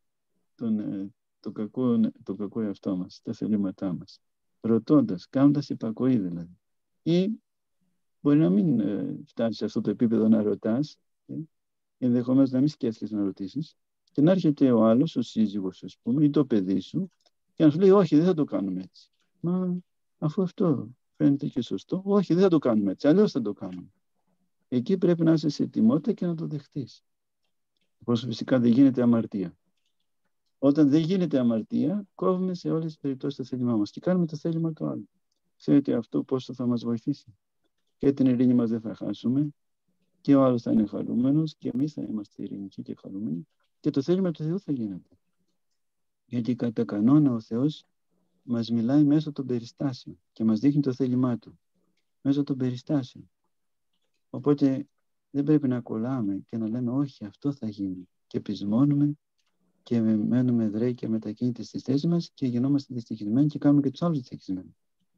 το κακό εαυτό μας, τα θελήματά μας. Ρωτώντας, κάνοντας υπακοή δηλαδή. Ή μπορεί να μην φτάσεις σε αυτό το επίπεδο να ρωτάς, ενδεχομένως να μην σκέφτεσαι να ρωτήσεις, και να έρχεται ο άλλος, ο σύζυγος, ας πούμε, ή το παιδί σου, και να σου λέει, όχι, δεν θα το κάνουμε έτσι. Μα αφού αυτό φαίνεται και σωστό, όχι, δεν θα το κάνουμε έτσι, αλλιώς θα το κάνουμε. Εκεί πρέπει να είσαι σε ετοιμότητα και να το δεχτείς. Όπως φυσικά δεν γίνεται αμαρτία. Όταν δεν γίνεται αμαρτία, κόβουμε σε όλες τις περιπτώσεις το θέλημά μας και κάνουμε το θέλημα του άλλου. Ξέρετε αυτό πόσο θα μας βοηθήσει? Και την ειρήνη μας δεν θα χάσουμε, και ο άλλος θα είναι χαρούμενος, και εμείς θα είμαστε ειρηνικοί και χαρούμενοι, και το θέλημα του Θεού θα γίνεται. Γιατί κατά κανόνα ο Θεός μας μιλάει μέσω των περιστάσεων και μας δείχνει το θέλημά Του μέσω των περιστάσεων. Οπότε δεν πρέπει να κολλάμε και να λέμε όχι, αυτό θα γίνει, και πεισμώνουμε και μένουμε δρέοι και μετακίνητοι στις θέσεις μας και γινόμαστε δυστυχισμένοι και κάνουμε και τους άλλους δυστυχισμένους.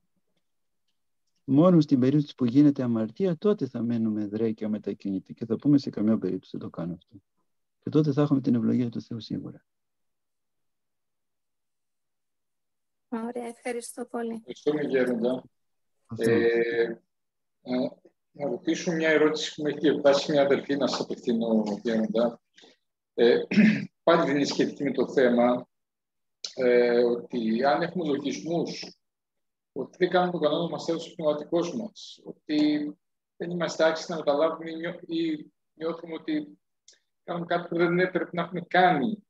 Μόνο στην περίπτωση που γίνεται αμαρτία, τότε θα μένουμε δρέοι και μετακίνητοι και θα πούμε σε καμιά περίπτωση δεν το κάνω αυτό. Και τότε θα έχουμε την ευλογία του Θεού σίγουρα. Ωραία, ευχαριστώ πολύ. Ευχαριστούμε, Γέροντα. Να ρωτήσω μια ερώτηση που με έχει διαβάσει μια αδελφή να σας απευθύνω, Γέροντα. Πάλι δεν είναι σχετική με το θέμα, ότι αν έχουμε λογισμούς, ότι δεν κάνουμε τον κανόνα μας έδωσε ο πνευματικός μας, ότι δεν είμαστε άξιοι να μεταλάβουμε ή νιώθουμε ότι κάνουμε κάτι που δεν έπρεπε να έχουμε κάνει.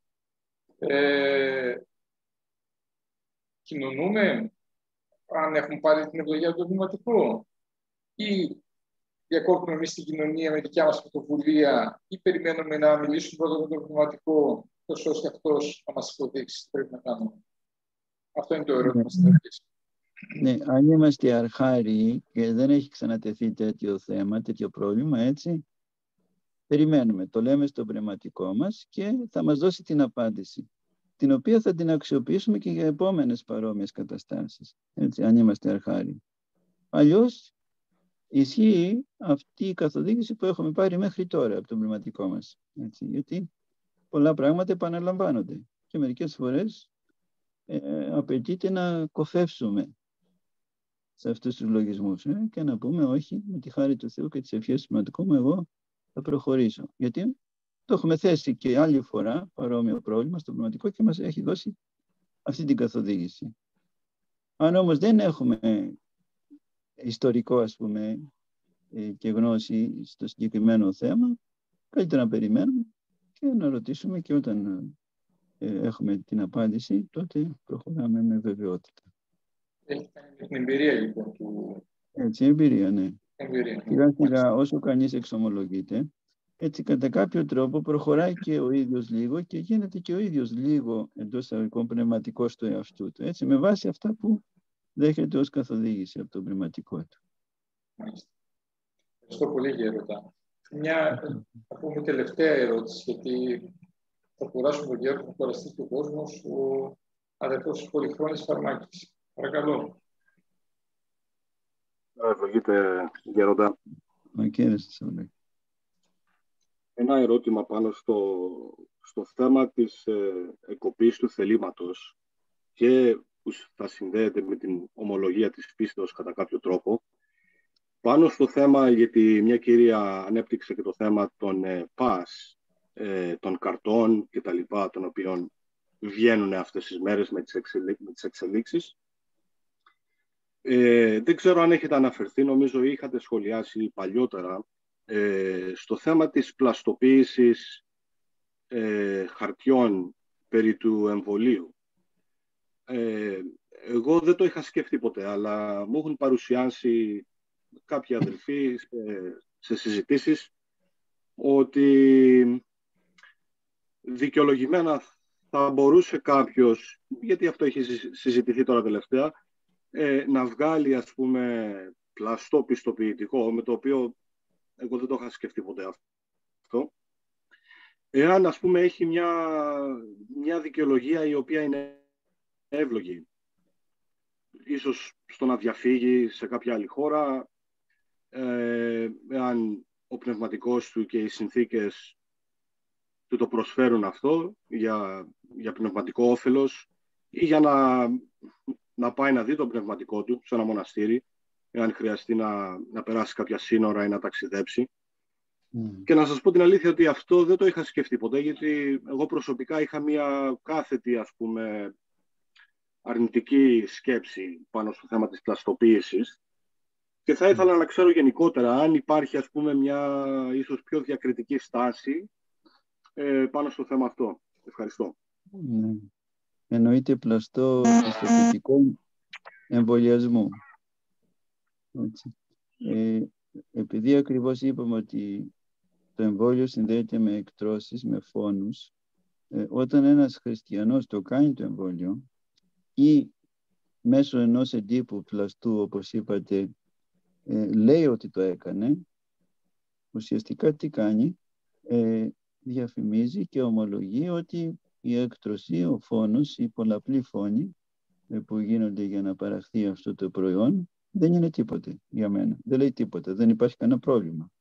Κοινωνούμε, αν έχουμε πάρει την ευλογία του πνευματικού, ή διακόπτουμε εμείς την κοινωνία με δικιά μας πρωτοβουλία, ή περιμένουμε να μιλήσουμε πρώτα με τον πνευματικό, τόσο ώστε αυτός να μας υποδείξει τι πρέπει να κάνουμε. Αυτό είναι το ερώτημα στην αρχή. Ναι, αν είμαστε αρχάριοι και δεν έχει ξανατεθεί τέτοιο θέμα, τέτοιο πρόβλημα, έτσι, περιμένουμε, το λέμε στο πνευματικό μας και θα μας δώσει την απάντηση, την οποία θα την αξιοποιήσουμε και για επόμενες παρόμοιες καταστάσεις, έτσι, αν είμαστε αρχάριοι. Αλλιώς ισχύει αυτή η καθοδήγηση που έχουμε πάρει μέχρι τώρα από το πνευματικό μας, έτσι, γιατί πολλά πράγματα επαναλαμβάνονται και μερικές φορές απαιτείται να κοφεύσουμε σε αυτούς τους λογισμούς και να πούμε όχι, με τη χάρη του Θεού και τις ευχές του πνευματικού μου εγώ θα προχωρήσω. Γιατί το έχουμε θέσει και άλλη φορά παρόμοιο πρόβλημα στο πνευματικό και μας έχει δώσει αυτή την καθοδήγηση. Αν όμως δεν έχουμε ιστορικό, ας πούμε, και γνώση στο συγκεκριμένο θέμα, καλύτερα να περιμένουμε και να ρωτήσουμε και όταν έχουμε την απάντηση, τότε προχωράμε με βεβαιότητα. Έχει κάνει την εμπειρία λοιπόν του... Έτσι, εμπειρία, ναι. Σιγά σιγά όσο κανείς εξομολογείται, έτσι κατά κάποιο τρόπο προχωράει και ο ίδιος λίγο και γίνεται και ο ίδιος λίγο εντός εισαγωγικών πνευματικός του εαυτού του, έτσι, με βάση αυτά που δέχεται ως καθοδήγηση από τον πνευματικό του. Ευχαριστώ πολύ, Γέροντα. Μια, θα πούμε, τελευταία ερώτηση, γιατί θα κουράσουμε τον Γέροντα, θα κουραστεί του κόσμου, ο αδερφός Πολυχρόνης Φαρμάκης. Παρακαλώ. Ευλογείτε, Γέροντα. Ένα ερώτημα πάνω στο θέμα της εκοπής του θελήματος και που θα συνδέεται με την ομολογία της πίστεως κατά κάποιο τρόπο. Πάνω στο θέμα, γιατί μια κυρία ανέπτυξε και το θέμα των ΠΑΣ, των καρτών και τα λοιπά, των οποίων βγαίνουν αυτές τις μέρες με τις εξελίξεις. Δεν ξέρω αν έχετε αναφερθεί, νομίζω είχατε σχολιάσει παλιότερα, στο θέμα της πλαστοποίησης χαρτιών περί του εμβολίου. Εγώ δεν το είχα σκεφτεί ποτέ, αλλά μου έχουν παρουσιάσει κάποιοι αδελφοί σε συζητήσεις ότι δικαιολογημένα θα μπορούσε κάποιος, γιατί αυτό έχει συζητηθεί τώρα τελευταία, να βγάλει, ας πούμε, πλαστό πιστοποιητικό, με το οποίο εγώ δεν το είχα σκεφτεί ποτέ αυτό. Εάν, ας πούμε, έχει μια δικαιολογία η οποία είναι εύλογη, ίσως στο να διαφύγει σε κάποια άλλη χώρα, εάν ο πνευματικός του και οι συνθήκες του το προσφέρουν αυτό για πνευματικό όφελος ή για να πάει να δει τον πνευματικό του σε ένα μοναστήρι, εάν χρειαστεί να περάσει κάποια σύνορα ή να ταξιδέψει. Και να σας πω την αλήθεια ότι αυτό δεν το είχα σκεφτεί ποτέ, γιατί εγώ προσωπικά είχα μια κάθετη, ας πούμε, αρνητική σκέψη πάνω στο θέμα της πλαστοποίησης και θα ήθελα να ξέρω γενικότερα αν υπάρχει, ας πούμε, μια ίσως πιο διακριτική στάση πάνω στο θέμα αυτό. Ευχαριστώ. Εννοείται πλαστό πιστοποιητικό εμβολιασμού. Επειδή ακριβώς είπαμε ότι το εμβόλιο συνδέεται με εκτρώσεις, με φόνους, όταν ένας χριστιανός το κάνει το εμβόλιο ή μέσω ενός εντύπου πλαστού, όπως είπατε, λέει ότι το έκανε, ουσιαστικά τι κάνει, διαφημίζει και ομολογεί ότι η έκτρωση, ο φόνος, οι πολλαπλοί φόνοι που γίνονται για να παραχθεί αυτό το προϊόν δεν είναι τίποτε για μένα. Δεν λέει τίποτα, δεν υπάρχει κανένα πρόβλημα.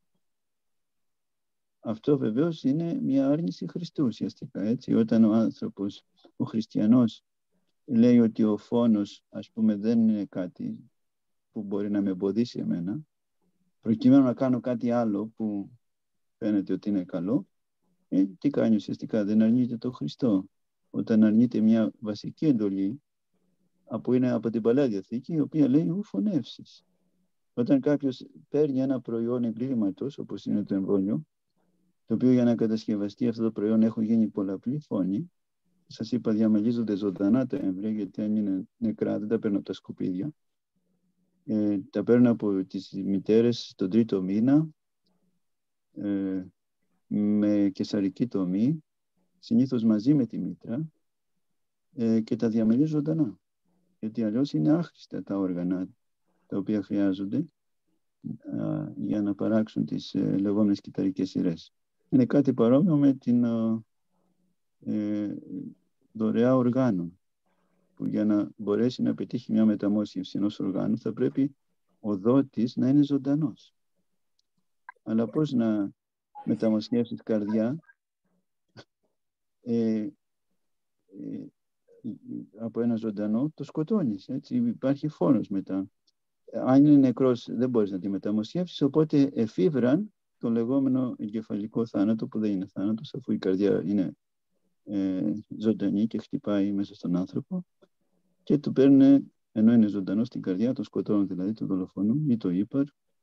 Αυτό βεβαίως είναι μια άρνηση Χριστού ουσιαστικά, έτσι. Όταν ο άνθρωπος, ο χριστιανός, λέει ότι ο φόνος, ας πούμε, δεν είναι κάτι που μπορεί να με εμποδίσει εμένα, προκειμένου να κάνω κάτι άλλο που φαίνεται ότι είναι καλό, τι κάνει ουσιαστικά? Δεν αρνείται το Χριστό. Όταν αρνείται μια βασική εντολή, είναι από την Παλαιά Διαθήκη, η οποία λέει ου φωνεύσεις. Όταν κάποιος παίρνει ένα προϊόν εγκλήματος, όπως είναι το εμβόλιο, το οποίο για να κατασκευαστεί αυτό το προϊόν έχουν γίνει πολλαπλή φόνοι, σας είπα, διαμελίζονται ζωντανά τα έμβρια, γιατί αν είναι νεκρά δεν τα παίρνω από τα σκουπίδια. Τα παίρνω από τις μητέρες τον 3ο μήνα, με καισαρική τομή, συνήθως μαζί με τη μήτρα, και τα διαμελίζω ζωντανά. Γιατί αλλιώς είναι άχρηστα τα όργανα τα οποία χρειάζονται για να παράξουν τις λεγόμενες κυταρικές σειρές. Είναι κάτι παρόμοιο με την δωρεά οργάνων, που για να μπορέσει να πετύχει μια μεταμόσχευση ενός οργάνου θα πρέπει ο δότης να είναι ζωντανός. Αλλά πώς να μεταμοσχεύσεις καρδιά από ένα ζωντανό? Το σκοτώνεις, έτσι. Υπάρχει φόνος μετά. Αν είναι νεκρός δεν μπορείς να τη μεταμοσχεύσεις, οπότε εφήβραν το λεγόμενο εγκεφαλικό θάνατο, που δεν είναι θάνατος, αφού η καρδιά είναι ζωντανή και χτυπάει μέσα στον άνθρωπο, και του παίρνουν, ενώ είναι ζωντανό, στην καρδιά, το σκοτώνουν, δηλαδή το δολοφονούν ή το ύπαρ.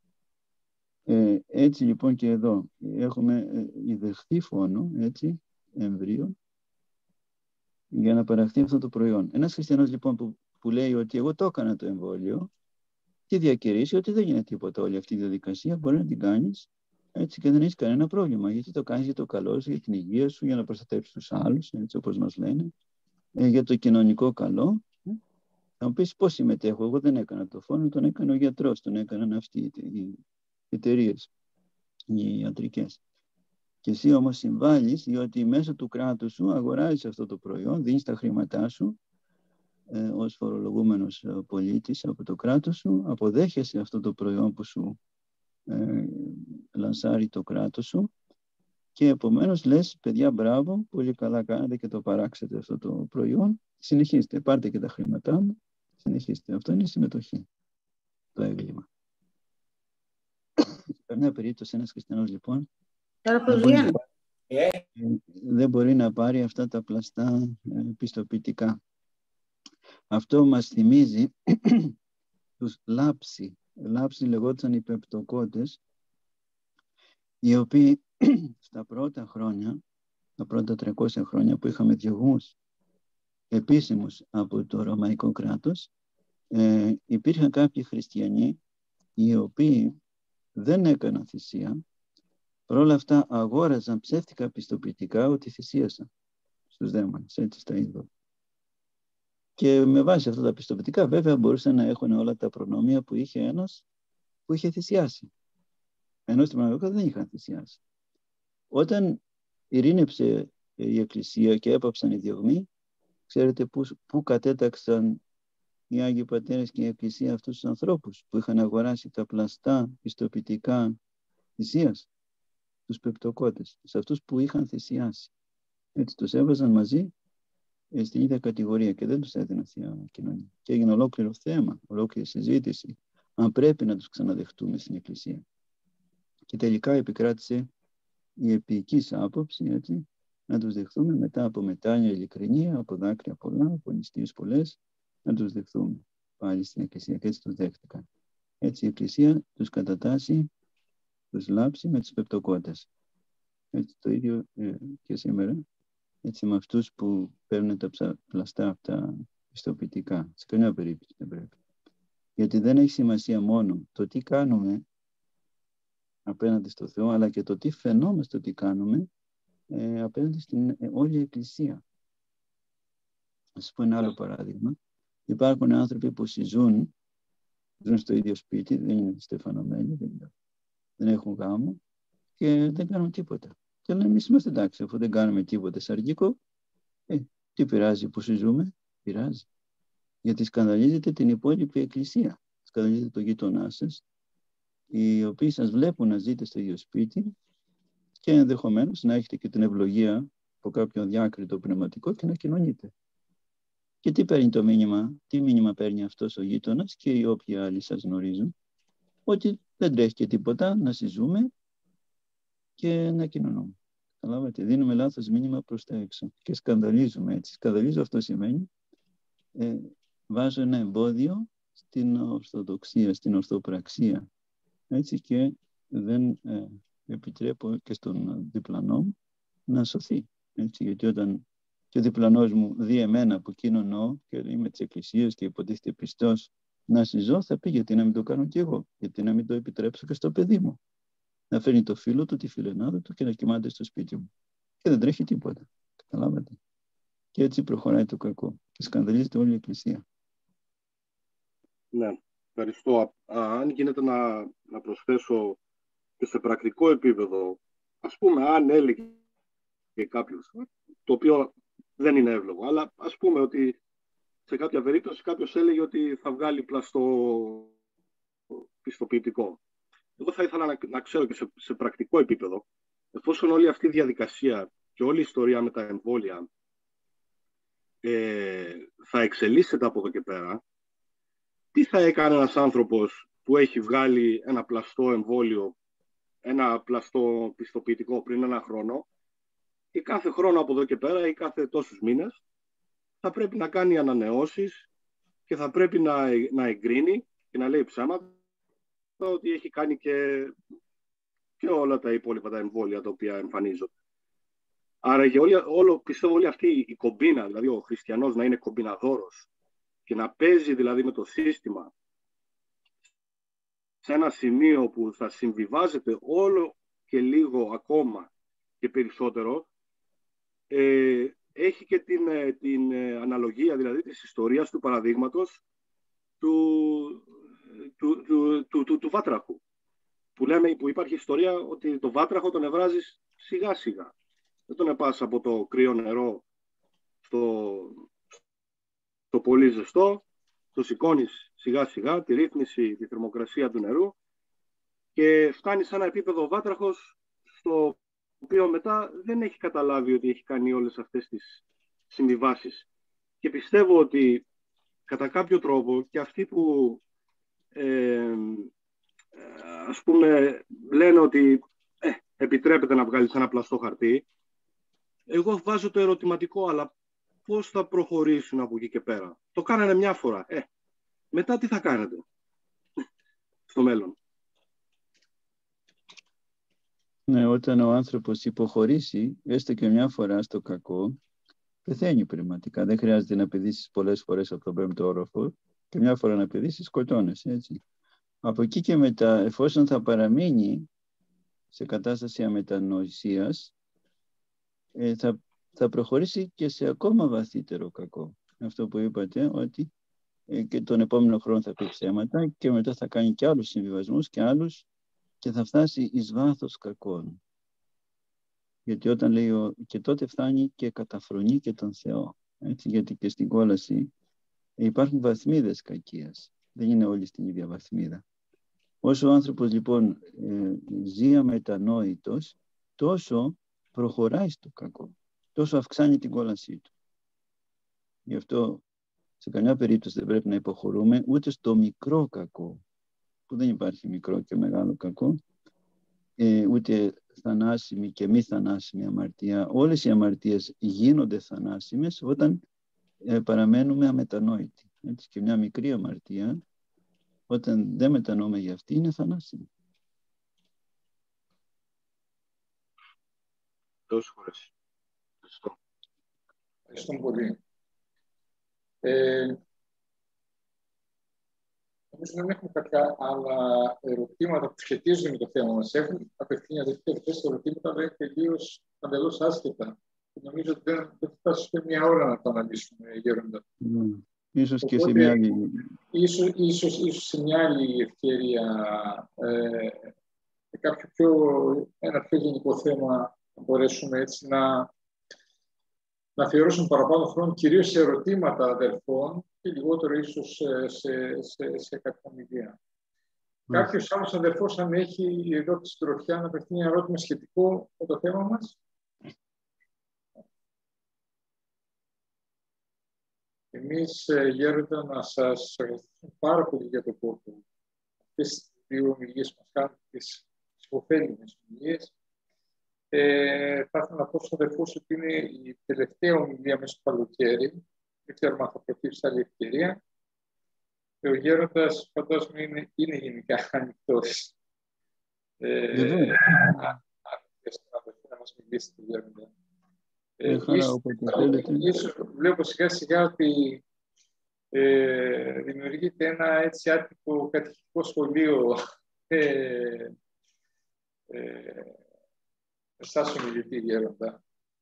Έτσι λοιπόν και εδώ έχουμε ιδεχθεί φόνο, έτσι, εμβρίο, για να παραχθεί αυτό το προϊόν. Ένας χριστιανός λοιπόν που λέει ότι εγώ το έκανα το εμβόλιο, και διακηρύσει ότι δεν είναι τίποτα όλη αυτή η διαδικασία, μπορεί να την κάνεις έτσι και δεν έχεις κανένα πρόβλημα, γιατί το κάνεις για το καλό σου, για την υγεία σου, για να προστατεύσεις τους άλλους, έτσι όπως μας λένε, για το κοινωνικό καλό. Θα μου πεις πώς συμμετέχω? Εγώ δεν έκανα το φόνο, τον έκανε ο γιατρός, τον έκαναν αυτοί οι εταιρείες, οι ιατρικές. Και εσύ όμως συμβάλλεις, διότι μέσω του κράτους σου αγοράζεις αυτό το προϊόν, δίνεις τα χρήματά σου ως φορολογούμενος πολίτης από το κράτος σου, αποδέχεσαι αυτό το προϊόν που σου λανσάρει το κράτος σου, και επομένως λες, παιδιά, μπράβο, πολύ καλά κάνετε και το παράξετε αυτό το προϊόν, συνεχίστε, πάρτε και τα χρήματά μου, συνεχίστε. Αυτό είναι η συμμετοχή, το έγκλημα. Σε μια περίπτωση ένας χριστιανός λοιπόν δεν μπορεί να πάρει αυτά τα πλαστά πιστοποιητικά. Αυτό μας θυμίζει τους λάψοι. Λάψοι λεγόταν οι πεπτοκότες, οι οποίοι στα πρώτα χρόνια, τα πρώτα 300 χρόνια που είχαμε διωγμούς επίσημους από το Ρωμαϊκό κράτος, υπήρχαν κάποιοι χριστιανοί οι οποίοι δεν έκαναν θυσία, παρόλα αυτά αγόραζαν ψεύτικα πιστοποιητικά ότι θυσίασαν στους δαίμονες, έτσι στα είδωλα. Και με βάση αυτά τα πιστοποιητικά βέβαια μπορούσαν να έχουν όλα τα προνόμια που είχε ένας που είχε θυσιάσει. Ενώ στην πραγματικότητα δεν είχαν θυσιάσει. Όταν ειρήνεψε η Εκκλησία και έπαψαν οι διωγμοί, ξέρετε πού κατέταξαν οι Άγιοι Πατέρες και η Εκκλησία αυτούς τους ανθρώπους που είχαν αγοράσει τα πλαστά πιστοποιητικά θυσίας? Τους πεπτοκότες, σε αυτούς που είχαν θυσιάσει. Έτσι τους έβαζαν μαζί στην ίδια κατηγορία και δεν τους έδιναν θεία κοινωνία. Και έγινε ολόκληρο θέμα, ολόκληρη συζήτηση, αν πρέπει να τους ξαναδεχτούμε στην Εκκλησία. Και τελικά επικράτησε η επίοικης άποψη, έτσι, να τους δεχθούμε μετά από μετάνοια ειλικρινή, από δάκρυα πολλά, από νηστείες πολλές, να τους δεχθούμε πάλι στην Εκκλησία, και έτσι τους δέχτηκαν. Έτσι η Εκκλησία τους κατατάσσει, τους λάψει με τους πεπτοκότες. Έτσι το ίδιο και σήμερα, έτσι με αυτούς που παίρνουν τα πλαστά αυτά πιστοποιητικά. Σε κανένα περίπτωση δεν πρέπει. Γιατί δεν έχει σημασία μόνο το τι κάνουμε απέναντι στο Θεό, αλλά και το τι φαινόμαστε ότι κάνουμε απέναντι στην όλη Εκκλησία. Να σας πω ένα άλλο παράδειγμα. Υπάρχουν άνθρωποι που ζουν στο ίδιο σπίτι, δεν είναι στεφανωμένοι, δεν έχουν γάμο και δεν κάνουν τίποτα. Και λένε, εμείς είμαστε εντάξει, αφού δεν κάνουμε τίποτα σαργικό, τι πειράζει που συζούμε? Πειράζει. Γιατί σκανδαλίζετε την υπόλοιπη Εκκλησία. Σκανδαλίζετε το γείτονά σας, οι οποίοι σας βλέπουν να ζείτε στο ίδιο σπίτι και ενδεχομένως να έχετε και την ευλογία από κάποιον διάκριτο πνευματικό και να κοινωνείτε. Και τι παίρνει το μήνυμα, τι μήνυμα παίρνει αυτός ο γείτονας και οι όποιοι άλλοι σας γνωρίζουν? Ότι Δεν τρέχει και τίποτα, να συζούμε και να κοινωνούμε. Καταλάβατε, δίνουμε λάθος μήνυμα προς τα έξω και σκανδαλίζουμε έτσι. Σκανδαλίζω, αυτό σημαίνει βάζω ένα εμπόδιο στην ορθοδοξία, στην ορθοπραξία. Έτσι, και δεν επιτρέπω και στον διπλανό μου να σωθεί. Έτσι, γιατί όταν και ο διπλανός μου δει εμένα που κοινωνώ και είμαι της Εκκλησίας και υποτίθεται πιστός να συζώ, θα πει γιατί να μην το κάνω κι εγώ, γιατί να μην το επιτρέψω και στο παιδί μου. Να φέρνει το φίλο του, τη φιλενάδα του και να κοιμάται στο σπίτι μου. Και δεν τρέχει τίποτα. Καταλάβατε. Και έτσι προχωράει το κακό. Και σκανδαλίζεται όλη η Εκκλησία. Ναι, ευχαριστώ. Αν γίνεται να προσθέσω και σε πρακτικό επίπεδο, ας πούμε, αν έλεγε κάποιος, το οποίο δεν είναι εύλογο, αλλά ας πούμε ότι σε κάποια περίπτωση κάποιος έλεγε ότι θα βγάλει πλαστό πιστοποιητικό. Εγώ θα ήθελα να ξέρω και σε πρακτικό επίπεδο, εφόσον όλη αυτή η διαδικασία και όλη η ιστορία με τα εμβόλια θα εξελίσσεται από εδώ και πέρα, τι θα έκανε ένας άνθρωπος που έχει βγάλει ένα πλαστό εμβόλιο, ένα πλαστό πιστοποιητικό πριν ένα χρόνο, και κάθε χρόνο από εδώ και πέρα ή κάθε τόσους μήνες θα πρέπει να κάνει ανανεώσεις και θα πρέπει να εγκρίνει και να λέει ψέματα ότι έχει κάνει και όλα τα υπόλοιπα τα εμβόλια τα οποία εμφανίζονται. Άρα πιστεύω όλη αυτή η κομπίνα, δηλαδή ο χριστιανός να είναι κομπιναδόρος και να παίζει δηλαδή με το σύστημα σε ένα σημείο που θα συμβιβάζεται όλο και λίγο ακόμα και περισσότερο, έχει και την αναλογία δηλαδή της ιστορίας του παραδείγματος του βάτραχου. Που υπάρχει ιστορία ότι το βάτραχο τον ευράζεις σιγά σιγά. Δεν τον επάς από το κρύο νερό στο πολύ ζεστό, το σηκώνεις σιγά σιγά, τη ρύθμιση, τη θερμοκρασία του νερού και φτάνεις σε ένα επίπεδο βάτραχος στο οποίο μετά δεν έχει καταλάβει ότι έχει κάνει όλες αυτές τις συμβιβάσεις. Και πιστεύω ότι κατά κάποιο τρόπο και αυτοί που ας πούμε λένε ότι επιτρέπεται να βγάλεις ένα πλαστό χαρτί, εγώ βάζω το ερωτηματικό, αλλά πώς θα προχωρήσουν από εκεί και πέρα? Το κάνανε μια φορά. Μετά τι θα κάνετε στο μέλλον? Ναι, όταν ο άνθρωπος υποχωρήσει, έστω και μια φορά στο κακό, πεθαίνει πνευματικά. Δεν χρειάζεται να πηδήσεις πολλές φορές από τον πέμπτο όροφο και μια φορά να πηδήσεις, σκοτώνεσαι, έτσι. Από εκεί και μετά, εφόσον θα παραμείνει σε κατάσταση αμετανοησίας, θα προχωρήσει και σε ακόμα βαθύτερο κακό. Αυτό που είπατε, ότι και τον επόμενο χρόνο θα πει ψέματα και μετά θα κάνει και άλλους συμβιβασμούς και άλλους και θα φτάσει εις βάθος κακών. Γιατί όταν λέει και τότε φτάνει και καταφρονεί και τον Θεό. Έτσι, γιατί και στην κόλαση υπάρχουν βαθμίδες κακίας. Δεν είναι όλοι στην ίδια βαθμίδα. Όσο ο άνθρωπος λοιπόν ζει αμετανόητος, τόσο προχωράει στο κακό. Τόσο αυξάνει την κόλασή του. Γι' αυτό σε καμιά περίπτωση δεν πρέπει να υποχωρούμε ούτε στο μικρό κακό, που δεν υπάρχει μικρό και μεγάλο κακό, ούτε θανάσιμη και μη θανάσιμη αμαρτία. Όλες οι αμαρτίες γίνονται θανάσιμες όταν παραμένουμε αμετανόητοι. Έτσι, και μια μικρή αμαρτία, όταν δεν μετανοούμε για αυτή, είναι θανάσιμη. Τόσο φορές. Ευχαριστώ πολύ. Νομίζω δεν έχουμε κάποια άλλα ερωτήματα που σχετίζονται με το θέμα μας. Έχουν απευθύνει αυτές ερωτήματα, αλλά είναι τελείως άσχετα. Νομίζω ότι δεν θα φτάσει σε μια ώρα να το αναλύσουμε, Γέροντα. Ίσως και σε μια άλλη... Ίσως σε μια άλλη ευκαιρία, ένα πιο γενικό θέμα, να μπορέσουμε έτσι να αφιερώσουμε παραπάνω χρόνο, κυρίως σε ερωτήματα αδελφών και λιγότερο ίσως σε κάποια ομιλία. Κάποιος άλλος αδελφός, αν έχει εδώ τη συντροφιά, να απευθύνει ένα ερώτημα σχετικό με το θέμα μας. Εμείς, Γέροντα, να σας ευχαριστούμε πάρα πολύ για το κόπο. δύο ομιλίες που μας κάνουν τις ψηφοφέλιμες ομιλίες. Θα ήθελα να πω στους αδερφούς ότι είναι η τελευταία ομιλία μέσα στο καλοκαίρι. Δεν ξέρουμε αν θα προκύψει άλλη ευκαιρία. Και ο Γέροντας φαντάζομαι είναι γενικά ανοιχτός. Να μας μιλήσει το Γέροντα. Βλέπω σιγά σιγά ότι δημιουργείται ένα έτσι άτυπο κατηχητικό σχολείο εσάς ομιλητή Γέροντα.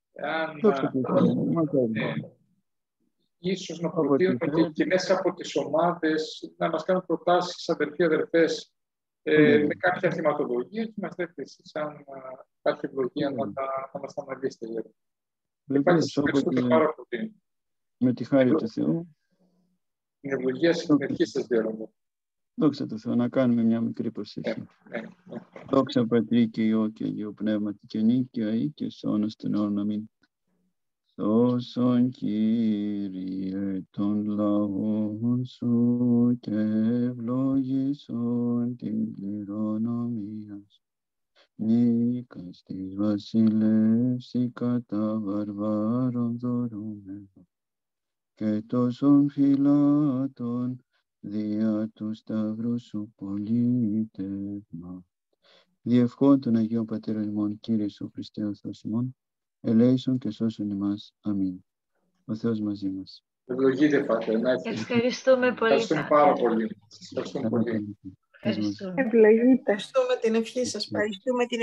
Ίσως να προτείνουμε και μέσα από τις ομάδες να μας κάνουν προτάσεις αδερφοί-αδερφές με κάποια θεματολογία και μας λέτε εσείς αν κάποια ευλογία να μας τα αναλύσετε. Ευχαριστούμε πάρα πολύ. Με τη χάρη του Θεού. Την ευλογία στην αρχή σας, Γέροντα. Δόξα τω Θεώ, να κάνουμε μια μικρή προσευχή. Δόξα Πατρί και Υιό και Αγίου Πνεύματι και νίκαια ή και σώνος των αιώνων. Αμήν. Σώσον Κύριε των λαών σου και ευλογήσον την κληρονομία σου. Νίκας της βασιλεύση κατά βαρβάρων δωρούμενο και τόσων φυλάτων δια του σταυρού σου πολίτευμα. Διευχών των Αγίων Πατέρων ημών, Κύριε Ιησού Χριστέ ο Θεός ημών, ελέησον και σώσον εμάς. Αμήν. Ο Θεός μαζί μας. Ευλογείτε, Πάτερ. Ευχαριστούμε πολύ. Ευχαριστούμε πάρα πολύ. Ευχαριστούμε πολύ. Ευλογείτε. Ευχαριστούμε την ευχή σας. Ευχαριστούμε την